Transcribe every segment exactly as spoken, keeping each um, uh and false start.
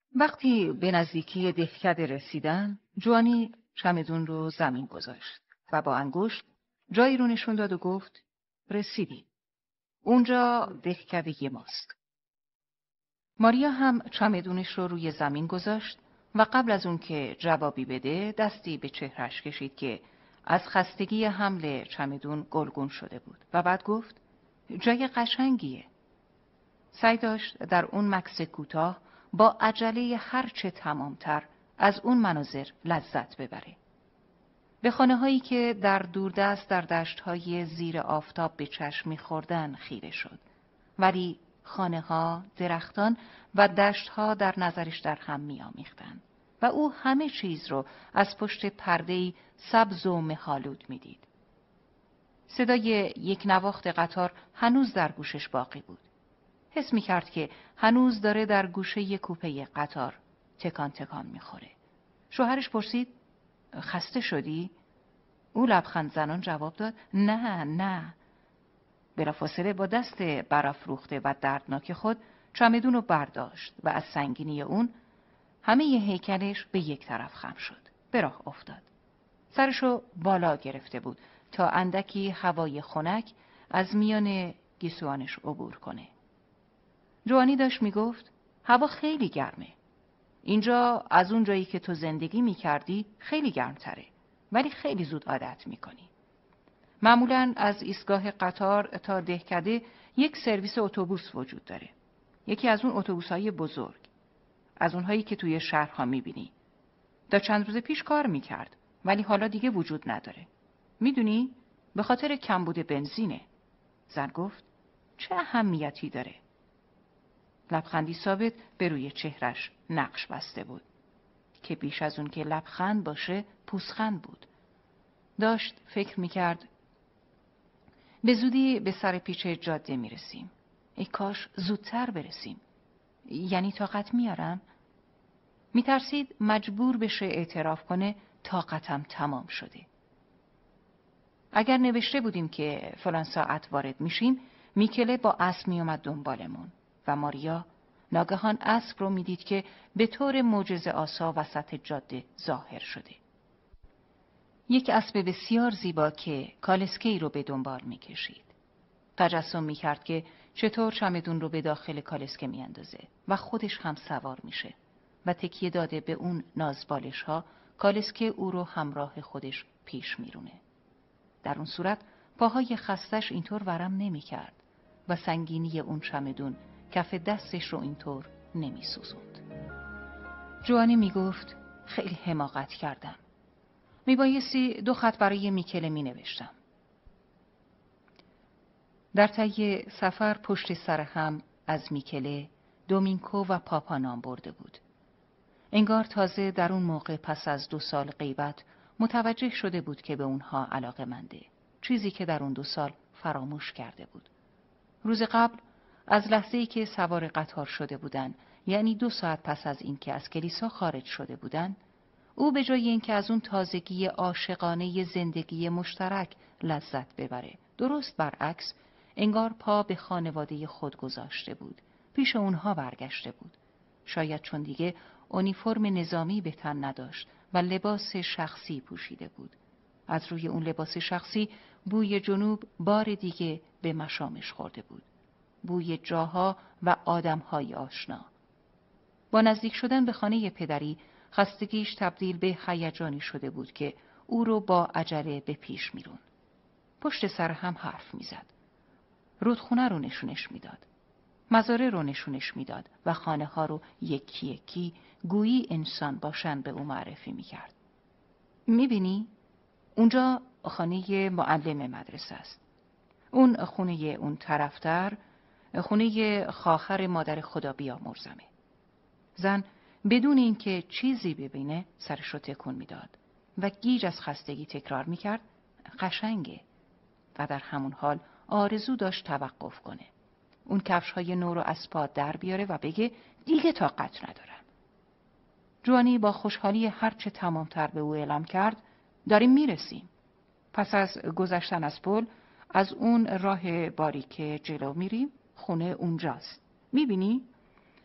وقتی به نزدیکی دهکده رسیدن، جوانی چمدون رو زمین گذاشت و با انگشت جایی رو نشون داد و گفت رسیدی. اونجا دهکده ماست. ماریا هم چمدونش رو روی زمین گذاشت و قبل از اون که جوابی بده دستی به چهرش کشید که از خستگی حمل چمدون گلگون شده بود و بعد گفت جای قشنگیه. سعی داشت در اون مکث کوتاه با عجله هرچه تمامتر از اون مناظر لذت ببره. به خانه هایی که در دوردست در دشت های زیر آفتاب به چشم می‌خوردن خیره شد. ولی خانه ها، درختان و دشت ها در نظرش در هم می‌آمیختند و او همه چیز رو از پشت پرده‌ای سبز و مه‌آلود می‌دید. صدای یک نواخت قطار هنوز در گوشش باقی بود. حس می‌کرد که هنوز داره در گوشه کوپه قطار تکان تکان می‌خوره. شوهرش پرسید خسته شدی؟ او لبخند زنان جواب داد نه نه. بلافاصله با دست برافروخته و دردناک خود چمدون رو برداشت و از سنگینی اون همه ی هیکلش به یک طرف خم شد. به راه افتاد. سرشو بالا گرفته بود تا اندکی هوای خنک از میان گیسوانش عبور کنه. جوانی داشت میگفت هوا خیلی گرمه. اینجا از اون جایی که تو زندگی میکردی خیلی گرمتره، ولی خیلی زود عادت میکنی. معمولاً از ایستگاه قطار تا دهکده یک سرویس اتوبوس وجود داره. یکی از اون اتوبوس‌های بزرگ، از اونهایی که توی شهرها میبینی. تا چند روز پیش کار میکرد، ولی حالا دیگه وجود نداره. میدونی؟ به خاطر کمبود بنزینه. زن گفت چه اهمیتی داره؟ لبخندی ثابت به روی چهرش نقش بسته بود که بیش از اون که لبخند باشه پوزخند بود. داشت فکر میکرد به زودی به سر پیچ جاده میرسیم. ای کاش زودتر برسیم. یعنی طاقت میارم؟ میترسید مجبور بشه اعتراف کنه طاقتم تمام شده. اگر نوشته بودیم که فلان ساعت وارد میشیم، میکله با اسب میومد دنبالمون و ماریا ناگهان اسب رو میدید که به طور معجزه آسا وسط جاده ظاهر شده. یک اسب بسیار زیبا که کالسکه‌ای رو به دنبال میکشید. تجسم میکرد که چطور چمدون رو به داخل کالسکه میاندازه و خودش هم سوار میشه و تکیه داده به اون نازبالش ها کالسکه او رو همراه خودش پیش میرونه. در اون صورت پاهای خستش اینطور ورم نمیکرد و سنگینی اون چمدون کف دستش رو اینطور نمیسوزوند. جوانی میگفت خیلی حماقت کردم. میبایستی دو خط برای میکله مینوشتم. در طی سفر پشت سر هم از میکله، دومینکو و پاپا نام برده بود. انگار تازه در اون موقع پس از دو سال غیبت متوجه شده بود که به اونها علاقه‌منده، چیزی که در اون دو سال فراموش کرده بود. روز قبل از لحظه‌ای که سوار قطار شده بودن، یعنی دو ساعت پس از اینکه از کلیسا خارج شده بودن، او به جای اینکه از اون تازگی عاشقانه زندگی مشترک لذت ببره، درست برعکس، انگار پا به خانواده خود گذاشته بود. پیش اونها برگشته بود. شاید چون دیگه اونیفرم نظامی به تن نداشت و لباس شخصی پوشیده بود. از روی اون لباس شخصی بوی جنوب بار دیگه به مشامش خورده بود. بوی جاها و آدمهای آشنا. با نزدیک شدن به خانه پدری، خستگیش تبدیل به هیجانی شده بود که او رو با عجله به پیش میرون. پشت سر هم حرف میزد. رودخونه رو نشونش میداد. مزاره رو نشونش میداد و خانه ها رو یکی یکی گویی انسان باشن به او معرفی میکرد. میبینی؟ اونجا خانه معلم مدرسه است. اون خونه اون طرفتر خونه خواهر مادر خدا بیامرزمه. زن بدون اینکه چیزی ببینه سرش رو تکون میداد و گیج از خستگی تکرار میکرد قشنگه و در همون حال آرزو داشت توقف کنه. اون کفش های نو رو از پا در بیاره و بگه دیگه طاقت ندارم. جوانی با خوشحالی هرچه تمامتر به او اعلام کرد داریم میرسیم. پس از گذشتن از پل از اون راه باریک جلو میریم، خونه اونجاست. میبینی؟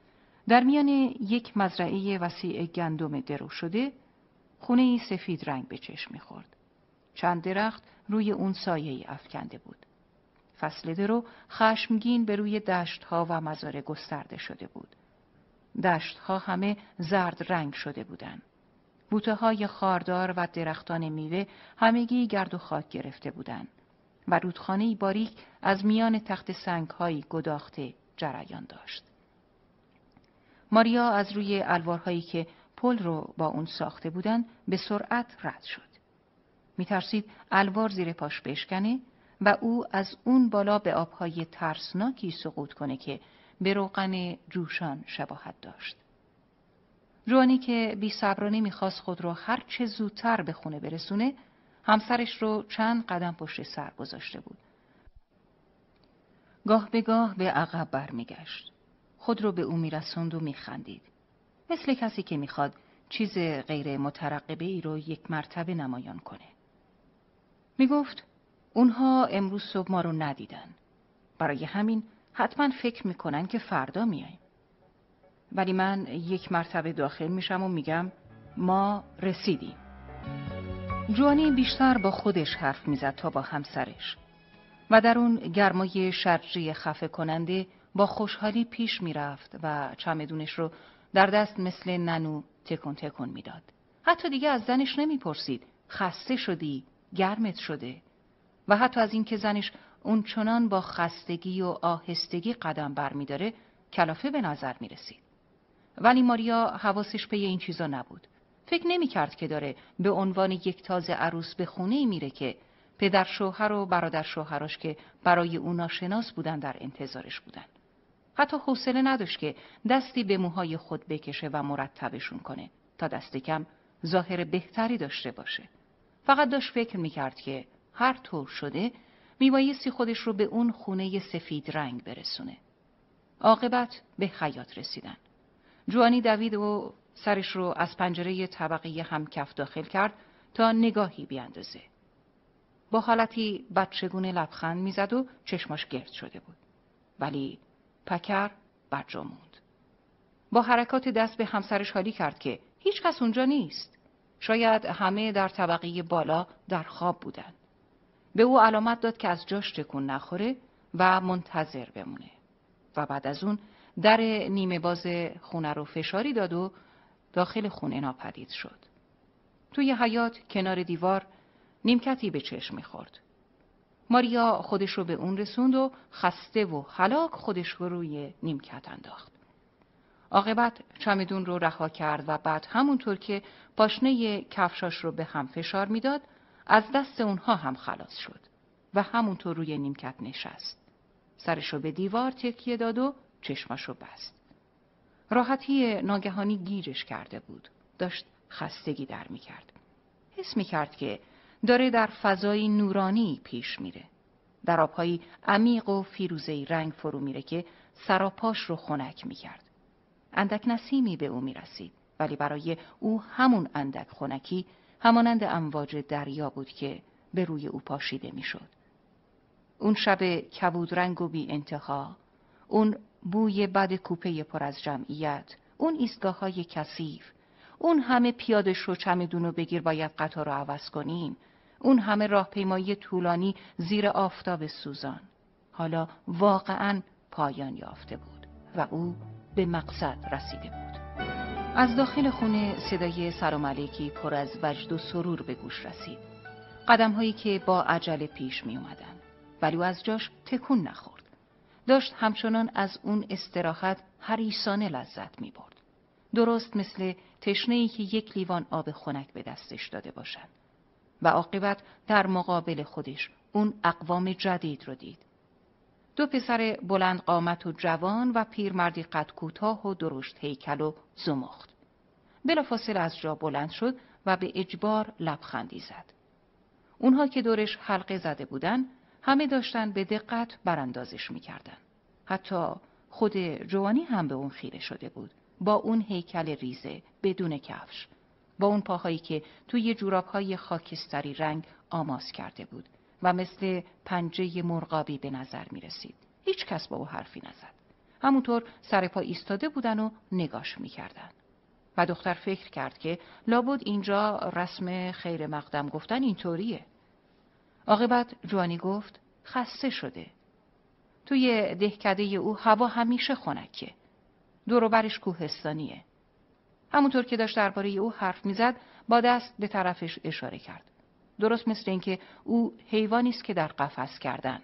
در میان یک مزرعه وسیع گندم درو شده، خونه‌ای سفید رنگ به چشم می‌خورد. چند درخت روی اون سایه‌ای افکنده بود. فصل درو خشمگین به روی دشت‌ها و مزارع گسترده شده بود. دشت‌ها همه زرد رنگ شده بودند. بوته‌های خاردار و درختان میوه همگی گرد و خاک گرفته بودند و رودخانه‌ای باریک از میان تخت سنگ‌هایی گداخته جریان داشت. ماریا از روی الوارهایی که پل رو با اون ساخته بودند به سرعت رد شد. می‌ترسید الوار زیر پاش بشکنه و او از اون بالا به آب‌های ترسناکی سقوط کنه که به روغن جوشان شباهت داشت. جوانی که بی‌صبرانه می‌خواست خود رو هر چه زودتر به خونه برسونه، همسرش رو چند قدم پشت سر گذاشته بود. گاه به گاه به عقب برمیگشت. خود رو به او میرسوند و میخندید. مثل کسی که میخواد چیز غیر مترقبه ای رو یک مرتبه نمایان کنه. میگفت اونها امروز صبح ما رو ندیدن. برای همین حتما فکر میکنن که فردا میایم. ولی من یک مرتبه داخل میشم و میگم ما رسیدیم. جوانی بیشتر با خودش حرف میزد تا با همسرش و در اون گرمای شرجی خفه کننده با خوشحالی پیش میرفت و چمدونش رو در دست مثل ننو تکون تکون میداد. حتی دیگه از زنش نمیپرسید خسته شدی، گرمت شده، و حتی از اینکه زنش اون چنان با خستگی و آهستگی قدم برمیداره کلافه به نظر میرسید. ولی ماریا حواسش به این چیزا نبود. فکر نمی‌کرد که داره به عنوان یک تازه عروس به خونه‌ای میره که پدر شوهر و برادر شوهرش که برای او ناشناس بودن در انتظارش بودن. حتی حوصله نداشت که دستی به موهای خود بکشه و مرتبشون کنه تا دست کم ظاهر بهتری داشته باشه. فقط داشت فکر می‌کرد که هر طور شده میبایستی خودش رو به اون خونه سفید رنگ برسونه. عاقبت به حیاط رسیدن. جوانی دوید و سرش رو از پنجره طبقه همکف داخل کرد تا نگاهی بیاندازه. با حالتی بچگونه لبخند میزد و چشماش گرد شده بود. ولی پکر برجا موند. با حرکات دست به همسرش حالی کرد که هیچ کس اونجا نیست. شاید همه در طبقه بالا در خواب بودن. به او علامت داد که از جاش تکون نخوره و منتظر بمونه. و بعد از اون در نیمه باز خونه رو فشاری داد و داخل خونه ناپدید شد. توی حیاط کنار دیوار نیمکتی به چشم می‌خورد. ماریا خودش رو به اون رسوند و خسته و هلاک خودش رو روی نیمکت انداخت. عاقبت چمدون رو رها کرد و بعد همونطور که پاشنه کفشاش رو به هم فشار میداد از دست اونها هم خلاص شد و همونطور روی نیمکت نشست. سرش رو به دیوار تکیه داد و چشماش رو بست. راحتی ناگهانی گیجش کرده بود. داشت خستگی در می کرد. حس می کرد که داره در فضای نورانی پیش میره. در آبهای عمیق و فیروزه‌ای رنگ فرو میره که سراپاش رو خنک می کرد. اندک نسیمی به او می رسید، ولی برای او همون اندک خنکی همانند امواج دریا بود که به روی او پاشیده می شد. اون شب کبود رنگ و بی انتها، اون بوی بد کوپه پر از جمعیت، اون ایستگاه‌های کثیف، اون همه پیاده شو چمدونو بگیر باید قطار رو عوض کنیم، اون همه راهپیمایی طولانی زیر آفتاب سوزان، حالا واقعاً پایان یافته بود و او به مقصد رسیده بود. از داخل خونه صدای سلام علیکی پر از وجد و سرور به گوش رسید. قدم‌هایی که با عجله پیش می اومدن. ولی او از جاش تکون نخورد. داشت همچنان از اون استراحت حریصانه لذت می برد. درست مثل تشنه‌ای که یک لیوان آب خنک به دستش داده باشد. و عاقبت در مقابل خودش اون اقوام جدید رو دید. دو پسر بلند قامت و جوان و پیرمردی قد کوتاه و درشت هیکل و زمخت. بلافاصله از جا بلند شد و به اجبار لبخندی زد. اونها که دورش حلقه زده بودن همه داشتن به دقت براندازش میکردن. حتی خود جوانی هم به اون خیره شده بود. با اون هیکل ریزه بدون کفش. با اون پاهایی که توی جورابهای خاکستری رنگ آماس کرده بود و مثل پنجه مرغابی به نظر می رسید. هیچ کس با او حرفی نزد. همونطور سر پا ایستاده بودن و نگاش میکردن. و دختر فکر کرد که لابد اینجا رسم خیر مقدم گفتن اینطوریه. عاقبت جوانی گفت خسته شده. توی دهکده او هوا همیشه خنکه. دور و برش کوهستانیه. همونطور که داشت درباره او حرف میزد با دست به طرفش اشاره کرد. درست مثل اینکه او حیوانی است که در قفس کردن.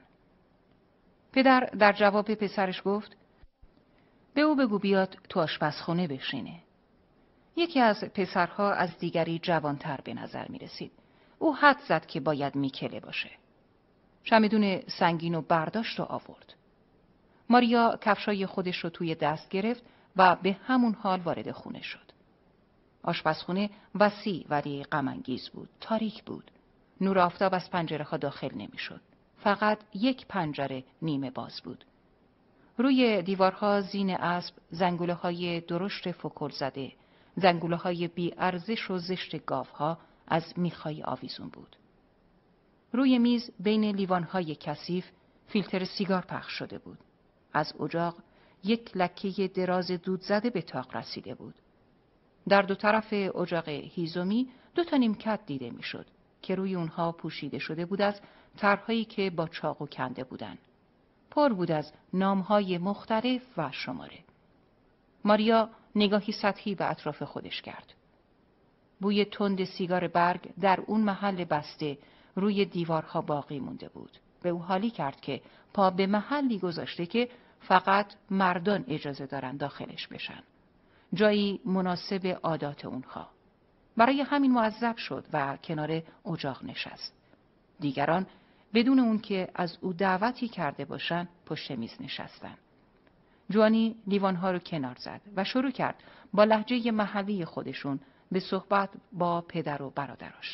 پدر در جواب پسرش گفت به او بگو بیاد تو آشپزخونه بشینه. یکی از پسرها از دیگری جوانتر به نظر می رسید. او حد زد که باید میکله باشه. چمدون سنگین و برداشت و آورد. ماریا کفشای خودش رو توی دست گرفت و به همون حال وارد خونه شد. آشپزخونه وسیع ولی غم انگیز بود. تاریک بود. نور آفتاب از پنجره ها داخل نمی شد. فقط یک پنجره نیمه باز بود. روی دیوارها زین اسب زنگوله های درشت فکل زده، زنگوله های بی ارزش و زشت گاوها از میخای آویزون بود. روی میز بین لیوانهای کثیف فیلتر سیگار پخش شده بود. از اجاق یک لکه دراز دود زده به طاق رسیده بود. در دو طرف اجاق هیزومی دو تا نیمکت دیده میشد که روی اونها پوشیده شده بود از طرحهایی که با چاقو کنده بودند. پر بود از نامهای مختلف و شماره. ماریا نگاهی سطحی به اطراف خودش کرد. بوی تند سیگار برگ در اون محل بسته روی دیوارها باقی مونده بود. به او حالی کرد که پا به محلی گذاشته که فقط مردان اجازه دارن داخلش بشن. جایی مناسب عادات اونها. برای همین معذب شد و کنار اجاق نشست. دیگران بدون اون که از او دعوتی کرده باشن پشت میز نشستن. جوانی لیوانها رو کنار زد و شروع کرد با لهجه محلی خودشون به صحبت با پدر و برادراش.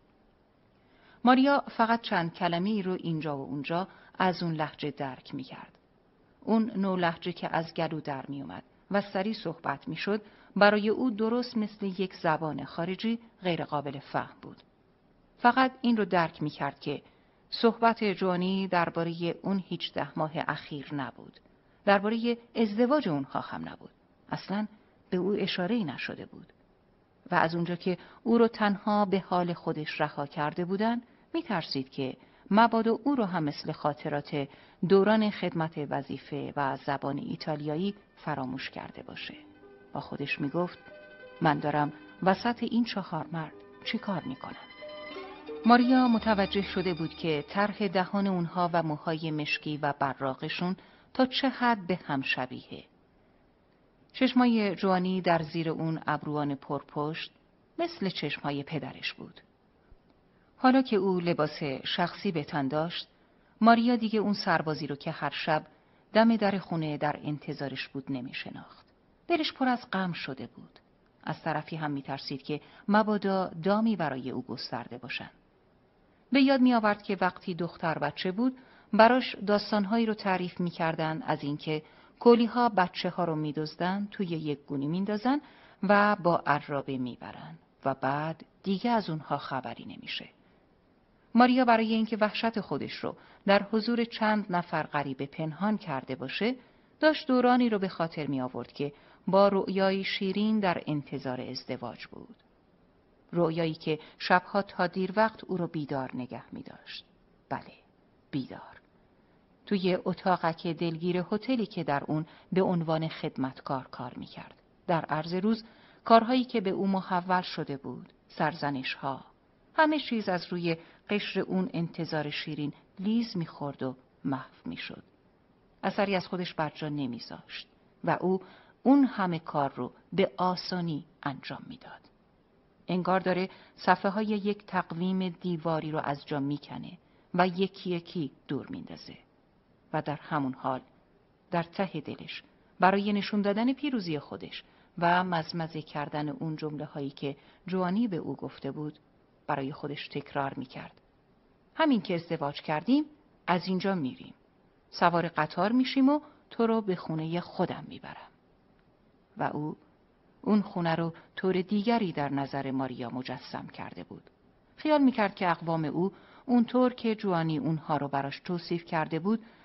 ماریا فقط چند کلمه‌ای رو اینجا و اونجا از اون لهجه درک می‌کرد. اون نوع لهجه که از گلو در می‌اومد و سریع صحبت می‌شد برای او درست مثل یک زبان خارجی غیر قابل فهم بود. فقط این رو درک می‌کرد که صحبت جوانی درباره اون هجده ماه اخیر نبود. درباره ازدواج اونها هم نبود. اصلاً به او اشاره‌ای نشده بود. و از اونجا که او رو تنها به حال خودش رها کرده بودن، می ترسید که مبادا او رو هم مثل خاطرات دوران خدمت وظیفه و زبان ایتالیایی فراموش کرده باشه. با خودش می گفت من دارم وسط این چهار مرد چی کار می کنم؟ ماریا متوجه شده بود که طرح دهان اونها و موهای مشکی و براقشون تا چه حد به هم شبیه. چشمای جوانی در زیر اون ابروان پرپشت مثل چشمای پدرش بود. حالا که او لباس شخصی به تن داشت، ماریا دیگه اون سربازی رو که هر شب دم در خونه در انتظارش بود نمی شناخت. دلش پر از غم شده بود. از طرفی هم می ترسید که مبادا دامی برای او گسترده باشن. به یاد می آورد که وقتی دختر بچه بود، براش داستانهایی رو تعریف می کردن از اینکه کولی‌ها بچه ها رو می دزدن، توی یک گونی می اندازن و با عرابه می برن و بعد دیگه از اونها خبری نمیشه. ماریا برای اینکه وحشت خودش رو در حضور چند نفر غریبه پنهان کرده باشه، داشت دورانی رو به خاطر می آورد که با رؤیای شیرین در انتظار ازدواج بود. رؤیایی که شبها تا دیر وقت او رو بیدار نگه می داشت. بله، بیدار. توی اتاقک دلگیر هتلی که در اون به عنوان خدمتکار کار می کرد. در عرض روز کارهایی که به او محول شده بود، سرزنش‌ها، همه چیز از روی قشر اون انتظار شیرین لیز می خورد و محو می شد. اثری از خودش بر جا نمی زاشت و او اون همه کار رو به آسانی انجام می داد. انگار داره صفحه های یک تقویم دیواری رو از جا می کنه و یکی یکی دور می اندازه. و در همون حال در ته دلش برای نشون دادن پیروزی خودش و مزمزه کردن اون جمله هایی که جوانی به او گفته بود برای خودش تکرار می کرد. همین که ازدواج کردیم از اینجا میریم. سوار قطار میشیم و تو رو به خونه خودم میبرم. و او اون خونه رو طور دیگری در نظر ماریا مجسم کرده بود. خیال میکرد که اقوام او اونطور که جوانی اونها رو براش توصیف کرده بود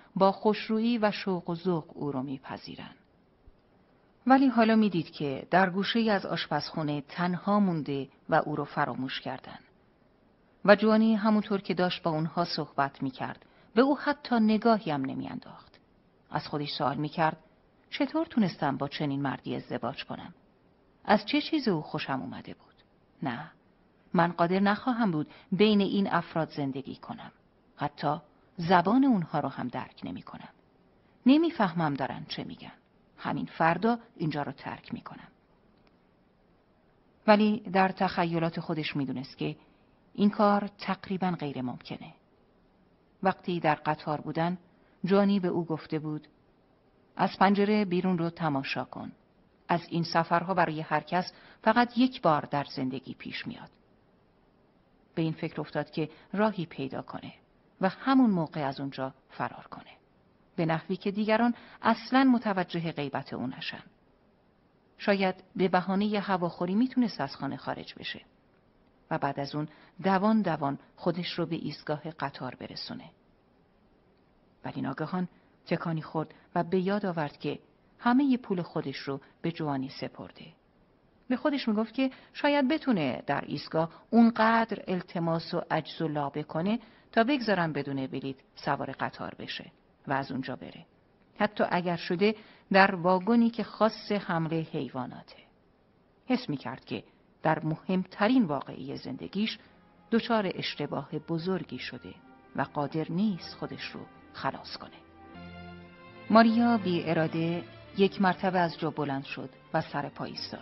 با خوشرویی و شوق و ذوق او را میپذیرند. ولی حالا میدید که در گوشه‌ای از آشپزخانه تنها مونده و او را فراموش کردند. و جوانی همونطور که داشت با اونها صحبت میکرد به او حتی نگاهی هم نمیانداخت. از خودش سوال میکرد چطور تونستم با چنین مردی ازدواج کنم؟ از چه چیز او خوشم اومده بود؟ نه، من قادر نخواهم بود بین این افراد زندگی کنم. حتی زبان اونها رو هم درک نمی کنم. نمیفهمم دارن چه میگن. همین فردا اینجا رو ترک میکنم. ولی در تخیلات خودش میدونست که این کار تقریباً غیر ممکنه. وقتی در قطار بودن، جوانی به او گفته بود از پنجره بیرون رو تماشا کن. از این سفرها برای هر کس فقط یک بار در زندگی پیش میاد. به این فکر افتاد که راهی پیدا کنه و همون موقع از اونجا فرار کنه. به نحوی که دیگران اصلاً متوجه غیبت او نشن. شاید به بهانه هواخوری میتونست از خانه خارج بشه و بعد از اون دوان دوان خودش رو به ایستگاه قطار برسونه. ولی ناگهان تکانی خورد و به یاد آورد که همه پول خودش رو به جوانی سپرده. به خودش میگفت که شاید بتونه در ایستگاه اونقدر التماس و عجز و لابه کنه تا بگذارن بدون بلیط سوار قطار بشه و از اونجا بره. حتی اگر شده در واگنی که خاص حمله حیواناته. حس میکرد که در مهمترین واقعه زندگیش دچار اشتباه بزرگی شده و قادر نیست خودش رو خلاص کنه. ماریا بی اراده یک مرتبه از جا بلند شد و سر پا ایستاد.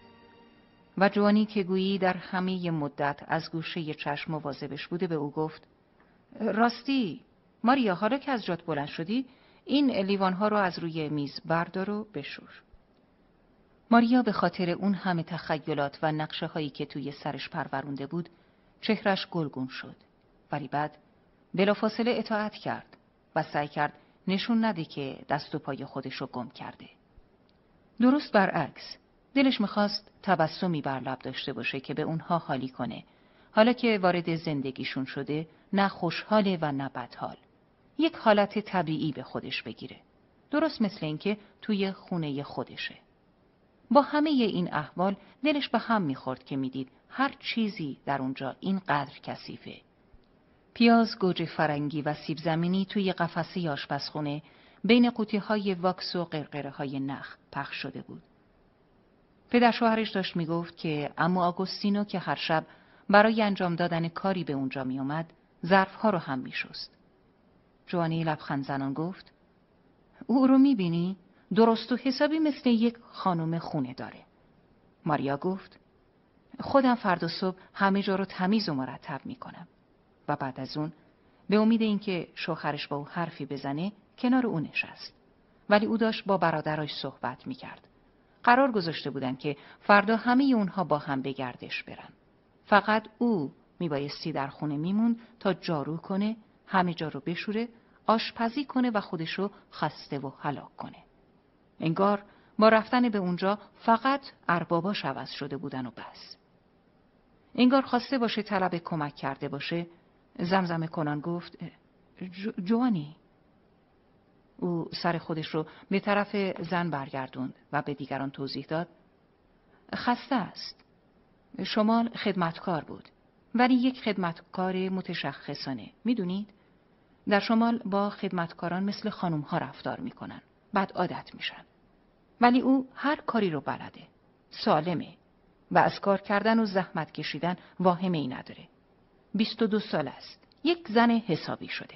و جوانی که گویی در همه مدت از گوشه چشم مواظبش بوده به او گفت راستی ماریا، حالا که از جات بلند شدی این لیوانها رو از روی میز بردار و بشور. ماریا به خاطر اون همه تخیلات و نقشه هایی که توی سرش پرورونده بود چهرش گلگون شد. ولی بعد بلافاصله اطاعت کرد و سعی کرد نشون نده که دست و پای خودش رو گم کرده. درست برعکس، دلش میخواست تبسمی بر لب داشته باشه که به اونها حالی کنه. حالا که وارد زندگیشون شده، نه خوشحاله و نه بدحال. یک حالت طبیعی به خودش بگیره. درست مثل اینکه توی خونه خودشه. با همه این احوال دلش به هم میخورد که میدید هر چیزی در اونجا اینقدر کثیفه. پیاز، گوجه فرنگی و سیب زمینی توی قفسه آشپزخونه بین قوطی‌های واکس و قرقره‌های نخ پخش شده بود. پدر شوهرش داشت میگفت که عمو آگوستینو که هر شب برای انجام دادن کاری به اونجا می اومد، ظرفها رو هم می شست. جوانی لبخند زنان گفت او رو می بینی؟ درست و حسابی مثل یک خانم خونه داره. ماریا گفت خودم فردا صبح همه جا رو تمیز و مرتب می کنم. و بعد از اون به امید اینکه شوهرش با او حرفی بزنه کنار او نشست. ولی او داشت با برادرش صحبت می کرد. قرار گذاشته بودن که فردا همه اونها با هم به گردش برن. فقط او میبایستی در خونه میمون تا جارو کنه، همه جا رو بشوره، آشپزی کنه و خودش رو خسته و هلاک کنه. انگار با رفتن به اونجا فقط ارباباش عوض شده بودن و بس. انگار خواسته باشه طلب کمک کرده باشه. زمزمه کنان گفت جو جوانی. او سر خودش رو به طرف زن برگردوند و به دیگران توضیح داد خسته است. شمال خدمتکار بود، ولی یک خدمتکار متشخصانه. میدونید؟ در شمال با خدمتکاران مثل خانوم ها رفتار میکنن، بعد عادت میشن. ولی او هر کاری رو بلده، سالمه و از کار کردن و زحمت کشیدن واهمه ای نداره. بیست و دو سال است، یک زن حسابی شده.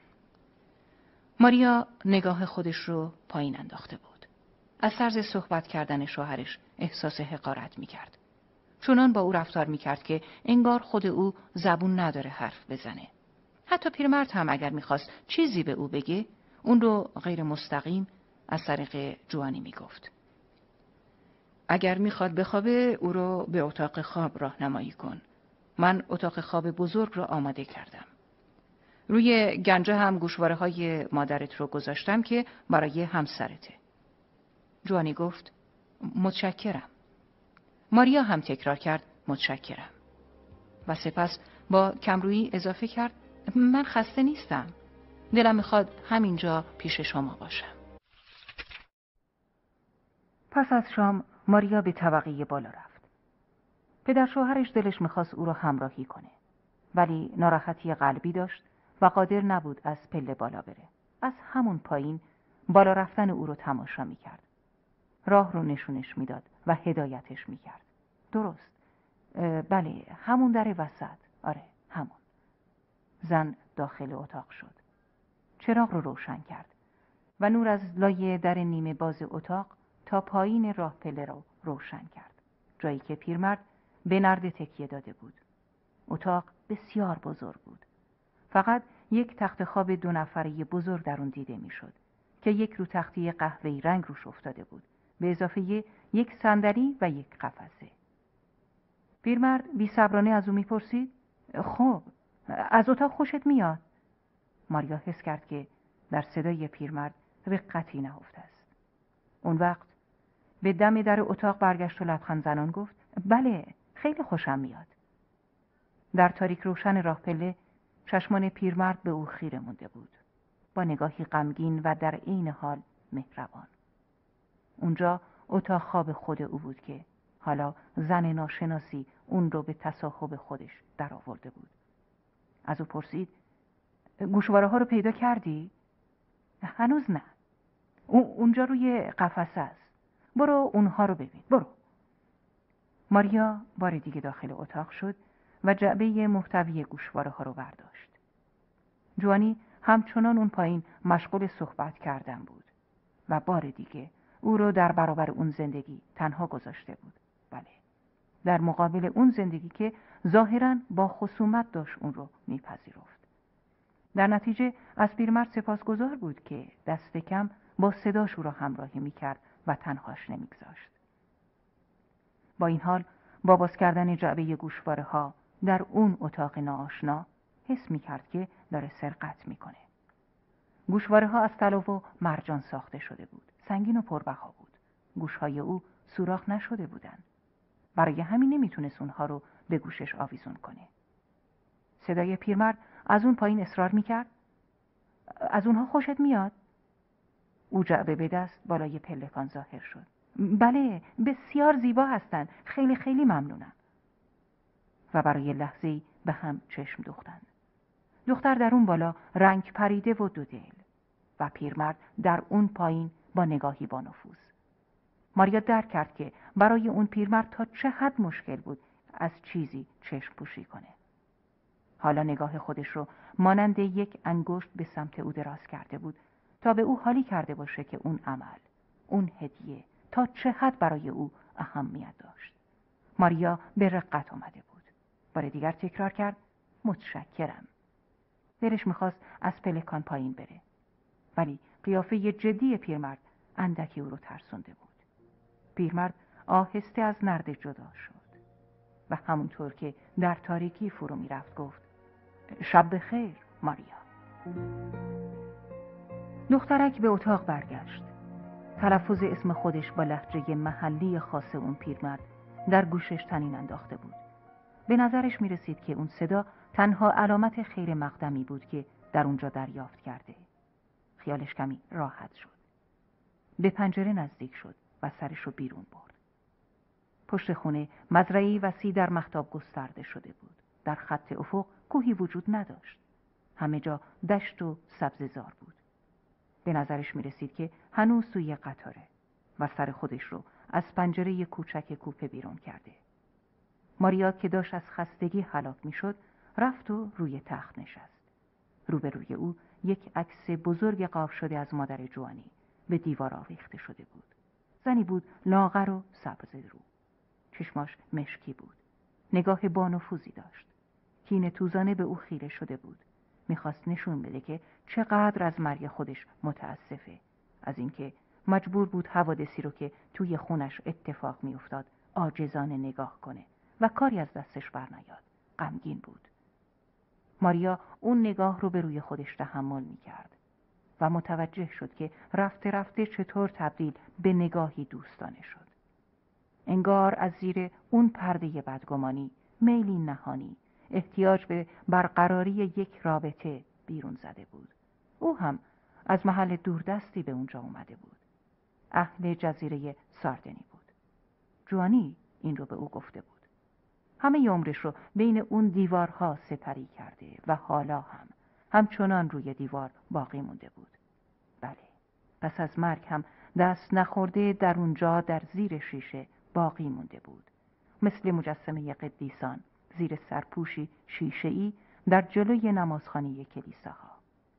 ماریا نگاه خودش رو پایین انداخته بود. از طرز صحبت کردن شوهرش احساس حقارت میکرد. چونان با او رفتار میکرد که انگار خود او زبون نداره حرف بزنه. حتی پیرمرد هم اگر میخواست چیزی به او بگه، اون رو غیر مستقیم از طریق جوانی میگفت. اگر میخواد بخوابه او رو به اتاق خواب راهنمایی کن. من اتاق خواب بزرگ رو آماده کردم. روی گنجه هم گوشواره های مادرت رو گذاشتم که برای همسرته. جوانی گفت متشکرم. ماریا هم تکرار کرد متشکرم. و سپس با کمرویی اضافه کرد من خسته نیستم. دلم میخواد همینجا پیش شما باشم. پس از شام ماریا به طبقه بالا رفت. پدر شوهرش دلش میخواست او را همراهی کنه، ولی ناراحتی قلبی داشت و قادر نبود از پله بالا بره. از همون پایین بالا رفتن او رو تماشا میکرد. راه رو نشونش میداد و هدایتش میکرد. درست. بله، همون در وسط. آره، همون. زن داخل اتاق شد. چراغ رو روشن کرد و نور از لایه در نیمه باز اتاق تا پایین راه پله رو روشن کرد. جایی که پیرمرد به نرد تکیه داده بود. اتاق بسیار بزرگ بود. فقط یک تخت خواب دو نفره بزرگ در اون دیده میشد که یک رو تختی قهوه‌ای رنگ روش افتاده بود، به اضافه یک صندلی و یک قفسه. پیرمرد بی‌صبرانه از او میپرسید: خب، از اتاق خوشت میاد؟ ماریا حس کرد که در صدای پیرمرد رقتی نهفته است. اون وقت به دم در اتاق برگشت و لبخند زنان گفت: بله، خیلی خوشم میاد. در تاریک روشن راه پله چشمان پیرمرد به او خیره مونده بود، با نگاهی غمگین و در عین حال مهربان. اونجا اتاق خواب خود او بود که حالا زن ناشناسی اون رو به تصاحب خودش در آورده بود. از او پرسید: گوشواره ها رو پیدا کردی؟ هنوز نه. او اونجا روی قفسه است. برو اونها رو ببین. برو. ماریا بار دیگه داخل اتاق شد و جعبه محتوی گوشواره ها رو برداشت. جوانی همچنان اون پایین مشغول صحبت کردن بود و بار دیگه او رو در برابر اون زندگی تنها گذاشته بود. بله، در مقابل اون زندگی که ظاهراً با خصومت داشت اون رو میپذیرفت. در نتیجه از پیرمرد سپاسگزار بود که دست کم با صداش او را همراهی میکرد و تنهاش نمیگذاشت. با این حال با باز کردن جعبه گوشواره ها در اون اتاق ناآشنا حس میکرد که داره سرقت میکنه. گوشواره ها از طلا و مرجان ساخته شده بود. سنگین و پربها بود. گوشهای او سوراخ نشده بودند. برای همین نمیتونست اونها رو به گوشش آویزون کنه. صدای پیرمرد از اون پایین اصرار میکرد: از اونها خوشت میاد؟ او جعبه به دست بالای پلکان ظاهر شد. بله، بسیار زیبا هستن. خیلی خیلی ممنونم. و برای لحظه‌ای به هم چشم دوختند. دختر در اون بالا رنگ پریده و دو دل و پیرمرد در اون پایین با نگاهی با نفوذ. ماریا درک کرد که برای اون پیرمرد تا چه حد مشکل بود از چیزی چشم پوشی کنه. حالا نگاه خودش رو مانند یک انگشت به سمت او دراز کرده بود تا به او حالی کرده باشه که اون عمل، اون هدیه تا چه حد برای او اهمیت داشت. ماریا به رقت آمده بود. بار دیگر تکرار کرد: متشکرم. دلش میخواست از پلکان پایین بره، ولی قیافه جدی پیرمرد اندکی او رو ترسونده بود. پیرمرد آهسته از نرد جدا شد و همونطور که در تاریکی فرو میرفت گفت: شب بخیر ماریا. دخترک به اتاق برگشت. تلفظ اسم خودش با لهجه محلی خاص اون پیرمرد در گوشش طنین انداخته بود. به نظرش میرسید که اون صدا تنها علامت خیر مقدمی بود که در اونجا دریافت کرده. خیالش کمی راحت شد. به پنجره نزدیک شد و سرش رو بیرون برد. پشت خونه مزرعه‌ای وسیع در مهتاب گسترده شده بود. در خط افق کوهی وجود نداشت. همه جا دشت و سبززار بود. به نظرش میرسید که هنوز توی قطاره و سر خودش رو از پنجره کوچک کوپه بیرون کرده. ماریا که داشت از خستگی هلاک میشد رفت و روی تخت نشست. روبروی او یک عکس بزرگ قاب شده از مادر جوانی به دیوار آویخته شده بود. زنی بود لاغر و سبز رو. چشماش مشکی بود. نگاه بانفوذی داشت. کینه توزانه به او خیره شده بود. میخواست نشون بده که چقدر از مرگ خودش متاسفه. از اینکه مجبور بود حوادثی رو که توی خونش اتفاق میافتاد عاجزانه نگاه کنه و کاری از دستش برنیاد. غمگین بود. ماریا اون نگاه رو به روی خودش تحمل میکرد و متوجه شد که رفته رفته چطور تبدیل به نگاهی دوستانه شد. انگار از زیر اون پرده بدگمانی، میلی نهانی، احتیاج به برقراری یک رابطه بیرون زده بود او هم از محل دوردستی به اونجا اومده بود. اهل جزیره ساردنی بود. جوانی این رو به او گفته بود. همه عمرش رو بین اون دیوارها سپری کرده و حالا هم همچنان روی دیوار باقی مونده بود. بله، پس از مرگ هم دست نخورده در اونجا در زیر شیشه باقی مونده بود، مثل مجسمه قدیسان زیر سرپوشی شیشه‌ای در جلوی نمازخانه کلیساها.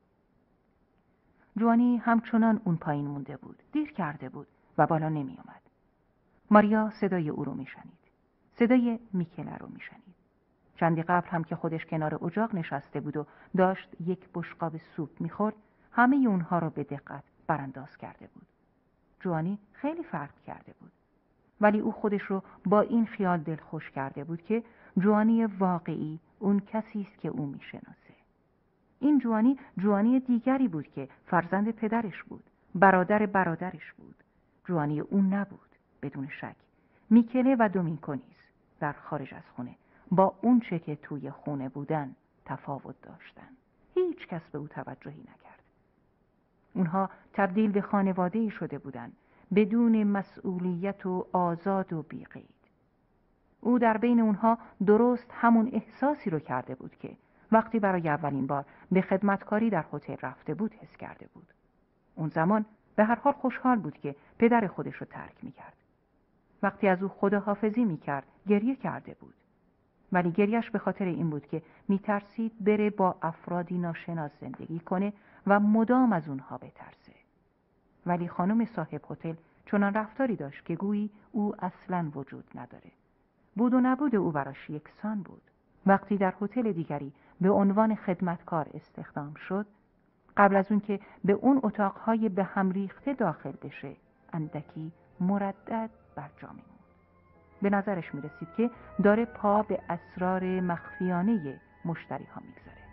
جوانی همچنان اون پایین مونده بود. دیر کرده بود و بالا نمی اومد. ماریا صدای او رو می شنید. صدای میکله رو می شنید. چندی قبل هم که خودش کنار اجاق نشسته بود و داشت یک بشقاب سوپ می خورد، همه اونها رو به دقت برانداز کرده بود. جوانی خیلی فرق کرده بود. ولی او خودش رو با این خیال دلخوش کرده بود که جوانی واقعی اون کسی است که او می شناسه. این جوانی جوانی دیگری بود که فرزند پدرش بود، برادر برادرش بود. جوانی اون نبود، بدون شک. میکله و دومینیکو نیز در خارج از خونه با اون چه که توی خونه بودن تفاوت داشتن. هیچ کس به او توجهی نکرد. اونها تبدیل به خانواده‌ای شده بودن، بدون مسئولیت و آزاد و بی‌قید. او در بین اونها درست همون احساسی رو کرده بود که وقتی برای اولین بار به خدمتکاری در هتل رفته بود حس کرده بود. اون زمان به هر حال خوشحال بود که پدر خودش رو ترک می‌کرد. وقتی از او خداحافظی می‌کرد گریه کرده بود. ولی گریهش به خاطر این بود که می‌ترسید بره با افرادی ناشناس زندگی کنه و مدام از اونها بترسه. ولی خانم صاحب هتل چنان رفتاری داشت که گویی او اصلاً وجود نداره. بود و نبود او براش یکسان بود. وقتی در هتل دیگری به عنوان خدمتکار استخدام شد، قبل از اون که به اون اتاقهای به هم ریخته داخل بشه، اندکی مردد بر جا میموند. به نظرش میرسید که داره پا به اسرار مخفیانه مشتری ها میگذاره.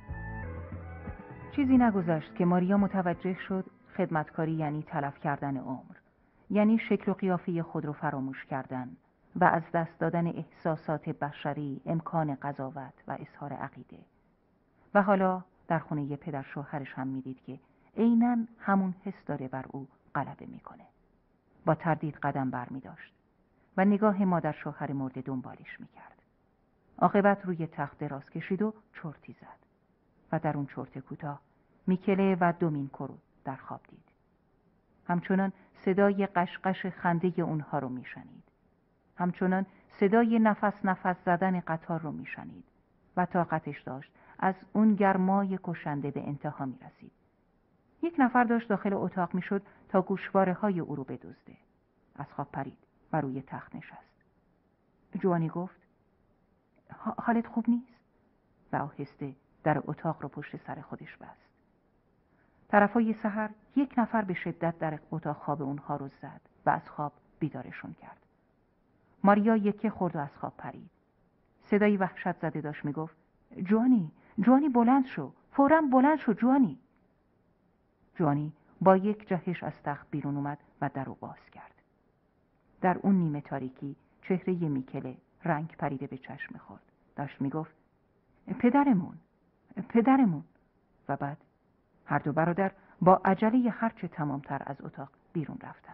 چیزی نگذشت که ماریا متوجه شد خدمتکاری یعنی تلف کردن عمر، یعنی شکل و قیافه خود رو فراموش کردن و از دست دادن احساسات بشری، امکان قضاوت و اظهار عقیده. و حالا در خونه پدر شوهرش هم میدید که عیناً همون حس داره بر او غلبه میکنه. با تردید قدم بر می داشت و نگاه مادر شوهر مرده دنبالش میکرد. عاقبت روی تخت دراز کشید و چرتی زد و در اون چرت کوتاه میکله و دومینیکو رو در خواب دید. همچنان صدای قشقش خنده اونها رو میشنید. همچنان صدای نفس نفس زدن قطار رو میشنید و طاقتش داشت از اون گرمای کشنده به انتها میرسید. یک نفر داشت داخل اتاق میشد تا گوشواره های او رو بدزده. از خواب پرید و روی تخت نشست. جوانی گفت: حالت خوب نیست؟ و آهسته در اتاق رو پشت سر خودش بست. طرفای سحر یک نفر به شدت در اتاق خواب اونها رو زد و از خواب بیدارشون کرد. ماریا یکه خورد و از خواب پرید. صدای وحشت زده داشت میگفت: جوانی، جوانی بلند شو، فوراً بلند شو جوانی. جوانی با یک جهش از تخت بیرون اومد و در رو باز کرد. در اون نیمه تاریکی چهره میکله رنگ پریده به چشم خورد. داشت میگفت: پدرمون، پدرمون. و بعد هر دو برادر با عجله هرچه تمامتر از اتاق بیرون رفتن.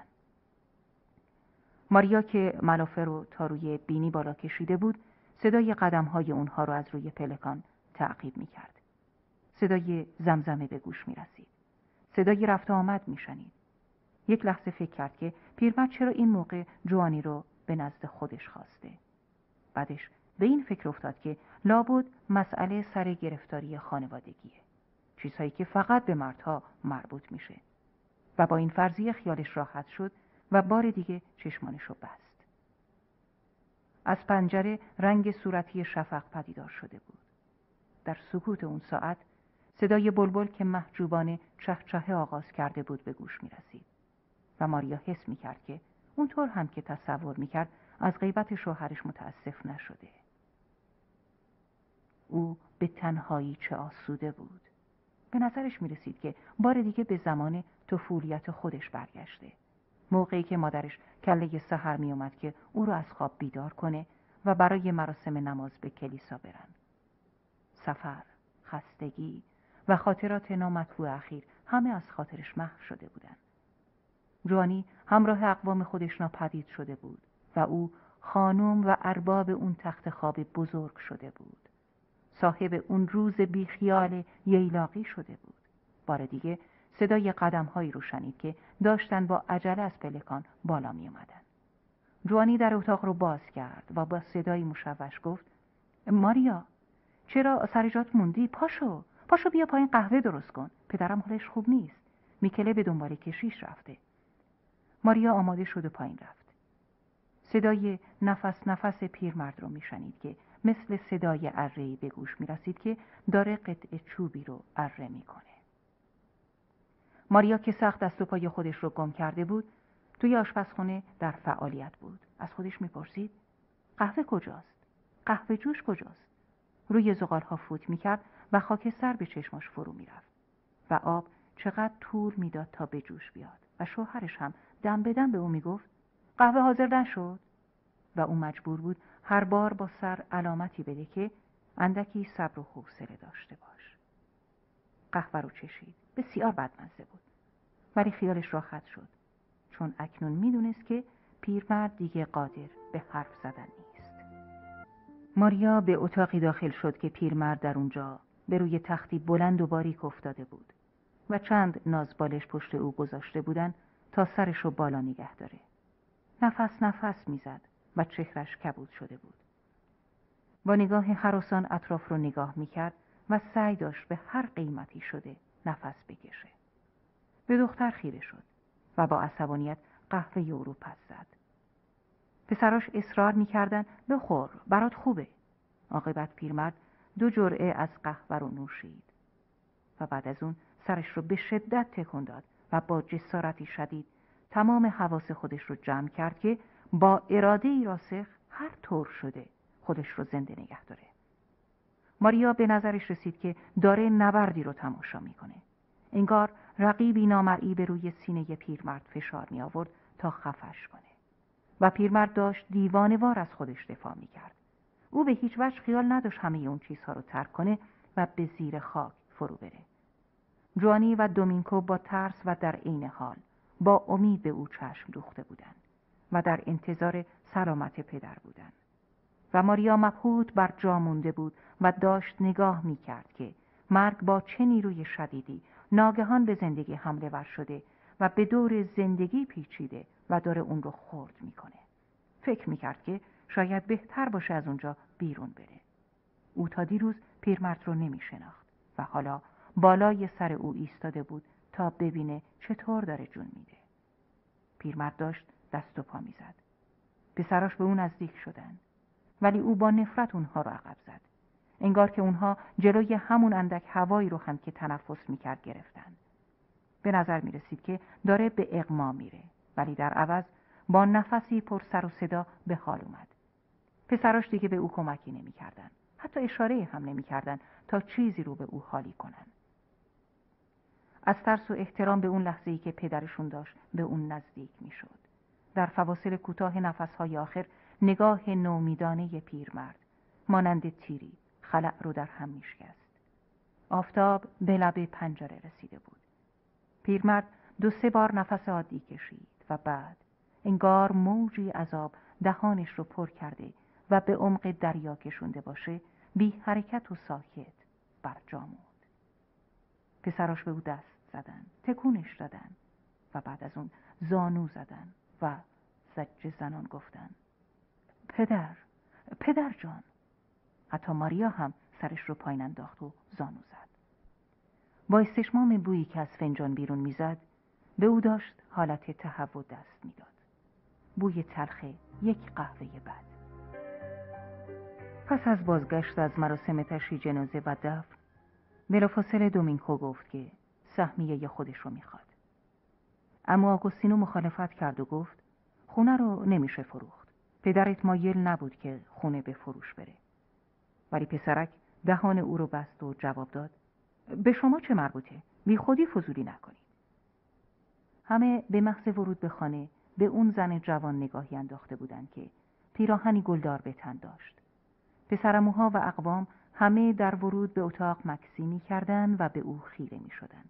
ماریا که ملافه رو تا روی بینی بالا کشیده بود، صدای قدم‌های اونها رو از روی پلکان تعقیب می‌کرد. صدای زمزمه به گوش می‌رسید. صدای رفت و آمد می‌شنید. یک لحظه فکر کرد که پیرمرد چرا این موقع جوانی رو به نزد خودش خواسته. بعدش به این فکر افتاد که لابد مسئله سر گرفتاری خانوادگیه. چیزهایی که فقط به مردها مربوط میشه. و با این فرضیه خیالش راحت شد و بار دیگه چشمانشو بست. از پنجره رنگ صورتی شفق پدیدار شده بود. در سکوت اون ساعت صدای بلبل که محجوبانه چهچهه آغاز کرده بود به گوش می رسید و ماریا حس می کرد که اونطور هم که تصور می کرد از غیبت شوهرش متاسف نشده. او به تنهایی چه آسوده بود. به نظرش می رسید که بار دیگه به زمان طفولیت خودش برگشته. موقعی که مادرش کله سحر می اومد که او رو از خواب بیدار کنه و برای مراسم نماز به کلیسا برن. سفر، خستگی و خاطرات نامطبوع اخیر همه از خاطرش محو شده بودند. جوانی همراه اقوام خودش ناپدید شده بود و او خانم و ارباب اون تخت خواب بزرگ شده بود. صاحب اون روز بیخیال ییلاقی شده بود. بار دیگه صدای قدم‌هایی رو شنید که داشتن با عجله از پلکان بالا می اومدن. جوانی در اتاق رو باز کرد و با صدای مشوش گفت: ماریا، چرا سر جات موندی؟ پاشو، پاشو بیا پایین قهوه درست کن. پدرم حالش خوب نیست. میکله به دنبال کشیش رفته. ماریا آماده شد و پایین رفت. صدای نفس نفس پیرمرد رو میشنید که مثل صدای اره‌ای به گوش میرسید که داره قطعه چوبی رو اره میکنه. ماریا که سخت دست و پای خودش رو گم کرده بود، توی آشپزخونه در فعالیت بود. از خودش میپرسید: قهوه کجاست؟ قهوه جوش کجاست؟ روی زغال‌ها فوت میکرد و خاکستر به چشماش فرو میرفت و آب چقدر طول میداد تا به جوش بیاد و شوهرش هم دم به دم به او میگفت: قهوه حاضر نشد. و او مجبور بود هر بار با سر علامتی بده که اندکی صبر و حوصله داشته باش. قهوه رو چشید. بسیار بدمزه بود. ولی خیالش راحت شد، چون اکنون میدونست که پیرمرد دیگه قادر به حرف زدن نیست. ماریا به اتاقی داخل شد که پیرمرد در اونجا به روی تختی بلند و باریک افتاده بود و چند نازبالش پشت او گذاشته بودن تا سرش رو بالا نگه داره. نفس نفس میزد و چهرش کبود شده بود. با نگاه هراسان اطراف رو نگاه میکرد و سعی داشت به هر قیمتی شده نفس بکشه. به دختر خیره شد و با عصبانیت قهوه او رو پس زد. پسراش اصرار میکردن: بخور، برات خوبه. عاقبت پیرمرد دو جرعه از قهوه رو نوشید و بعد از اون سرش رو به شدت تکون داد و با جسارتی شدید تمام حواس خودش رو جمع کرد که با اراده‌ای راسخ هر طور شده خودش رو زنده نگه داره. ماریا به نظرش رسید که داره نبردی رو تماشا میکنه. انگار رقیبی نامرئی به روی سینه پیرمرد فشار می آورد تا خفش کنه و پیرمرد داشت دیوانه‌وار از خودش دفاع میکرد. او به هیچ وجه خیال نداشت همه اون چیزها رو ترک کنه و به زیر خاک فرو بره. جوانی و دومینکو با ترس و در عین حال با امید به او چشم دوخته بودند و در انتظار سلامت پدر بودند. و ماریا مبهوت بر جا مونده بود و داشت نگاه میکرد که مرگ با چه نیروی شدیدی ناگهان به زندگی حمله ور شده و به دور زندگی پیچیده و داره اون رو خرد میکنه. فکر میکرد که شاید بهتر باشه از اونجا بیرون بره. او تا دیروز پیرمرد رو نمیشناخت و حالا بالای سر او ایستاده بود تا ببینه چطور داره جون میده. پیرمرد داشت دست و پا میزد. پسراش به اون نزدیک شدن، ولی او با نفرت اونها رو عقب زد. انگار که اونها جلوی همون اندک هوایی رو هم که تنفس میکرد گرفتن. به نظر میرسید که داره به اغما میره، ولی در عوض با نفسی پر سر و صدا به حال اومد. پسراش دیگه به او کمکی نمیکردن، حتی اشاره هم نمیکردن تا چیزی رو به او حالی کنن. از ترس و احترام به اون لحظه‌ای که پدرشون داشت به اون نزدیک میشد. در فواصل کوتاه نفس‌های آخر نگاه نومیدانه پیرمرد مانند تیری خلأ رو در هم میشکست. آفتاب به لب پنجره رسیده بود. پیرمرد دو سه بار نفس عادی کشید و بعد انگار موجی عذاب دهانش رو پر کرده و به عمق دریا کشونده باشه بی حرکت و ساکت بر جا موند. پسراش به او دست زدن، تکونش دادن و بعد از اون زانو زدن و زجر زنان گفتن: پدر، پدر جان. حتی ماریا هم سرش رو پایین انداخت و زانو زد. با استشمام بویی که از فنجان بیرون میزد به او داشت حالت تهوع دست میداد. بوی تلخ یک قهوه بد. پس از بازگشت از مراسم تشییع جنازه و دفن، بلافاصله دومینکو گفت که سهمیه خودش رو میخواد. اما آگوستینو مخالفت کرد و گفت خونه رو نمیشه فروخت. پدرت مایل نبود که خونه به فروش بره. ولی پسرک دهان او رو بست و جواب داد: به شما چه مربوطه؟ بی خودی فضولی نکنید. همه به محض ورود به خانه به اون زن جوان نگاهی انداخته بودند که پیراهنی گلدار به تن داشت. پسرعموها و اقوام همه در ورود به اتاق مکسی می‌کردند و به او خیره می‌شدند.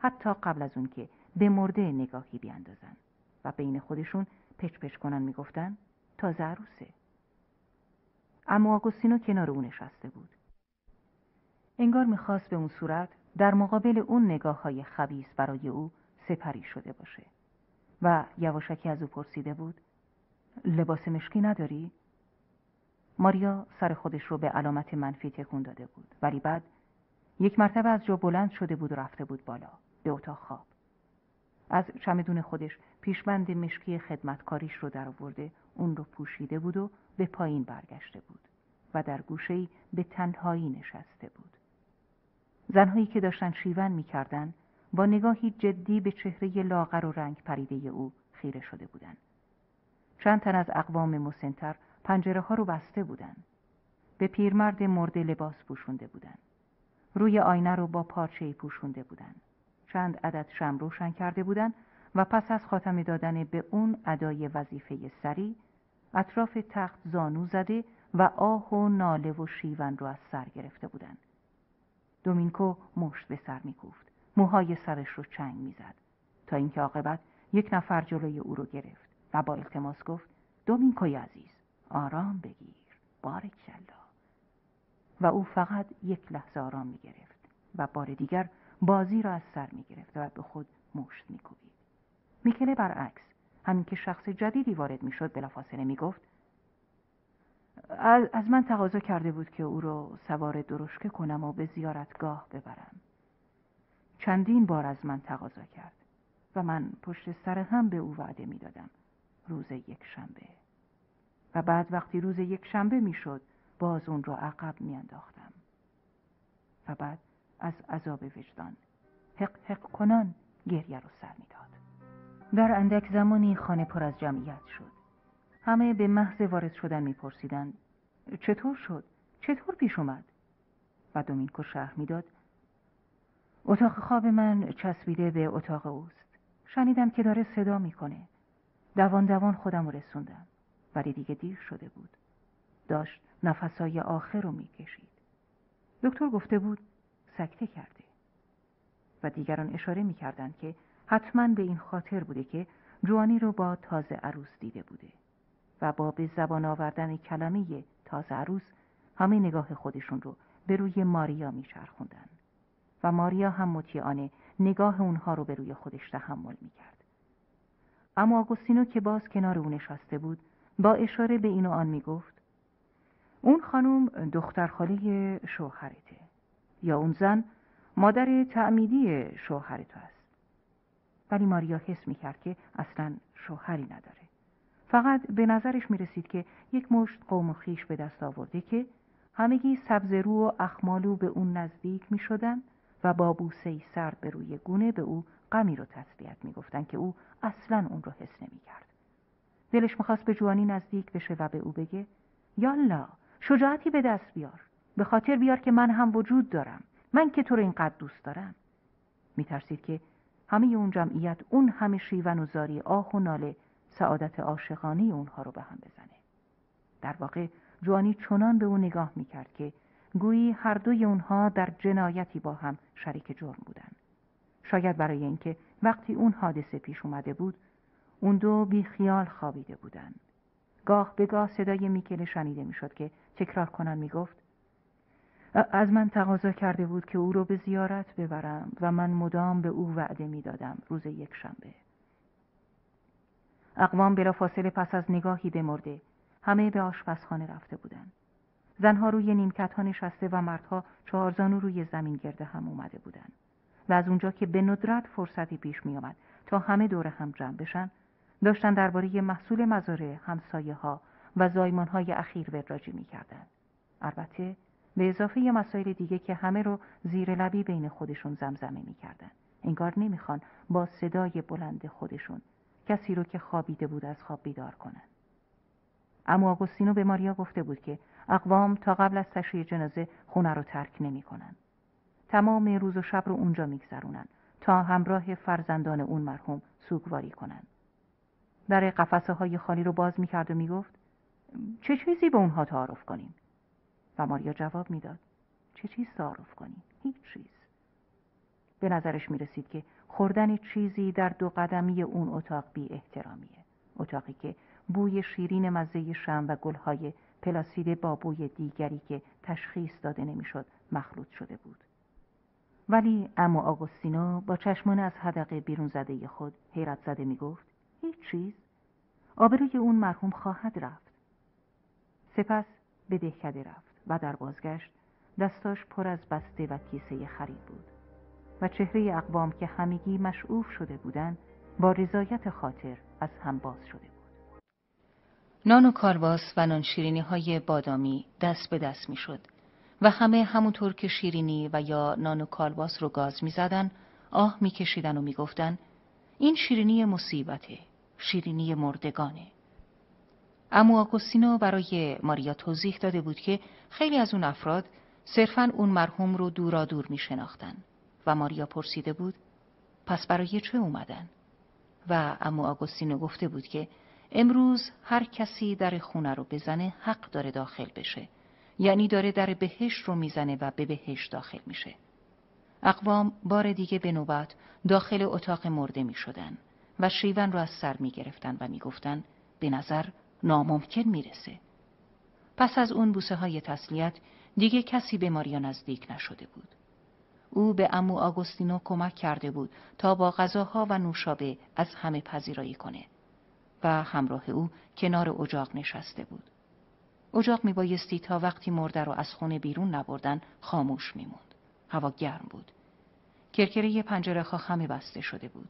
حتی قبل از اون که به مرده نگاهی بیاندازن و بین خودشون پچ پچ کنن میگفتن تازه عروسه. اما آگوستینو کنار اون نشسته بود. انگار میخواست به اون صورت در مقابل اون نگاه‌های خبیث برای او سپری شده باشه و یواشکی از او پرسیده بود لباس مشکی نداری؟ ماریا سر خودش رو به علامت منفی تکون داده بود، ولی بعد یک مرتبه از جا بلند شده بود و رفته بود بالا به اتاق خواب. از چمدون خودش پیشبند مشکی خدمتکاریش رو در آورده اون رو پوشیده بود و به پایین برگشته بود و در گوشه‌ای به تنهایی نشسته بود. زنهایی که داشتن شیون می‌کردن با نگاهی جدی به چهره لاغر و رنگ پریده او خیره شده بودند. چند تن از اقوام مسن‌تر پنجره ها رو بسته بودند. به پیرمرد مرده لباس پوشونده بودند. روی آینه رو با پارچه‌ای پوشونده بودند. چند عدد شمع روشن کرده بودند و پس از خاتمه دادن به اون ادای وظیفه سری اطراف تخت زانو زده و آه و ناله و شیون رو از سر گرفته بودند. دومینکو مشت به سر می‌کوفت، موهای سرش رو چنگ می‌زد، تا اینکه عاقبت یک نفر جلوی او رو گرفت و با التماس گفت دومینکوی عزیز آرام بگیر، بارکالله. و او فقط یک لحظه آرام می‌گرفت و بار دیگر بازی را از سر می‌گرفت و به خود مشت می‌کوبید. میکله برعکس، همین که شخص جدیدی وارد می‌شد بلافاصله می‌گفت از, از من تقاضا کرده بود که او رو سوار درشکه کنم و به زیارتگاه ببرم. چندین بار از من تقاضا کرد و من پشت سر هم به او وعده میدادم روز یک شنبه. و بعد وقتی روز یک شنبه میشد باز اون رو عقب میانداختم. و بعد از عذاب وجدان حق حق کنان گریه رو سر میداد. در اندک زمانی خانه پر از جمعیت شد. همه به محض وارد شدن میپرسیدند چطور شد؟ چطور پیش اومد؟ و دومینکو شرح میداد اتاق خواب من چسبیده به اتاق اوست. شنیدم که داره صدا میکنه. دوان دوان خودم رو رسوندم، ولی دیگه دیر شده بود. داشت نفسای آخر رو میکشید. دکتر گفته بود سکته کرده. و دیگران اشاره میکردند که حتما به این خاطر بوده که جوانی رو با تازه عروس دیده بوده و با به زبان آوردن کلمه تازه عروس همه نگاه خودشون رو به روی ماریا میچرخوندن و ماریا هم مطیعانه نگاه اونها رو به روی خودش تحمل میکرد. اما آگوستینو که باز کنار اون نشسته بود با اشاره به این و آن میگفت اون خانم دختر خاله شوهرته، یا اون زن مادر تعمیدی شوهر تو است. ولی ماریا حس میکرد که اصلاً شوهری نداره. فقط به نظرش میرسید که یک مشت قوم و خویش به دست آورده که همگی سبزرو و اخمالو به اون نزدیک میشدن و با بوسه‌ای سرد به روی گونه به او غمی رو تسلیت میگفتن که او اصلاً اون رو حس نمیکرد. دلش میخواست به جوانی نزدیک بشه و به او بگه یالا شجاعتی به دست بیار، به خاطر بیار که من هم وجود دارم، من که تو رو اینقدر دوست دارم. میترسید که همه اون جمعیت اون همه شیون و زاری آه و ناله سعادت عاشقانه اونها رو به هم بزنه. در واقع جوانی چنان به اون نگاه میکرد که گویی هر دوی اونها در جنایتی با هم شریک جرم بودن. شاید برای اینکه وقتی اون حادثه پیش اومده بود اون دو بی خیال خوابیده بودن. گاه به گاه صدای میکله شنیده میشد که تکرار کنن میگفت از من تقاضا کرده بود که او رو به زیارت ببرم و من مدام به او وعده میدادم روز یک شنبه. اقوام بلافاصله پس از نگاهی به مرده همه به آشپزخانه رفته بودند. زنها روی نیمکت‌ها نشسته و مردها چهارزانو روی زمین گرد هم اومده بودند. و از اونجا که به ندرت فرصتی پیش می آمد تا همه دور هم جمع بشن، داشتن درباره محصول مزارع، همسایه‌ها و زایمان‌های اخیر وراجی می‌کردند. البته به اضافه ی مسائل دیگه که همه رو زیر لبی بین خودشون زمزمه می‌کردند. انگار نمی‌خوان با صدای بلند خودشون کسی رو که خوابیده بود از خواب بیدار کنن. اما آگوستینو به ماریا گفته بود که اقوام تا قبل از تشییع جنازه خونه رو ترک نمی‌کنن. تمام روز و شب رو اونجا می‌گذرونن تا همراه فرزندان اون مرحوم سوگواری کنن. در قفسه های خالی رو باز می‌کرد و می‌گفت چه چیزی به اونها تعارف کنیم؟ و ماریا جواب میداد چه چیز تعارف کنیم؟ هیچ چیز. به نظرش می‌رسید که خوردن چیزی در دو قدمی اون اتاق بی احترامیه. اتاقی که بوی شیرین مزه شمع و گلهای پلاسید با بوی دیگری که تشخیص داده نمیشد مخلوط شده بود. ولی عمو آگوستینو با چشمان از حدقه بیرون زده خود حیرت زده می گفت هیچ چیز. آبروی اون مرحوم خواهد رفت. سپس به دهکده رفت و در بازگشت دستاش پر از بسته و کیسه خرید بود و چهره اقوام که همگی مشعوف شده بودند با رضایت خاطر از هم باز شده بود. نان و کالباس و نان شیرینی های بادامی دست به دست می شد و همه همونطور که شیرینی و یا نان و کالباس رو گاز می زدن، آه می کشیدن و می گفتن این شیرینی مصیبته، شیرینی مردگانه. عمو آگوستینو برای ماریا توضیح داده بود که خیلی از اون افراد صرفاً اون مرحوم رو دورا دور می شناختن و ماریا پرسیده بود پس برای چه اومدن؟ و عمو آگوستینو گفته بود که امروز هر کسی در خونه رو بزنه حق داره داخل بشه، یعنی داره در بهشت رو میزنه و به بهشت داخل میشه. اقوام بار دیگه به نوبت داخل اتاق مرده می شدن و شیون رو از سر می گرفتن و می گفتن به نظر ناممکن می رسه. پس از اون بوسه های تسلیت دیگه کسی به ماریا نزدیک نشده بود. او به عمو آگوستینو کمک کرده بود تا با غذاها و نوشابه از همه پذیرایی کنه و همراه او کنار اجاق نشسته بود. اجاق می بایستی تا وقتی مرده رو از خونه بیرون نبردن خاموش می موند. هوا گرم بود. کرکره پنجره ها همه بسته شده بود.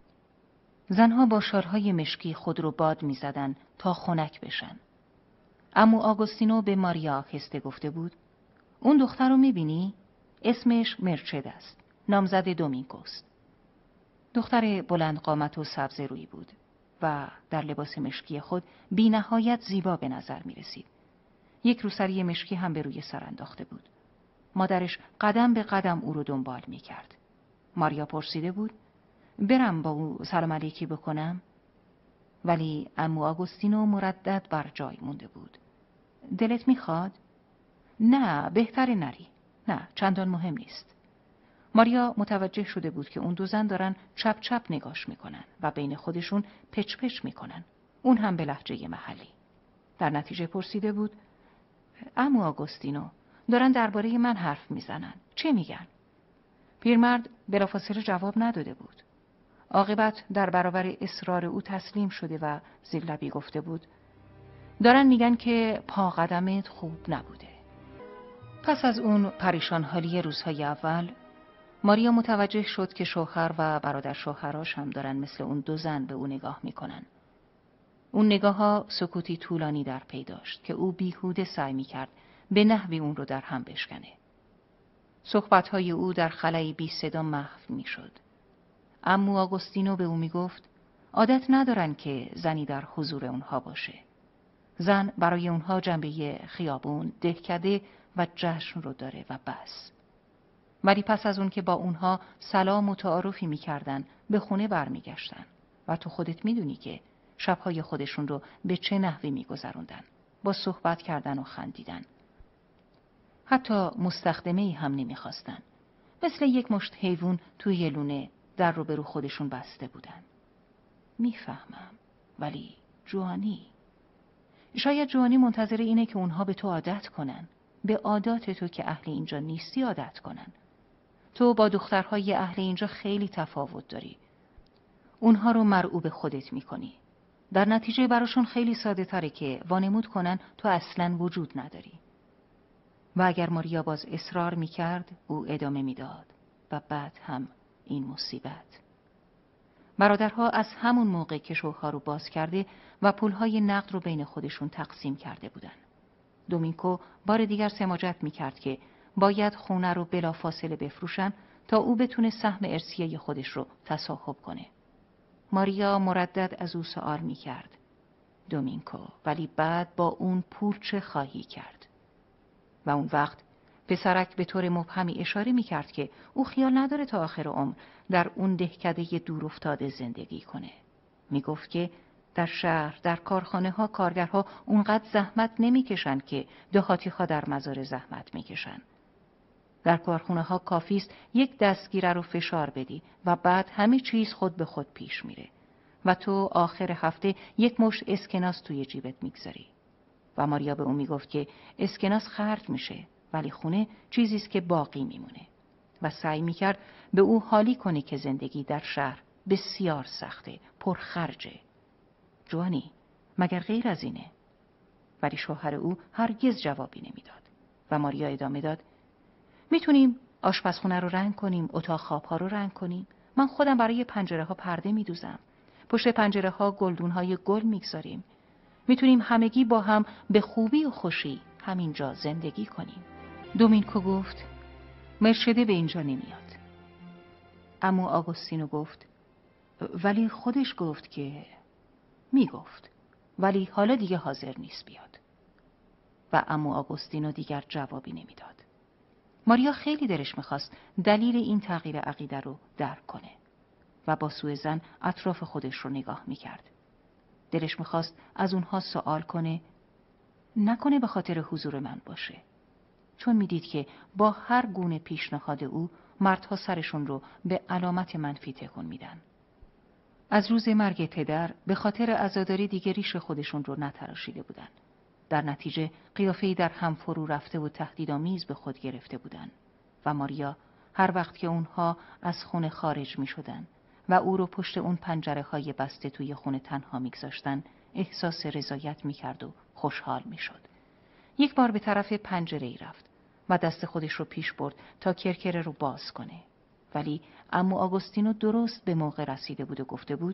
زنها با شالهای مشکی خود رو باد می زدن تا خنک بشن. عمو آگوستینو به ماریا آهسته گفته بود اون دختر رو می بینی؟ اسمش مرچد است. نامزد دومینگوست. دختر بلند قامت و سبز روی بود و در لباس مشکی خود بی نهایت زیبا به نظر می رسید. یک روسری مشکی هم به روی سر انداخته بود. مادرش قدم به قدم او رو دنبال می کرد. ماریا پرسیده بود برم با او سلام علیکی بکنم؟ ولی عمو آگوستینو مردد بر جای مونده بود. دلت میخواد؟ نه، بهتره نری. نه، چندان مهم نیست. ماریا متوجه شده بود که اون دو زن دارن چپ چپ نگاش میکنن و بین خودشون پچ پچ میکنن. اون هم به لهجه محلی. در نتیجه پرسیده بود عمو آگوستینو دارن درباره من حرف میزنن. چه میگن؟ پیرمرد بلافاصله جواب نداده بود. عاقبت در برابر اصرار او تسلیم شده و زیر لبی گفته بود دارن میگن که پا قدمت خوب نبوده. پس از اون پریشان حالی روزهای اول ماریا متوجه شد که شوهر و برادر شوهراش هم دارن مثل اون دو زن به او نگاه میکنن. اون نگاه ها سکوتی طولانی در پی داشت که او بیهوده سعی میکرد به نحوی اون رو در هم بشکنه. صحبتهای او در خلایی بی صدا محو میشد. عمو آگوستینو به او میگفت عادت ندارن که زنی در حضور اونها باشه. زن برای اونها جنبه خیابون، دهکده و جشن رو داره و بس. ولی پس از اون که با اونها سلام و تعارفی میکردن به خونه برمیگشتن و تو خودت میدونی که شبهای خودشون رو به چه نحوی میگذروندن، با صحبت کردن و خندیدن. حتی مستخدمه‌ای هم نمیخواستن. مثل یک مشت حیوان توی لونه در رو به رو خودشون بسته بودن. میفهمم، ولی جوانی. شاید جوانی منتظر اینه که اونها به تو عادت کنن. به عادات تو که اهل اینجا نیستی عادت کنن. تو با دخترهای اهل اینجا خیلی تفاوت داری. اونها رو مرعوب خودت میکنی. در نتیجه براشون خیلی ساده تره که وانمود کنن تو اصلاً وجود نداری. و اگر ماریا باز اصرار میکرد او ادامه میداد و بعد هم این مصیبت. برادرها از همون موقع که شوها رو باز کرده و پولهای نقد رو بین خودشون تقسیم کرده بودن. دومینکو بار دیگر سماجت میکرد که باید خونه رو بلا فاصله بفروشن تا او بتونه سهم ارثیه خودش رو تصاحب کنه. ماریا مردد از او سوال میکرد دومینکو، ولی بعد با اون پول چه خواهی کرد؟ و اون وقت پسرک به طور مبهمی اشاره میکرد که او خیال نداره تا آخر عمر در اون دهکده دور افتاده زندگی کنه. میگفت که در شهر، در کارخانه ها کارگرها اونقدر زحمت نمیکشن که دهاتی ها در مزار زحمت میکشن. در کارخونه ها کافی است یک دستگیره رو فشار بدی و بعد همه چیز خود به خود پیش میره و تو آخر هفته یک مشت اسکناس توی جیبت میگذاری. و ماریا به اون میگفت که اسکناس خرج میشه ولی خونه چیزی است که باقی میمونه و سعی میکرد به او حالی کنه که زندگی در شهر بسیار سخته، پرخرجه. جوانی، مگر غیر از اینه؟ ولی شوهر او هرگز جوابی نمیداد و ماریا ادامه داد: میتونیم آشپزخونه رو رنگ کنیم، اتاق خوابها رو رنگ کنیم. من خودم برای پنجره ها پرده میدوزم. پشت پنجره ها گلدون های گل میگذاریم. میتونیم همگی با هم به خوبی و خوشی همینجا زندگی کنیم. دومینکو گفت: مرشده به اینجا نمیاد. عمو آگوستینو گفت: ولی خودش گفت که... میگفت ولی حالا دیگه حاضر نیست بیاد. و عمو آگوستینو دیگر جوابی نمیداد. ماریا خیلی دلش میخواست دلیل این تغییر عقیده رو درک کنه و با سوء ظن اطراف خودش رو نگاه میکرد. دلش میخواست از اونها سوال کنه، نکنه به خاطر حضور من باشه، چون میدید که با هر گونه پیشنهاد او مردها سرشون رو به علامت منفی تکون میدن. از روز مرگ پدر به خاطر عزاداری دیگه ریش خودشون رو نتراشیده بودن. در نتیجه قیافه‌ای در هم فرو رفته و تهدیدآمیز به خود گرفته بودن و ماریا هر وقت که اونها از خونه خارج می شدن و او رو پشت اون پنجره های بسته توی خونه تنها می گذاشتن، احساس رضایت می کرد و خوشحال می شد. یک بار به طرف پنجره ای رفت و دست خودش رو پیش برد تا کرکره رو باز کنه، ولی عمو آگوستینو درست به موقع رسیده بود و گفته بود: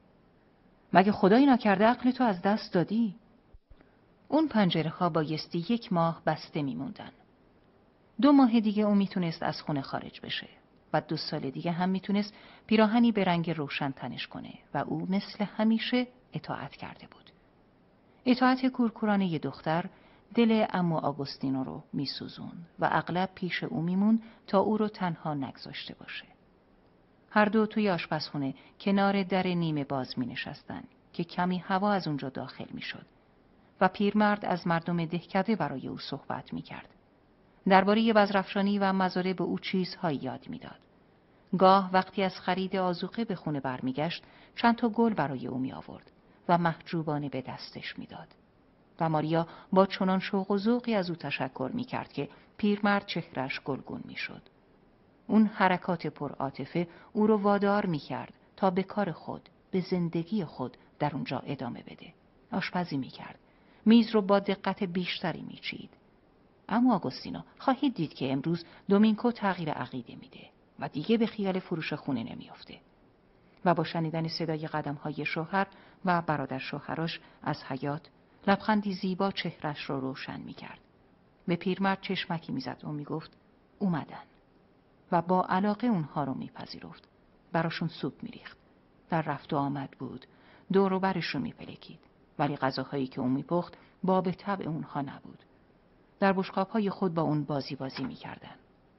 مگه خدایی نکرده عقل تو از دست دادی؟ اون پنجره ها بایستی یک ماه بسته میموندن. دو ماه دیگه اون میتونست از خونه خارج بشه و دو سال دیگه هم میتونست پیراهنی به رنگ روشن تنش کنه و او مثل همیشه اطاعت کرده بود. اطاعت کورکورانه ی دختر دل عمو آگوستینو رو میسوزون و اغلب پیش او میمون تا او رو تنها نگذاشته باشه. هر دو توی آشپزخونه کنار در نیمه باز می نشستن که کمی هوا از اونجا داخل می شد و پیرمرد از مردم دهکده برای او صحبت می کرد. درباره بزرافشانی و مزارع به او چیزهایی یاد می داد. گاه وقتی از خرید آذوقه به خونه برمیگشت چند تا گل برای او می آورد و محجوبانه به دستش می داد. و ماریا با چنان شوق و ذوقی از او تشکر می کرد که پیرمرد چهرش گلگون می شد. اون حرکات پرعاطفه او رو وادار می کرد تا به کار خود، به زندگی خود در اونجا ادامه بده. آشپزی می کرد. میز رو با دقت بیشتری می چید. اما آگوستینو، خواهید دید که امروز دومینکو تغییر عقیده میده و دیگه به خیال فروش خونه نمیافته. و با شنیدن صدای قدم‌های شوهر و برادر شوهرش از حیاط، لبخندی زیبا چهرش رو روشن میکرد. به پیرمرد چشمکی میزد و میگفت اومدن و با علاقه اونها رو میپذیرفت. براشون سوپ میریخت. در رفت و آمد بود. دور و برش رو میپلکید. ولی غذاهایی که اون میپخت باب طبع اونها نبود. در بشقاب‌های خود با اون بازی بازی می‌کردن.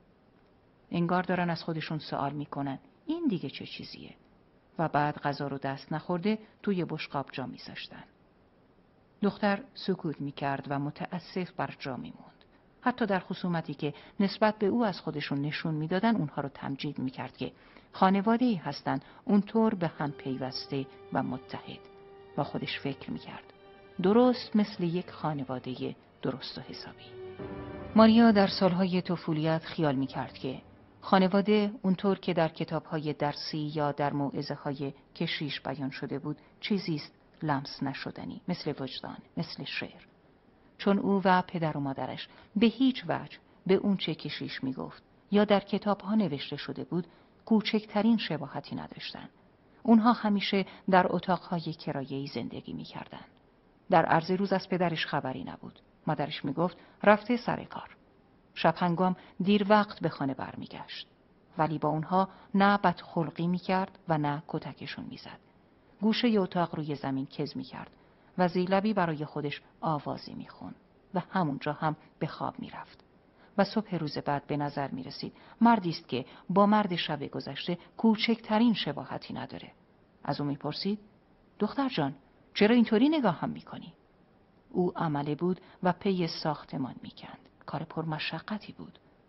انگار دارن از خودشون سوال می‌کنن این دیگه چه چیزیه؟ و بعد غذا رو دست نخورده توی بشقاب جا می‌ذاشتن. دختر سکوت می‌کرد و متأسف بر جا می‌موند. حتی در خصومتی که نسبت به او از خودشون نشون می‌دادن اونها رو تمجید می‌کرد که خانواده‌ای هستن اونطور به هم پیوسته و متحد. با خودش فکر می‌کرد درست مثل یک خانواده درست و حسابی. ماریا در سالهای طفولیت خیال می‌کرد که خانواده اونطور که در کتاب‌های درسی یا در موعظه‌های کشیش بیان شده بود چیزی است لمس نشدنی، مثل وجدان، مثل شعر. چون او و پدر و مادرش به هیچ وجه به اون چه کشیش میگفت یا در کتاب‌ها نوشته شده بود کوچکترین شباهتی نداشتن. اونها همیشه در اتاق‌های کرایه‌ای زندگی می‌کردند. در عرض روز از پدرش خبری نبود. مادرش میگفت رفته سر کار. شب هنگام دیر وقت به خانه برمیگشت. ولی با اونها نه بدخلقی میکرد و نه کتکشون میزد. گوشه ی اتاق روی زمین کز میکرد و زیلبی برای خودش آوازی میخوند و همونجا هم به خواب میرفت. و صبح روز بعد به نظر میرسید مردی است که با مرد شب گذشته کوچکترین شباهتی نداره. از او میپرسید دختر جان چرا اینطوری نگاه هم میکنی؟ او عمله بود و پی ساختمان میکند. کار پرمشقتی بود.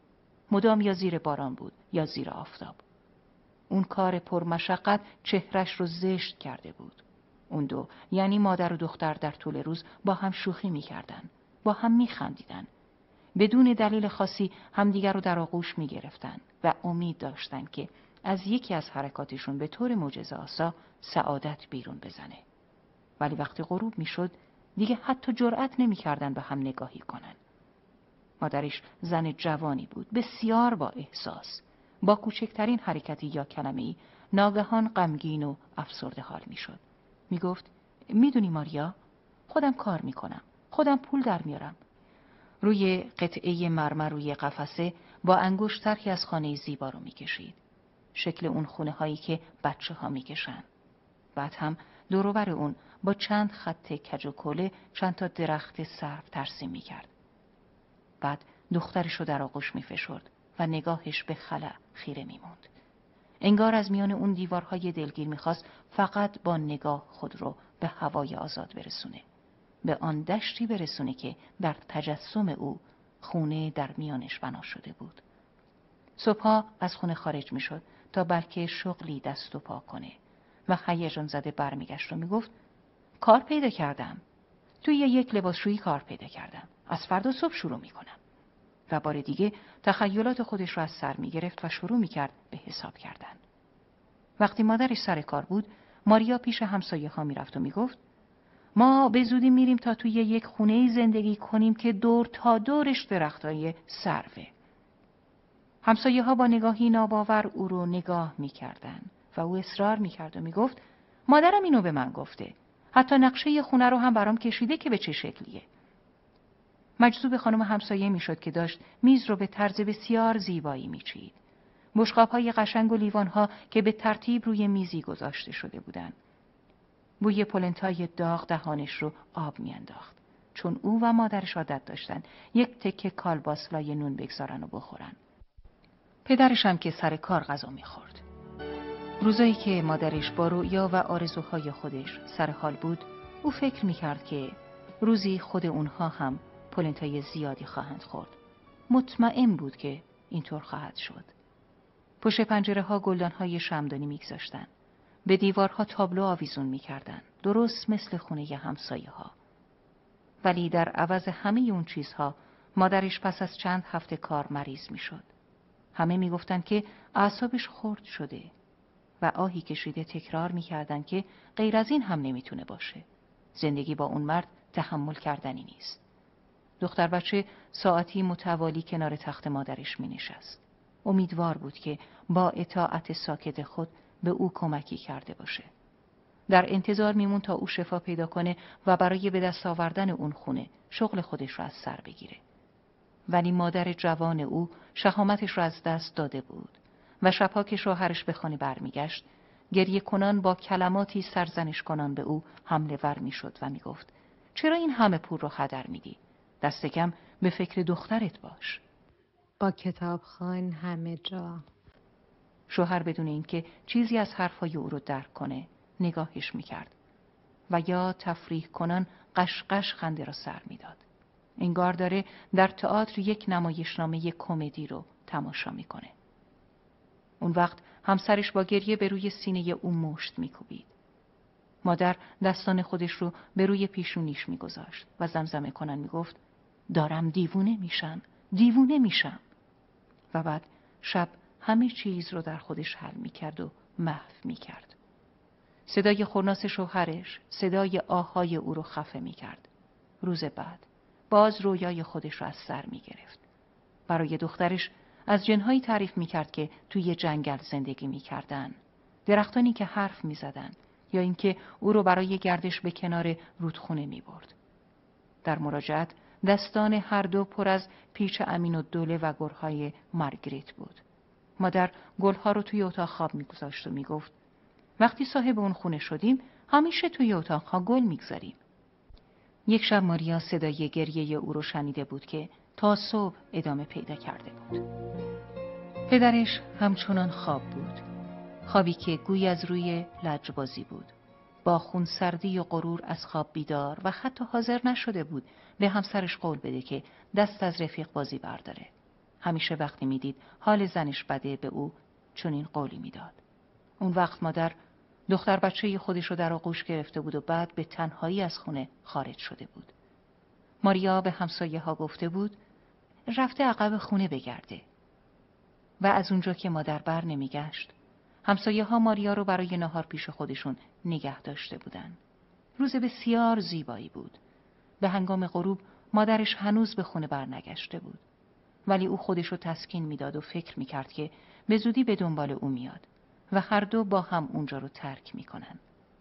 مدام یا زیر باران بود یا زیر آفتاب. اون کار پرمشقت چهرش رو زشت کرده بود. اون دو، یعنی مادر و دختر، در طول روز با هم شوخی می‌کردن، با هم می‌خندیدن. بدون دلیل خاصی همدیگر رو در آغوش می‌گرفتن و امید داشتن که از یکی از حرکاتشون به طور معجزه‌آسا سعادت بیرون بزنه. ولی وقتی غروب می‌شد دیگه حتی جرأت نمی‌کردن به هم نگاهی کنن. مادرش زن جوانی بود، بسیار با احساس. با کوچکترین حرکتی یا کلمه‌ای ناگهان غمگین و افسرده حال می‌شد. میگفت: میدونی ماریا، خودم کار میکنم، خودم پول در میارم. روی قطعه مرمر روی قفسه با انگشت طرحی از خانه زیبا رو میکشید. شکل اون خونه هایی که بچه ها میکشن. بعد هم دوروبر اون با چند خط کج و کوله چند تا درخت سرو ترسیم میکرد. بعد دخترش رو در آغوش میفشرد و نگاهش به خلا خیره میموند. انگار از میان اون دیوارهای دلگیر میخواست فقط با نگاه خود رو به هوای آزاد برسونه. به آن دشتی برسونه که در تجسم او خونه در میانش بنا شده بود. صبحها از خونه خارج میشد تا بلکه شغلی دست و پا کنه و هیجان زده برمیگشت و میگفت: کار پیدا کردم. توی یک لباسشویی کار پیدا کردم. از فردا صبح شروع میکنم. و بار دیگه تخیلات خودش رو از سر میگرفت و شروع میکرد به حساب کردن. وقتی مادرش سر کار بود، ماریا پیش همسایه ها میرفت و میگفت: ما به زودی میریم تا توی یک خونه زندگی کنیم که دور تا دورش درختای سروه. همسایه ها با نگاهی ناباور او رو نگاه میکردن و او اصرار میکرد و میگفت: مادرم اینو به من گفته. حتی نقشه خونه رو هم برام کشیده که به چه شکلیه. مجذوب خانم همسایه میشد که داشت میز رو به طرز بسیار زیبایی میچید. بشقاب‌های قشنگ و لیوان‌ها که به ترتیب روی میزی گذاشته شده بودند. بوی پلنتای داغ دهانش رو آب میانداخت، چون او و مادرش عادت داشتن یک تکه کالباس لای نون بگذارن و بخورن. پدرش هم که سر کار غذا میخورد. روزایی که مادرش با رؤیا و آرزوهای خودش سر حال بود، او فکر میکرد که روزی خود اونها هم پلنتای زیادی خواهند خورد. مطمئن بود که اینطور خواهد شد. پشت پنجره ها گلدان های شمعدانی میگذاشتن. به دیوارها تابلو آویزون میکردن، درست مثل خونه ی همسایه ها. ولی در عوض همه اون چیزها مادرش پس از چند هفته کار مریض میشد. همه میگفتن که اعصابش خرد شده و آهی کشیده تکرار میکردن که غیر از این هم نمیتونه باشه. زندگی با اون مرد تحمل کردنی نیست. دختر بچه ساعتی متوالی کنار تخت مادرش می نشست. امیدوار بود که با اطاعت ساکت خود به او کمکی کرده باشه. در انتظار میمون تا او شفا پیدا کنه و برای به دست آوردن اون خونه شغل خودش رو از سر بگیره. ولی مادر جوان او شهامتش رو از دست داده بود و شبها که شوهرش به خانه برمیگشت، گریه کنان با کلماتی سرزنش کنان به او حمله ور میشد و میگفت: چرا این همه پول رو هدر میدی؟ دست کم به فکر دخترت باش. با کتابخوان همه جا. شوهر بدون اینکه چیزی از حرفهای او رو درک کنه نگاهش میکرد و یا تفریح کنان قشقش خنده را سر میداد. انگار داره در تئاتر یک نمایشنامه کمدی رو تماشا میکنه. اون وقت همسرش با گریه به روی سینه او مشت میکوبید. مادر دستان خودش رو به روی پیشونیش میگذاشت و زمزمه کنن میگفت: دارم دیوونه میشم، دیوونه میشم. و بعد شب همه چیز رو در خودش حل میکرد و محو میکرد. صدای خرناس شوهرش صدای آهای او رو خفه میکرد. روز بعد باز رویای خودش رو از سر میگرفت. برای دخترش از جنهایی تعریف میکرد که توی جنگل زندگی میکردن، درختانی که حرف میزدن، یا اینکه او رو برای گردش به کنار رودخونه میبرد. در مراجعت دستان هر دو پر از پیچ امین و دوله و گلهای مارگریت بود. مادر گلها رو توی اتاق خواب میگذاشت و میگفت: وقتی صاحب اون خونه شدیم همیشه توی اتاقها گل میگذاریم. یک شب ماریا صدای گریه او رو شنیده بود که تا صبح ادامه پیدا کرده بود. پدرش همچنان خواب بود، خوابی که گوی از روی لجبازی بود. با خونسردی و غرور از خواب بیدار و حتی حاضر نشده بود به همسرش قول بده که دست از رفیق بازی برداره. همیشه وقتی میدید حال زنش بده به او چنین قولی میداد. اون وقت مادر دختر بچه خودش رو در آغوش گرفته بود و بعد به تنهایی از خونه خارج شده بود. ماریا به همسایه ها گفته بود رفته عقب خونه بگرده. و از اونجا که مادر بر نمیگشت، همسایه ها ماریا رو برای نهار پیش خودشون نگه داشته بودن. روز بسیار زیبایی بود. به هنگام غروب مادرش هنوز به خونه بر نگشته بود. ولی او خودش رو تسکین میداد و فکر میکرد که به زودی به دنبال او میاد و هر دو با هم اونجا رو ترک میکنن.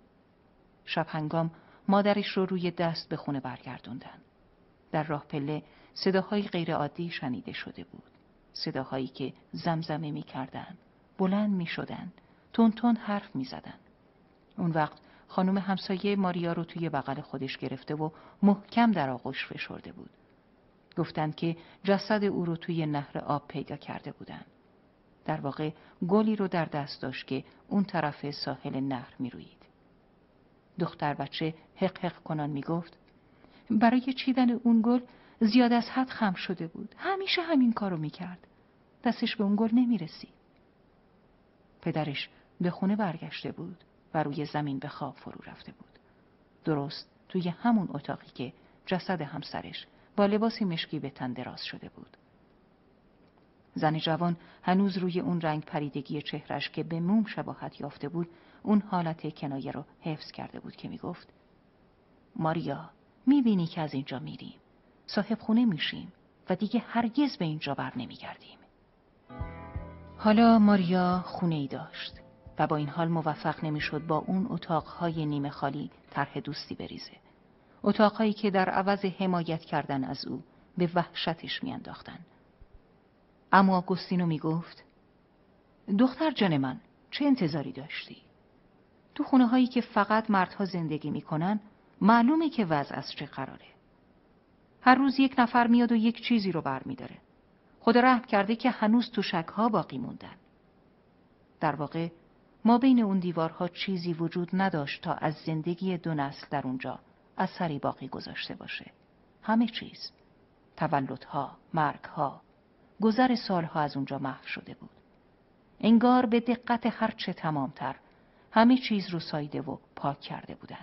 شب هنگام مادرش رو روی دست به خونه برگردوندن. در راه پله صداهای غیر عادی شنیده شده بود. صداهایی که زمزمه میکردن، بلند میشدن، تون تون حرف میزدن. اون وقت خانم همسایه ماریا رو توی بغل خودش گرفته و محکم در آغوش فشرده بود. گفتند که جسد او رو توی نهر آب پیدا کرده بودند. در واقع گلی رو در دست داشت که اون طرف ساحل نهر میروید. دختر بچه حق حق کنان میگفت برای چیدن اون گل زیاد از حد خم شده بود. همیشه همین کارو میکرد. دستش به اون گل نمیرسید. پدرش به خونه برگشته بود و روی زمین به خواب فرو رفته بود. درست توی همون اتاقی که جسد همسرش با لباسی مشکی به تن دراز شده بود. زن جوان هنوز روی اون رنگ پریدگی چهرش که به موم شباهت یافته بود، اون حالت کنایه رو حفظ کرده بود که میگفت ماریا، میبینی که از اینجا میریم. صاحب خونه میشیم و دیگه هرگز به اینجا بر نمیگردیم. حالا ماریا خونه ای داشت و با این حال موفق نمیشد با اون اتاقهای نیمه خالی طرح دوستی بریزه. اتاقهایی که در عوض حمایت کردن از او به وحشتش میانداختن. اما آگوستینو میگفت دختر جان من، چه انتظاری داشتی؟ تو خونه هایی که فقط مردها زندگی میکنن معلومه که وضع از چه قراره. هر روز یک نفر میاد و یک چیزی رو بر میداره. خدا رحم کرده که هنوز تو شک‌ها باقی موندن. در واقع ما بین اون دیوارها چیزی وجود نداشت تا از زندگی دو نسل در اونجا اثری باقی گذاشته باشه. همه چیز، تولدها، مرگها، گذر سالها از اونجا محو شده بود. انگار به دقت هرچه تمامتر همه چیز رو ساییده و پاک کرده بودن.